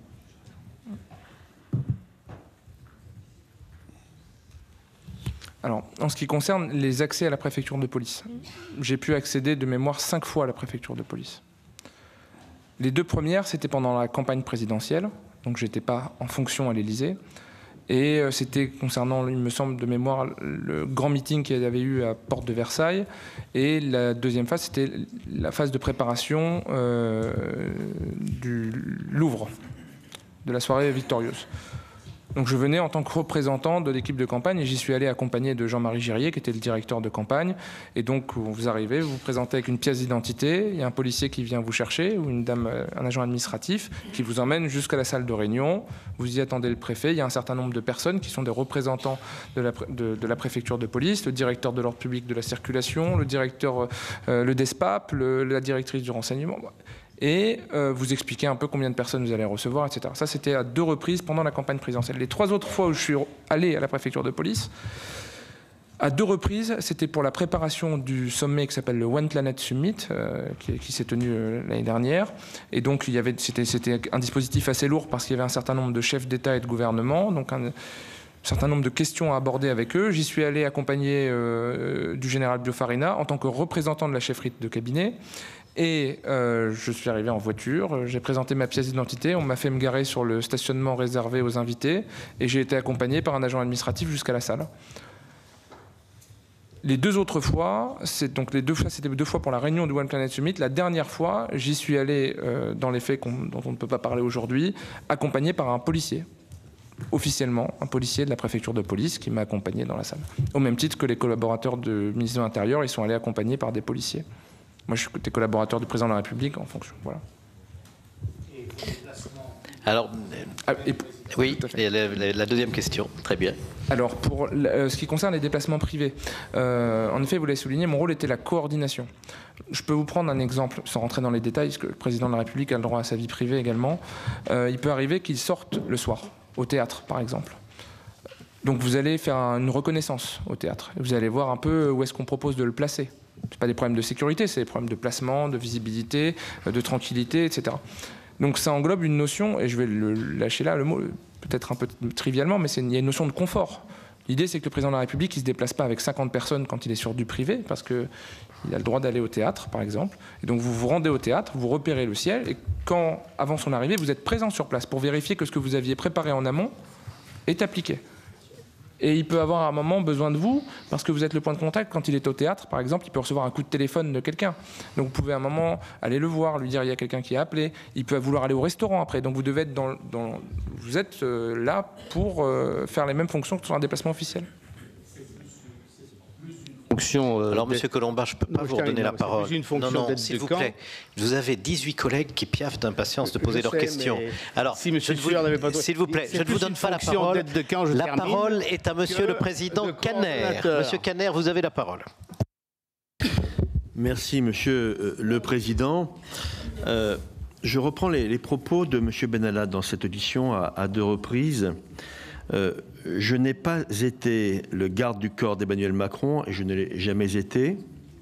Alors, en ce qui concerne les accès à la préfecture de police, j'ai pu accéder de mémoire cinq fois à la préfecture de police. Les deux premières, c'était pendant la campagne présidentielle, donc je n'étais pas en fonction à l'Élysée, et c'était concernant, il me semble, de mémoire, le grand meeting qu'il y avait eu à Porte de Versailles, et la deuxième phase, c'était la phase de préparation euh, du Louvre, de la soirée victorieuse. Donc je venais en tant que représentant de l'équipe de campagne et j'y suis allé accompagné de Jean-Marie Girier qui était le directeur de campagne. Et donc vous arrivez, vous vous présentez avec une pièce d'identité, il y a un policier qui vient vous chercher ou une dame, un agent administratif qui vous emmène jusqu'à la salle de réunion. Vous y attendez le préfet, il y a un certain nombre de personnes qui sont des représentants de la, de, de la préfecture de police, le directeur de l'ordre public de la circulation, le directeur, euh, le DESPAP, le, la directrice du renseignement. Et euh, vous expliquez un peu combien de personnes vous allez recevoir, et cetera. Ça, c'était à deux reprises pendant la campagne présidentielle. Les trois autres fois où je suis allé à la préfecture de police, à deux reprises, c'était pour la préparation du sommet qui s'appelle le One Planet Summit, euh, qui, qui s'est tenu euh, l'année dernière. Et donc, il y avait, c'était, c'était un dispositif assez lourd parce qu'il y avait un certain nombre de chefs d'État et de gouvernement, donc un, un certain nombre de questions à aborder avec eux. J'y suis allé accompagné euh, du général Biofarina en tant que représentant de la chefferie de cabinet. Et euh, je suis arrivé en voiture, j'ai présenté ma pièce d'identité, on m'a fait me garer sur le stationnement réservé aux invités et j'ai été accompagné par un agent administratif jusqu'à la salle. Les deux autres fois, c'est donc les deux fois, c'était deux fois pour la réunion du One Planet Summit. La dernière fois, j'y suis allé euh, dans les faits dont on ne peut pas parler aujourd'hui, accompagné par un policier, officiellement un policier de la préfecture de police qui m'a accompagné dans la salle. Au même titre que les collaborateurs du ministère de l'Intérieur, ils sont allés accompagnés par des policiers. Moi, je suis collaborateur du président de la République en fonction. Voilà. Et vos déplacements... Alors, ah, et, oui, et la, la, la deuxième question, très bien. Alors, pour euh, ce qui concerne les déplacements privés, euh, en effet, vous l'avez souligné, mon rôle était la coordination. Je peux vous prendre un exemple, sans rentrer dans les détails, parce que le président de la République a le droit à sa vie privée également. Euh, il peut arriver qu'il sorte le soir, au théâtre, par exemple. Donc, vous allez faire une reconnaissance au théâtre. Vous allez voir un peu où est-ce qu'on propose de le placer. Ce n'est pas des problèmes de sécurité, c'est des problèmes de placement, de visibilité, de tranquillité, et cetera. Donc ça englobe une notion, et je vais le lâcher là, le mot, peut-être un peu trivialement, mais il y a une notion de confort. L'idée, c'est que le président de la République, il ne se déplace pas avec cinquante personnes quand il est sur du privé, parce qu'il a le droit d'aller au théâtre, par exemple. Et donc vous vous rendez au théâtre, vous repérez le ciel, et quand, avant son arrivée, vous êtes présent sur place pour vérifier que ce que vous aviez préparé en amont est appliqué. Et il peut avoir à un moment besoin de vous, parce que vous êtes le point de contact. Quand il est au théâtre, par exemple, il peut recevoir un coup de téléphone de quelqu'un. Donc vous pouvez à un moment aller le voir, lui dire il y a quelqu'un qui a appelé. Il peut vouloir aller au restaurant après. Donc vous devez être dans, dans vous êtes euh, là pour euh, faire les mêmes fonctions que sur un déplacement officiel. Fonction, euh, Alors, Monsieur Colomba, je ne peux pas non, vous redonner la parole. Une non, non, s'il vous plaît. Vous avez dix-huit collègues qui piaffent d'impatience de poser leurs sais, questions. Alors, si Monsieur vous, s'il vous plaît, je ne vous donne pas la parole. De quand je la parole est à Monsieur le Président Caner. Monsieur Caner, vous avez la parole. Merci, Monsieur euh, le Président. Euh, je reprends les, les propos de Monsieur Benalla dans cette audition à, à deux reprises. Euh, je n'ai pas été le garde du corps d'Emmanuel Macron et je ne l'ai jamais été.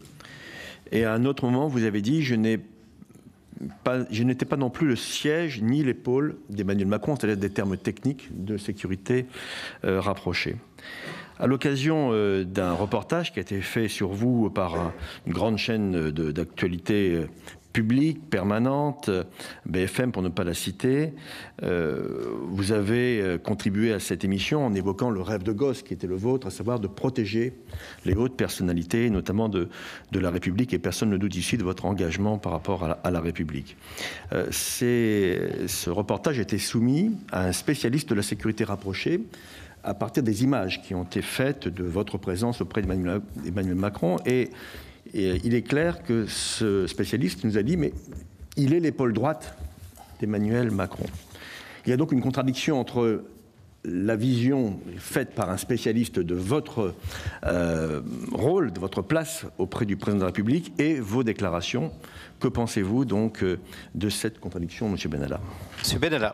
Et à un autre moment, vous avez dit je n'ai pas, je n'étais pas non plus le siège ni l'épaule d'Emmanuel Macron, c'est-à-dire des termes techniques de sécurité euh, rapprochés. À l'occasion euh, d'un reportage qui a été fait sur vous par un, une grande chaîne d'actualité euh, publique, permanente, B F M pour ne pas la citer, euh, vous avez contribué à cette émission en évoquant le rêve de gosse qui était le vôtre, à savoir de protéger les hautes personnalités, notamment de, de la République, et personne ne doute ici de votre engagement par rapport à la, à la République. Euh, ce reportage a été soumis à un spécialiste de la sécurité rapprochée à partir des images qui ont été faites de votre présence auprès d'Emmanuel Macron, et Et il est clair que ce spécialiste nous a dit, mais il est l'épaule droite d'Emmanuel Macron. Il y a donc une contradiction entre la vision faite par un spécialiste de votre euh, rôle, de votre place auprès du président de la République et vos déclarations. Que pensez-vous donc de cette contradiction, M. Benalla? M. Benalla.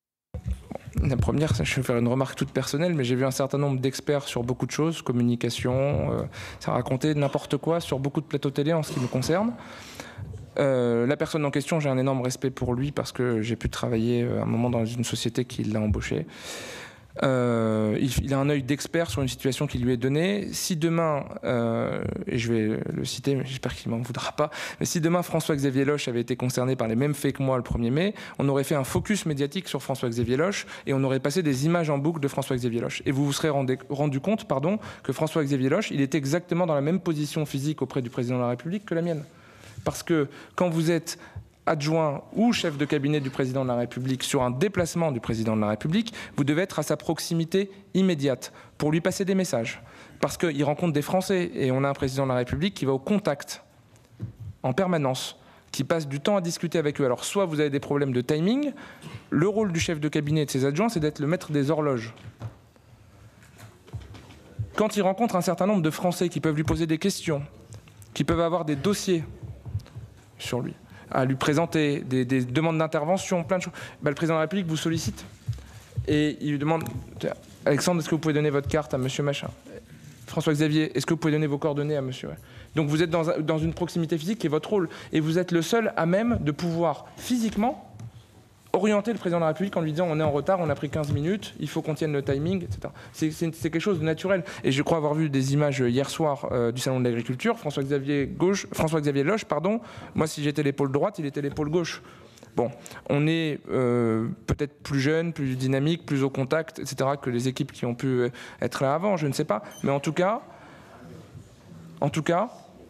La première, je vais faire une remarque toute personnelle, mais j'ai vu un certain nombre d'experts sur beaucoup de choses, communication, euh, ça racontait n'importe quoi sur beaucoup de plateaux télé en ce qui me concerne. Euh, la personne en question, j'ai un énorme respect pour lui parce que j'ai pu travailler à un moment dans une société qui l'a embauché. Euh, il, il a un œil d'expert sur une situation qui lui est donnée. Si demain, euh, et je vais le citer, mais j'espère qu'il ne m'en voudra pas, mais si demain François-Xavier Loche avait été concerné par les mêmes faits que moi le premier mai, on aurait fait un focus médiatique sur François-Xavier Loche et on aurait passé des images en boucle de François-Xavier Loche. Et vous vous serez rendu, rendu compte pardon, que François-Xavier Loche, il était exactement dans la même position physique auprès du président de la République que la mienne. Parce que quand vous êtes adjoint ou chef de cabinet du président de la République sur un déplacement du président de la République, vous devez être à sa proximité immédiate pour lui passer des messages. Parce qu'il rencontre des Français et on a un président de la République qui va au contact en permanence, qui passe du temps à discuter avec eux. Alors soit vous avez des problèmes de timing, le rôle du chef de cabinet et de ses adjoints, c'est d'être le maître des horloges. Quand il rencontre un certain nombre de Français qui peuvent lui poser des questions, qui peuvent avoir des dossiers sur lui, à lui présenter des, des demandes d'intervention, plein de choses. Ben, le président de la République vous sollicite et il lui demande « Alexandre, est-ce que vous pouvez donner votre carte à monsieur machin ?» François-Xavier, est-ce que vous pouvez donner vos coordonnées à monsieur ? Donc vous êtes dans, dans une proximité physique qui est votre rôle et vous êtes le seul à même de pouvoir physiquement orienter le président de la République en lui disant on est en retard, on a pris quinze minutes, il faut qu'on tienne le timing, et cetera. C'est, c'est, c'est quelque chose de naturel. Et je crois avoir vu des images hier soir euh, du Salon de l'Agriculture. François-Xavier gauche, François-Xavier Loche, pardon. Moi, si j'étais l'épaule droite, il était l'épaule gauche. Bon, on est euh, peut-être plus jeune, plus dynamique, plus au contact, et cetera que les équipes qui ont pu être là avant, je ne sais pas. Mais en tout cas, en tout cas,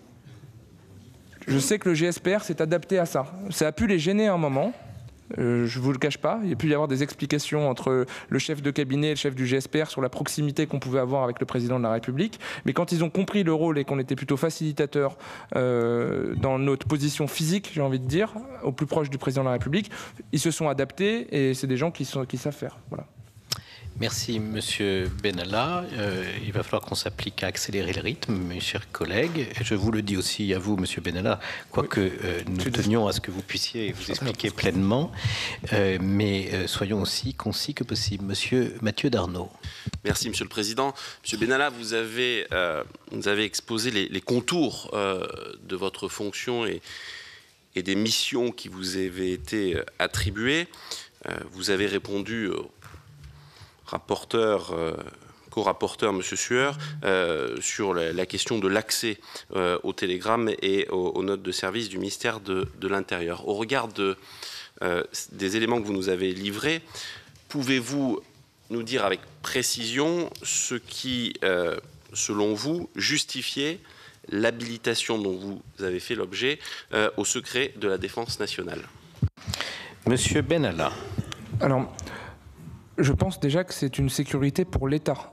je sais que le G S P R s'est adapté à ça. Ça a pu les gêner à un moment. Euh, je ne vous le cache pas, il y a pu y avoir des explications entre le chef de cabinet et le chef du G S P R sur la proximité qu'on pouvait avoir avec le président de la République. Mais quand ils ont compris le rôle et qu'on était plutôt facilitateur euh, dans notre position physique, j'ai envie de dire, au plus proche du président de la République, ils se sont adaptés et c'est des gens qui, sont, qui savent faire. Voilà. Merci, Monsieur Benalla. Euh, il va falloir qu'on s'applique à accélérer le rythme, mes chers collègues. Et je vous le dis aussi à vous, Monsieur Benalla, quoique oui. euh, nous tenions à ce que vous puissiez vous expliquer pleinement, euh, mais euh, soyons aussi concis que possible. Monsieur Mathieu Darnaud. Merci, Monsieur le Président. Monsieur Benalla, vous avez, euh, vous avez exposé les, les contours euh, de votre fonction et, et des missions qui vous avaient été attribuées. Euh, vous avez répondu euh, rapporteur, euh, co-rapporteur, M. Sueur, euh, sur la, la question de l'accès euh, au télégramme et aux, aux notes de service du ministère de, de l'Intérieur. Au regard de, euh, des éléments que vous nous avez livrés, pouvez-vous nous dire avec précision ce qui, euh, selon vous, justifiait l'habilitation dont vous avez fait l'objet euh, au secret de la défense nationale? Monsieur Benalla. Alors, je pense déjà que c'est une sécurité pour l'État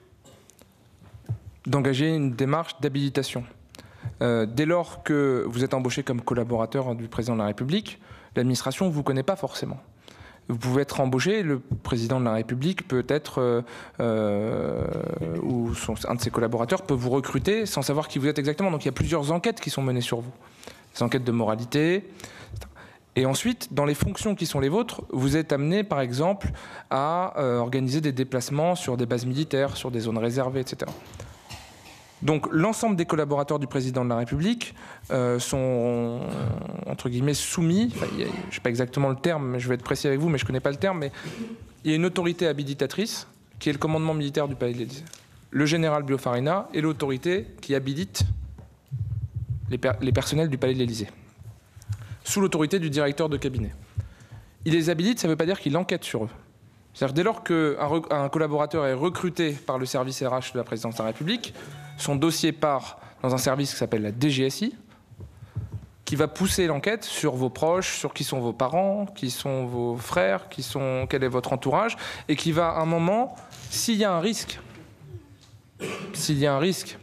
d'engager une démarche d'habilitation. Euh, dès lors que vous êtes embauché comme collaborateur du président de la République, l'administration ne vous connaît pas forcément. Vous pouvez être embauché, le président de la République peut être, euh, euh, ou son, un de ses collaborateurs peut vous recruter sans savoir qui vous êtes exactement. Donc il y a plusieurs enquêtes qui sont menées sur vous. Des enquêtes de moralité, et cetera. Et ensuite, dans les fonctions qui sont les vôtres, vous êtes amené, par exemple, à euh, organiser des déplacements sur des bases militaires, sur des zones réservées, et cetera. Donc, l'ensemble des collaborateurs du président de la République euh, sont, entre guillemets, soumis, enfin, il y a, je ne sais pas exactement le terme, mais je vais être précis avec vous, mais je ne connais pas le terme, mais il y a une autorité habilitatrice, qui est le commandement militaire du Palais de l'Élysée, le général Biofarina, et l'autorité qui habilite les, per les personnels du Palais de l'Élysée, sous l'autorité du directeur de cabinet. Il les habilite, ça ne veut pas dire qu'il enquête sur eux. C'est-à-dire dès lors qu'un un collaborateur est recruté par le service R H de la présidence de la République, son dossier part dans un service qui s'appelle la D G S I, qui va pousser l'enquête sur vos proches, sur qui sont vos parents, qui sont vos frères, qui sont, quel est votre entourage, et qui va à un moment, s'il y a un risque, s'il y a un risque,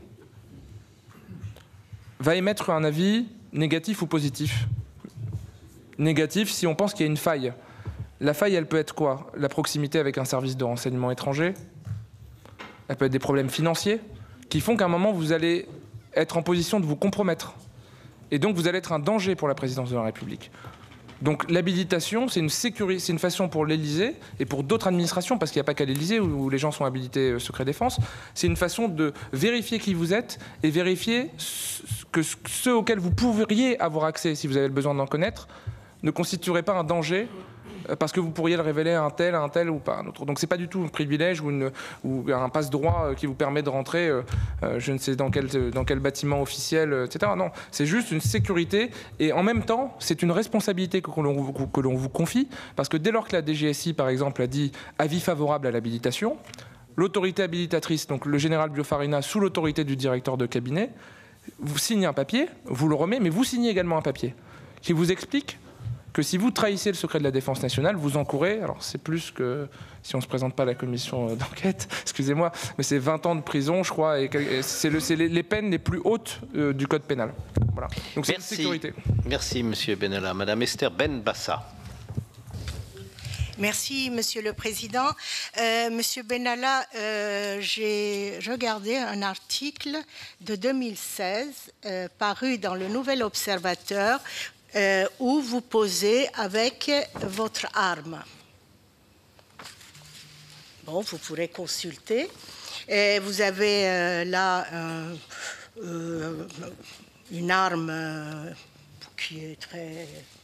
va émettre un avis négatif ou positif. Négatif si on pense qu'il y a une faille. La faille, elle peut être quoi? La proximité avec un service de renseignement étranger. Elle peut être des problèmes financiers qui font qu'à un moment, vous allez être en position de vous compromettre. Et donc, vous allez être un danger pour la présidence de la République. Donc, l'habilitation, c'est une, c'est une façon pour l'Élysée et pour d'autres administrations, parce qu'il n'y a pas qu'à l'Élysée où les gens sont habilités secret défense, c'est une façon de vérifier qui vous êtes et vérifier que ceux auxquels vous pourriez avoir accès, si vous avez besoin d'en connaître, ne constituerait pas un danger parce que vous pourriez le révéler à un tel, à un tel ou pas à un autre. Donc c'est pas du tout un privilège ou, une, ou un passe-droit qui vous permet de rentrer, euh, je ne sais dans quel, dans quel bâtiment officiel, et cetera. Non, c'est juste une sécurité et en même temps, c'est une responsabilité que l'on que l'on vous confie parce que dès lors que la D G S I, par exemple, a dit avis favorable à l'habilitation, l'autorité habilitatrice, donc le général Biofarina, sous l'autorité du directeur de cabinet, vous signez un papier, vous le remet, mais vous signez également un papier qui vous explique que si vous trahissez le secret de la défense nationale, vous encourez, alors c'est plus que si on ne se présente pas à la commission d'enquête, excusez-moi, mais c'est vingt ans de prison, je crois, et c'est le, les, les peines les plus hautes euh, du code pénal. Voilà. Donc c'est une sécurité. Merci, Monsieur Benalla. Madame Esther Benbassa. Merci, Monsieur le Président. Euh, Monsieur Benalla, euh, j'ai regardé un article de deux mille seize euh, paru dans le Nouvel Observateur Euh, où vous posez avec votre arme. Bon, vous pourrez consulter. Et vous avez euh, là euh, euh, une arme euh, qui est très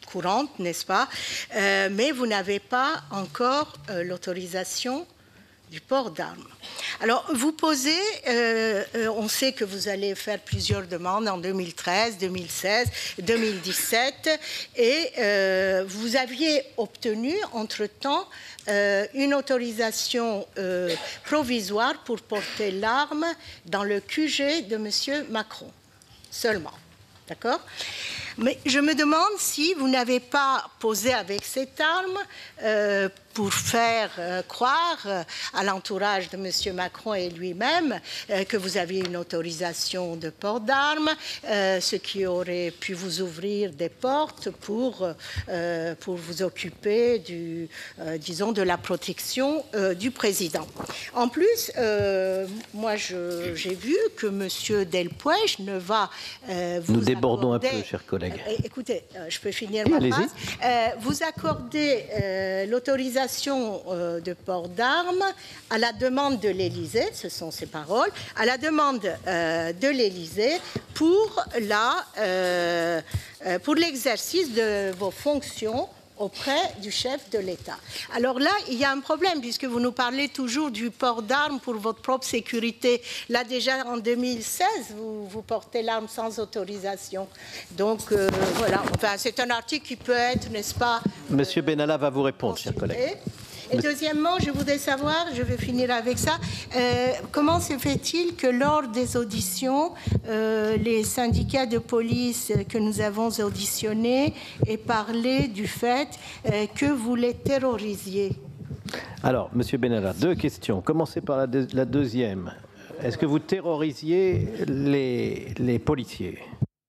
courante, n'est-ce pas? euh, Mais vous n'avez pas encore euh, l'autorisation du port d'armes. Alors, vous posez, euh, euh, on sait que vous allez faire plusieurs demandes en deux mille treize, deux mille seize, deux mille dix-sept, et euh, vous aviez obtenu, entre-temps, euh, une autorisation euh, provisoire pour porter l'arme dans le Q G de M. Macron, seulement. D'accord ? Mais je me demande si vous n'avez pas posé avec cette arme euh, pour faire euh, croire euh, à l'entourage de M. Macron et lui-même euh, que vous aviez une autorisation de port d'armes, euh, ce qui aurait pu vous ouvrir des portes pour, euh, pour vous occuper du, euh, disons, de la protection euh, du président. En plus, euh, moi j'ai vu que M. Delpech ne va euh, vous Nous débordons accorder, un peu, chers collègues. Euh, écoutez, euh, je peux finir ma phrase. Euh, vous accordez euh, l'autorisation euh, de port d'armes à la demande de l'Élysée, ce sont ses paroles, à la demande euh, de l'Élysée pour la, euh, euh, pour l'exercice de vos fonctions auprès du chef de l'État. Alors là, il y a un problème, puisque vous nous parlez toujours du port d'armes pour votre propre sécurité. Là, déjà, en deux mille seize, vous, vous portez l'arme sans autorisation. Donc, euh, voilà. Enfin, c'est un article qui peut être, n'est-ce pas... Monsieur Benalla va vous répondre, chers collègues. Et deuxièmement, je voudrais savoir, je vais finir avec ça, euh, comment se fait-il que lors des auditions, euh, les syndicats de police que nous avons auditionnés aient parlé du fait euh, que vous les terrorisiez? Alors, Monsieur Benalla, deux questions. Commencez par la, deux, la deuxième. Est-ce que vous terrorisiez les, les policiers?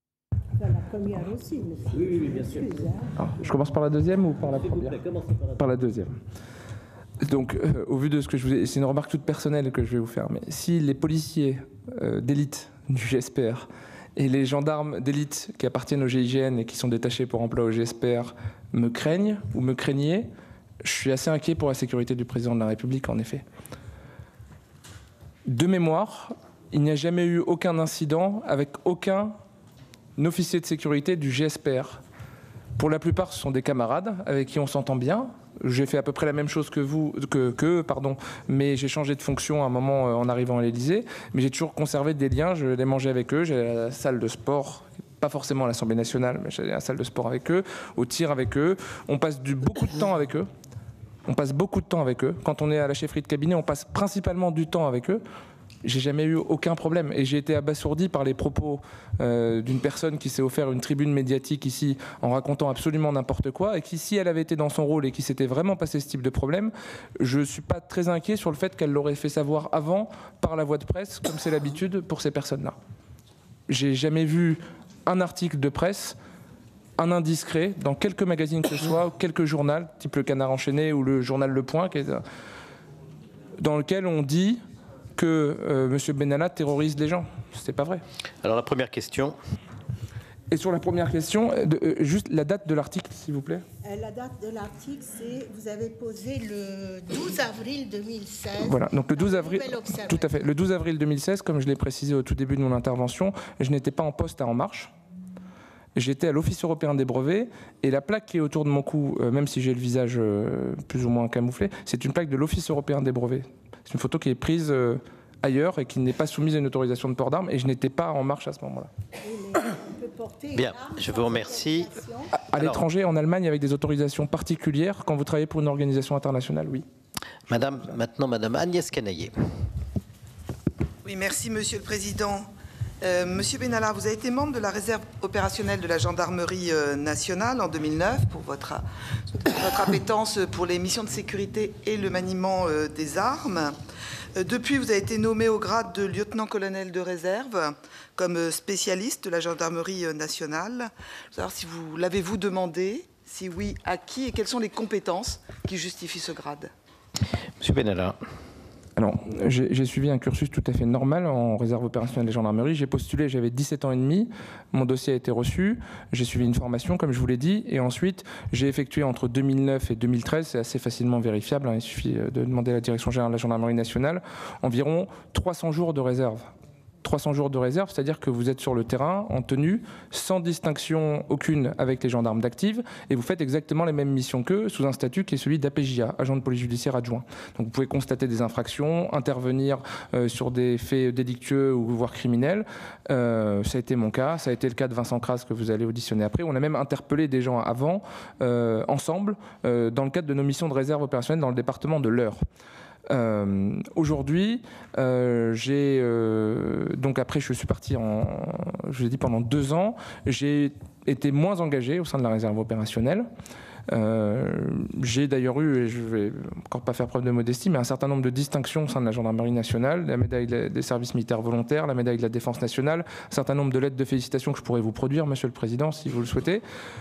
La première aussi, monsieur. Oui, oui, bien sûr. Alors, je commence par la deuxième ou par la première? Par la deuxième. Donc, euh, au vu de ce que je vous ai... C'est une remarque toute personnelle que je vais vous faire, mais si les policiers euh, d'élite du G S P R et les gendarmes d'élite qui appartiennent au G I G N et qui sont détachés pour emploi au G S P R me craignent ou me craignaient, je suis assez inquiet pour la sécurité du président de la République, en effet. De mémoire, il n'y a jamais eu aucun incident avec aucun officier de sécurité du G S P R. Pour la plupart, ce sont des camarades avec qui on s'entend bien. J'ai fait à peu près la même chose que vous, que, que pardon, mais j'ai changé de fonction à un moment en arrivant à l'Élysée. Mais j'ai toujours conservé des liens, je les mangeais avec eux, j'allais à la salle de sport, pas forcément à l'Assemblée nationale, mais j'allais à la salle de sport avec eux, au tir avec eux. On passe du, beaucoup de temps avec eux. On passe beaucoup de temps avec eux. Quand on est à la chefferie de cabinet, on passe principalement du temps avec eux. J'ai jamais eu aucun problème et j'ai été abasourdi par les propos euh, d'une personne qui s'est offert une tribune médiatique ici en racontant absolument n'importe quoi et qui, si elle avait été dans son rôle et qui s'était vraiment passé ce type de problème, je suis pas très inquiet sur le fait qu'elle l'aurait fait savoir avant par la voie de presse, comme c'est l'habitude pour ces personnes-là. J'ai jamais vu un article de presse, un indiscret, dans quelques magazines que ce soit, quelques journaux, type le Canard enchaîné ou le journal Le Point, qui est, dans lequel on dit que euh, M. Benalla terrorise les gens. C'est pas vrai. Alors la première question. Et sur la première question, de, euh, juste la date de l'article, s'il vous plaît. Euh, la date de l'article, c'est, vous avez posé le douze avril deux mille seize. Voilà, donc le douze avril, tout à fait. Le douze avril deux mille seize, comme je l'ai précisé au tout début de mon intervention, je n'étais pas en poste à En Marche. J'étais à l'Office européen des brevets et la plaque qui est autour de mon cou, euh, même si j'ai le visage euh, plus ou moins camouflé, c'est une plaque de l'Office européen des brevets. C'est une photo qui est prise euh, ailleurs et qui n'est pas soumise à une autorisation de port d'armes et je n'étais pas en marche à ce moment-là. Bien, je vous remercie. À, à l'étranger, en Allemagne, avec des autorisations particulières, quand vous travaillez pour une organisation internationale, oui. Madame, maintenant, Madame Agnès Canaillé. Oui, merci, Monsieur le Président. Euh, Monsieur Benalla, vous avez été membre de la réserve opérationnelle de la gendarmerie euh, nationale en deux mille neuf pour votre, votre appétence pour les missions de sécurité et le maniement euh, des armes. Euh, depuis, vous avez été nommé au grade de lieutenant-colonel de réserve comme spécialiste de la gendarmerie euh, nationale. Je veux savoir si vous l'avez-vous demandé, si oui, à qui et quelles sont les compétences qui justifient ce grade. Monsieur Benalla. Alors, j'ai suivi un cursus tout à fait normal en réserve opérationnelle des gendarmeries. J'ai postulé, j'avais dix-sept ans et demi. Mon dossier a été reçu. J'ai suivi une formation, comme je vous l'ai dit. Et ensuite, j'ai effectué entre deux mille neuf et deux mille treize, c'est assez facilement vérifiable, hein, il suffit de demander à la Direction générale de la gendarmerie nationale, environ trois cents jours de réserve. trois cents jours de réserve, c'est-à-dire que vous êtes sur le terrain en tenue, sans distinction aucune avec les gendarmes d'active, et vous faites exactement les mêmes missions qu'eux, sous un statut qui est celui d'A P J A, agent de police judiciaire adjoint. Donc vous pouvez constater des infractions, intervenir euh, sur des faits délictueux ou voire criminels. Euh, ça a été mon cas, ça a été le cas de Vincent Cras que vous allez auditionner après. On a même interpellé des gens avant, euh, ensemble, euh, dans le cadre de nos missions de réserve opérationnelle dans le département de l'Eure. Euh, Aujourd'hui, euh, j'ai euh, donc après je suis parti en, je l'ai dit pendant deux ans, j'ai été moins engagé au sein de la réserve opérationnelle. Euh, j'ai d'ailleurs eu, et je vais encore pas faire preuve de modestie, mais un certain nombre de distinctions au sein de la gendarmerie nationale, la médaille des services militaires volontaires, la médaille de la défense nationale, un certain nombre de lettres de félicitations que je pourrais vous produire, Monsieur le Président, si vous le souhaitez,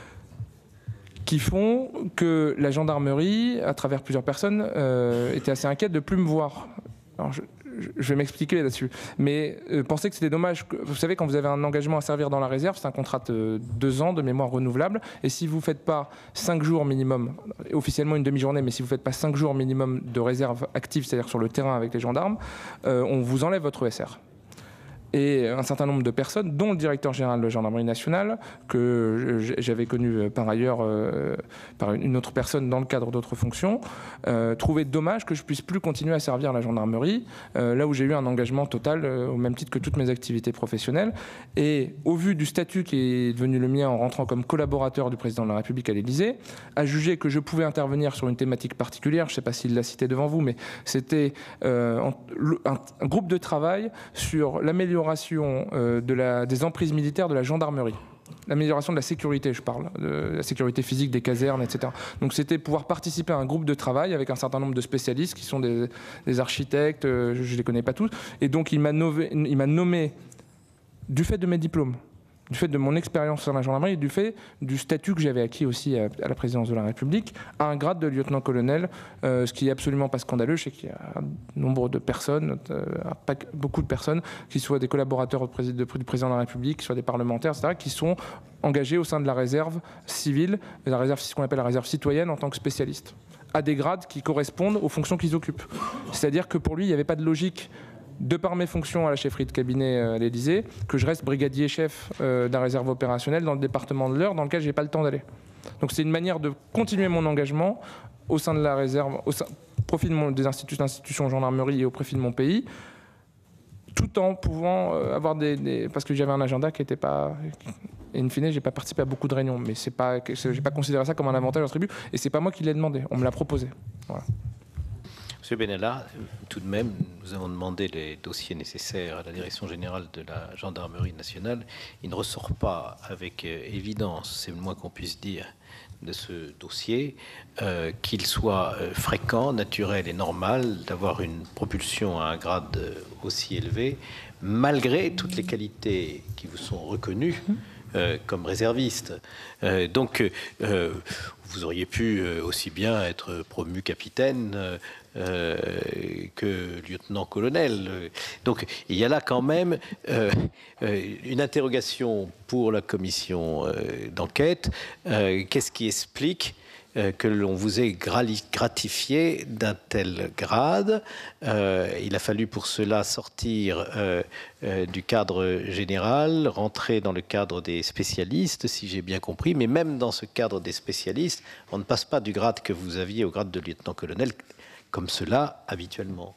qui font que la gendarmerie, à travers plusieurs personnes, euh, était assez inquiète de ne plus me voir. Alors je, je vais m'expliquer là-dessus. Mais euh, pensez que c'était dommage. Que, vous savez, quand vous avez un engagement à servir dans la réserve, c'est un contrat de deux ans de mémoire renouvelable. Et si vous ne faites pas cinq jours minimum, officiellement une demi-journée, mais si vous ne faites pas cinq jours minimum de réserve active, c'est-à-dire sur le terrain avec les gendarmes, euh, on vous enlève votre E S R. Et un certain nombre de personnes, dont le directeur général de la gendarmerie nationale, que j'avais connu par ailleurs euh, par une autre personne dans le cadre d'autres fonctions, euh, trouvaient dommage que je puisse plus continuer à servir la gendarmerie, euh, là où j'ai eu un engagement total, euh, au même titre que toutes mes activités professionnelles. Et au vu du statut qui est devenu le mien en rentrant comme collaborateur du président de la République à l'Élysée, a jugé que je pouvais intervenir sur une thématique particulière, je ne sais pas s'il l'a cité devant vous, mais c'était euh, un, un groupe de travail sur l'amélioration Euh, de la, des emprises militaires de la gendarmerie. L'amélioration de la sécurité, je parle, de la sécurité physique des casernes, et cetera. Donc c'était pouvoir participer à un groupe de travail avec un certain nombre de spécialistes qui sont des, des architectes, euh, je ne les connais pas tous, et donc il m'a nommé, il m'a nommé, du fait de mes diplômes, du fait de mon expérience sur la gendarmerie et du fait du statut que j'avais acquis aussi à, à la présidence de la République, à un grade de lieutenant-colonel, euh, ce qui est absolument pas scandaleux. Je sais qu'il y a un nombre de personnes, euh, pas, beaucoup de personnes, qui soient des collaborateurs du président, du président de la République, qui soient des parlementaires, et cetera, qui sont engagés au sein de la réserve civile, la réserve, ce qu'on appelle la réserve citoyenne en tant que spécialiste, à des grades qui correspondent aux fonctions qu'ils occupent. C'est-à-dire que pour lui, il n'y avait pas de logique, de par mes fonctions à la chefferie de cabinet à l'Élysée, que je reste brigadier-chef euh, d'un réserve opérationnelle dans le département de l'Eure, dans lequel je n'ai pas le temps d'aller. Donc c'est une manière de continuer mon engagement au sein de la réserve, au sein, au profit de mon, des instituts, institutions gendarmerie et au profit de mon pays, tout en pouvant euh, avoir des, des... Parce que j'avais un agenda qui n'était pas... Et in fine, je n'ai pas participé à beaucoup de réunions, mais je n'ai pas considéré ça comme un avantage en tribu, et ce n'est pas moi qui l'ai demandé, on me l'a proposé. Voilà. Monsieur Benalla, tout de même, nous avons demandé les dossiers nécessaires à la Direction générale de la Gendarmerie nationale. Il ne ressort pas avec évidence, c'est le moins qu'on puisse dire, de ce dossier, euh, qu'il soit euh, fréquent, naturel et normal d'avoir une propulsion à un grade aussi élevé, malgré toutes les qualités qui vous sont reconnues euh, comme réserviste. Euh, donc, euh, vous auriez pu euh, aussi bien être promu capitaine euh, Euh, que lieutenant-colonel. Donc il y a là quand même euh, euh, une interrogation pour la commission euh, d'enquête. Euh, Qu'est-ce qui explique euh, que l'on vous ait gratifié d'un tel grade? euh, Il a fallu pour cela sortir euh, euh, du cadre général, rentrer dans le cadre des spécialistes, si j'ai bien compris, mais même dans ce cadre des spécialistes, on ne passe pas du grade que vous aviez au grade de lieutenant-colonel comme cela habituellement.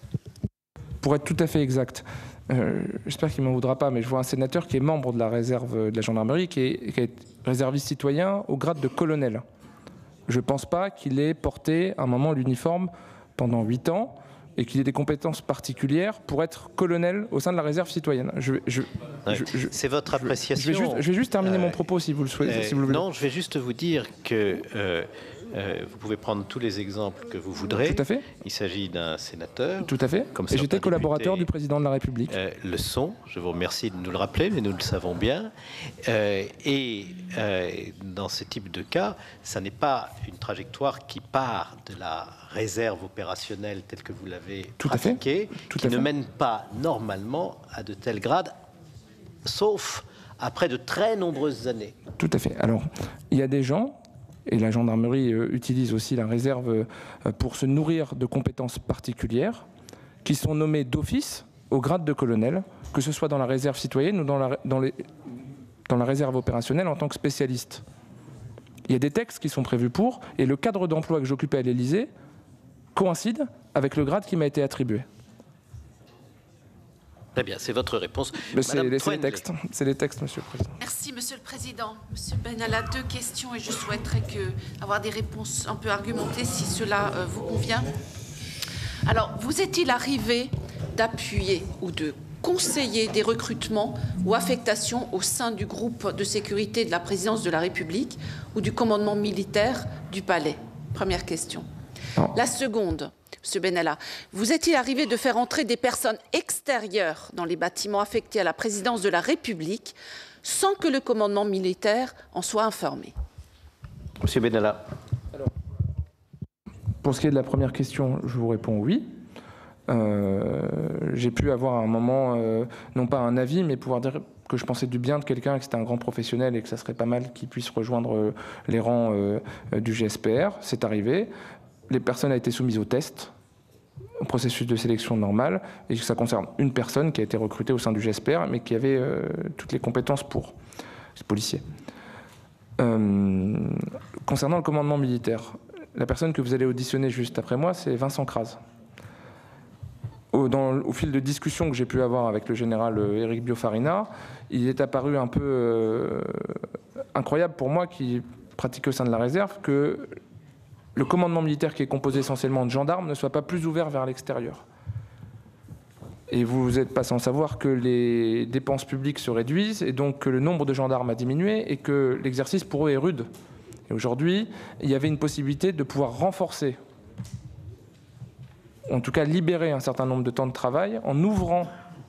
Pour être tout à fait exact, euh, j'espère qu'il ne m'en voudra pas, mais je vois un sénateur qui est membre de la réserve de la gendarmerie, qui est, qui est réserviste citoyen au grade de colonel. Je ne pense pas qu'il ait porté un moment l'uniforme pendant huit ans et qu'il ait des compétences particulières pour être colonel au sein de la réserve citoyenne. Je, je, ouais, je, je, c'est votre appréciation. Je vais juste, je vais juste terminer euh, mon propos si vous le souhaitez. Euh, si vous le voulez. Non, je vais juste vous dire que euh, euh, vous pouvez prendre tous les exemples que vous voudrez. Tout à fait. Il s'agit d'un sénateur. Tout à fait. Comme et j'étais collaborateur du président de la République. Euh, le sont. Je vous remercie de nous le rappeler, mais nous le savons bien. Euh, et euh, dans ce type de cas, ça n'est pas une trajectoire qui part de la réserve opérationnelle telle que vous l'avez pratiquée, qui ne mène pas normalement à de tels grades, sauf après de très nombreuses années. Tout à fait. Alors, il y a des gens, et la gendarmerie euh, utilise aussi la réserve euh, pour se nourrir de compétences particulières, qui sont nommés d'office au grade de colonel, que ce soit dans la réserve citoyenne ou dans la, dans les, dans la réserve opérationnelle en tant que spécialiste. Il y a des textes qui sont prévus pour, et le cadre d'emploi que j'occupais à l'Élysée coïncide avec le grade qui m'a été attribué. Très bien, c'est votre réponse. C'est les, les textes, c'est les textes, Monsieur le Président. Merci, Monsieur le Président. Monsieur Benalla, deux questions et je souhaiterais que, avoir des réponses un peu argumentées si cela euh, vous convient. Alors, vous est-il arrivé d'appuyer ou de conseiller des recrutements ou affectations au sein du groupe de sécurité de la présidence de la République ou du commandement militaire du Palais? Première question. Non. La seconde, Monsieur Benalla, vous est-il arrivé de faire entrer des personnes extérieures dans les bâtiments affectés à la présidence de la République sans que le commandement militaire en soit informé? Monsieur Benalla. Alors, pour ce qui est de la première question, je vous réponds oui. Euh, j'ai pu avoir à un moment, euh, non pas un avis, mais pouvoir dire que je pensais du bien de quelqu'un, que c'était un grand professionnel et que ça serait pas mal qu'il puisse rejoindre euh, les rangs euh, du G S P R. C'est arrivé. Les personnes ont été soumises au test, au processus de sélection normal, et ça concerne une personne qui a été recrutée au sein du G S P R, mais qui avait euh, toutes les compétences pour. C'est policier. Euh, concernant le commandement militaire, la personne que vous allez auditionner juste après moi, c'est Vincent Kras. Au, dans, au fil de discussions que j'ai pu avoir avec le général euh, Éric Biofarina, il est apparu un peu euh, incroyable pour moi, qui pratique au sein de la réserve, que le commandement militaire, qui est composé essentiellement de gendarmes, ne soit pas plus ouvert vers l'extérieur. Et vous n'êtes pas sans savoir que les dépenses publiques se réduisent, et donc que le nombre de gendarmes a diminué, et que l'exercice pour eux est rude. Et aujourd'hui, il y avait une possibilité de pouvoir renforcer, en tout cas libérer un certain nombre de temps de travail, en ouvrant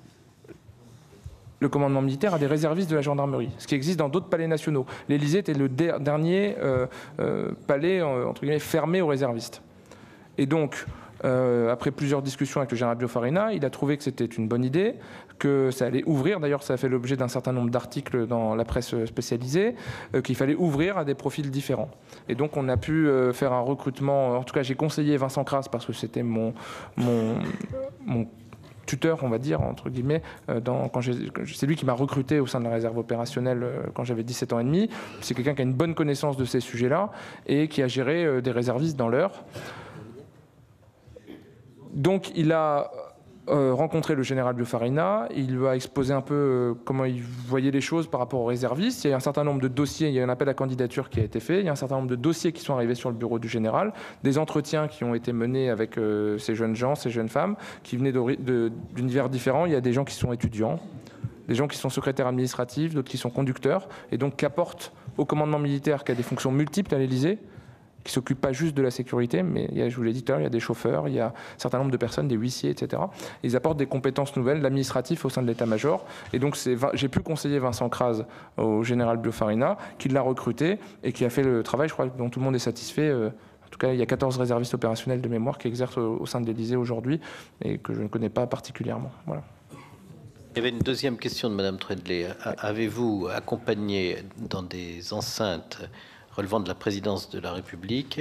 le commandement militaire à des réservistes de la gendarmerie, ce qui existe dans d'autres palais nationaux. L'Élysée était le der dernier euh, euh, palais euh, entre guillemets, fermé aux réservistes. Et donc, euh, après plusieurs discussions avec le général Biofarina, il a trouvé que c'était une bonne idée, que ça allait ouvrir, d'ailleurs ça a fait l'objet d'un certain nombre d'articles dans la presse spécialisée, euh, qu'il fallait ouvrir à des profils différents. Et donc on a pu euh, faire un recrutement, en tout cas j'ai conseillé Vincent Kras parce que c'était mon, mon, mon tuteur, on va dire, entre guillemets, dans, quand c'est lui qui m'a recruté au sein de la réserve opérationnelle quand j'avais dix-sept ans et demi. C'est quelqu'un qui a une bonne connaissance de ces sujets-là et qui a géré des réservistes dans l'heure. Donc il a euh, rencontré le général Biofarina, il lui a exposé un peu euh, comment il voyait les choses par rapport aux réservistes. Il y a un certain nombre de dossiers, il y a un appel à candidature qui a été fait, il y a un certain nombre de dossiers qui sont arrivés sur le bureau du général, des entretiens qui ont été menés avec euh, ces jeunes gens, ces jeunes femmes, qui venaient d'univers différents. Il y a des gens qui sont étudiants, des gens qui sont secrétaires administratifs, d'autres qui sont conducteurs, et donc qui apportent au commandement militaire, qui a des fonctions multiples à l'Élysée, qui ne s'occupent pas juste de la sécurité, mais il y a, je vous l'ai dit tout à l'heure, il y a des chauffeurs, il y a un certain nombre de personnes, des huissiers, et cetera. Ils apportent des compétences nouvelles, l'administratif au sein de l'état-major. Et donc j'ai pu conseiller Vincent Kras au général Biofarina, qui l'a recruté et qui a fait le travail, je crois, dont tout le monde est satisfait. En tout cas, il y a quatorze réservistes opérationnels de mémoire qui exercent au, au sein de l'Élysée aujourd'hui et que je ne connais pas particulièrement. Voilà. Il y avait une deuxième question de Madame Troendlé. Avez-vous accompagné dans des enceintes relevant de la présidence de la République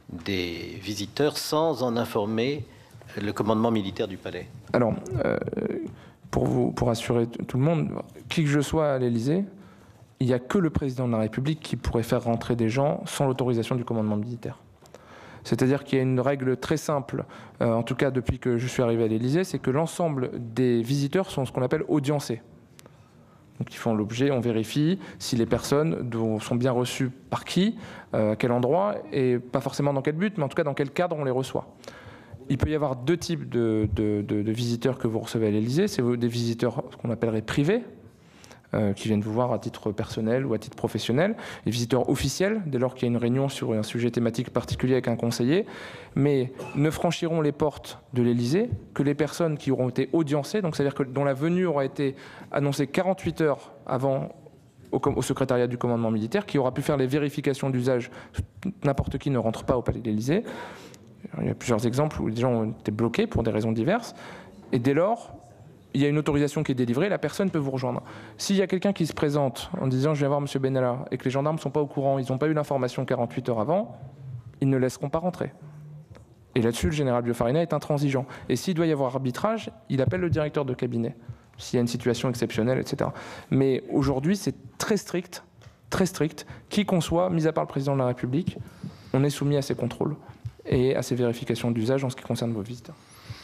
des visiteurs sans en informer le commandement militaire du palais? Alors, euh, pour, vous, pour assurer tout le monde, qui que je sois à l'Élysée, il n'y a que le président de la République qui pourrait faire rentrer des gens sans l'autorisation du commandement militaire. C'est-à-dire qu'il y a une règle très simple, euh, en tout cas depuis que je suis arrivé à l'Élysée, c'est que l'ensemble des visiteurs sont ce qu'on appelle audiencés. Donc ils font l'objet, on vérifie si les personnes sont bien reçues par qui, euh, à quel endroit, et pas forcément dans quel but, mais en tout cas dans quel cadre on les reçoit. Il peut y avoir deux types de, de, de, de visiteurs que vous recevez à l'Élysée. C'est des visiteurs ce qu'on appellerait privés, euh, qui viennent vous voir à titre personnel ou à titre professionnel. Les visiteurs officiels, dès lors qu'il y a une réunion sur un sujet thématique particulier avec un conseiller, mais ne franchiront les portes de l'Élysée que les personnes qui auront été audiencées, donc c'est-à-dire que dont la venue aura été annoncée quarante-huit heures avant au, au secrétariat du commandement militaire, qui aura pu faire les vérifications d'usage. N'importe qui ne rentre pas au palais de l'Élysée. Il y a plusieurs exemples où les gens ont été bloqués pour des raisons diverses, et dès lors, il y a une autorisation qui est délivrée, la personne peut vous rejoindre. S'il y a quelqu'un qui se présente en disant « je viens voir M. Benalla » et que les gendarmes ne sont pas au courant, ils n'ont pas eu l'information quarante-huit heures avant, ils ne laisseront pas rentrer. Et là-dessus, le général Biofarina est intransigeant. Et s'il doit y avoir arbitrage, il appelle le directeur de cabinet, s'il y a une situation exceptionnelle, et cetera. Mais aujourd'hui, c'est très strict, très strict. Qui qu'on soit, mis à part le président de la République, on est soumis à ces contrôles et à ces vérifications d'usage en ce qui concerne vos visiteurs.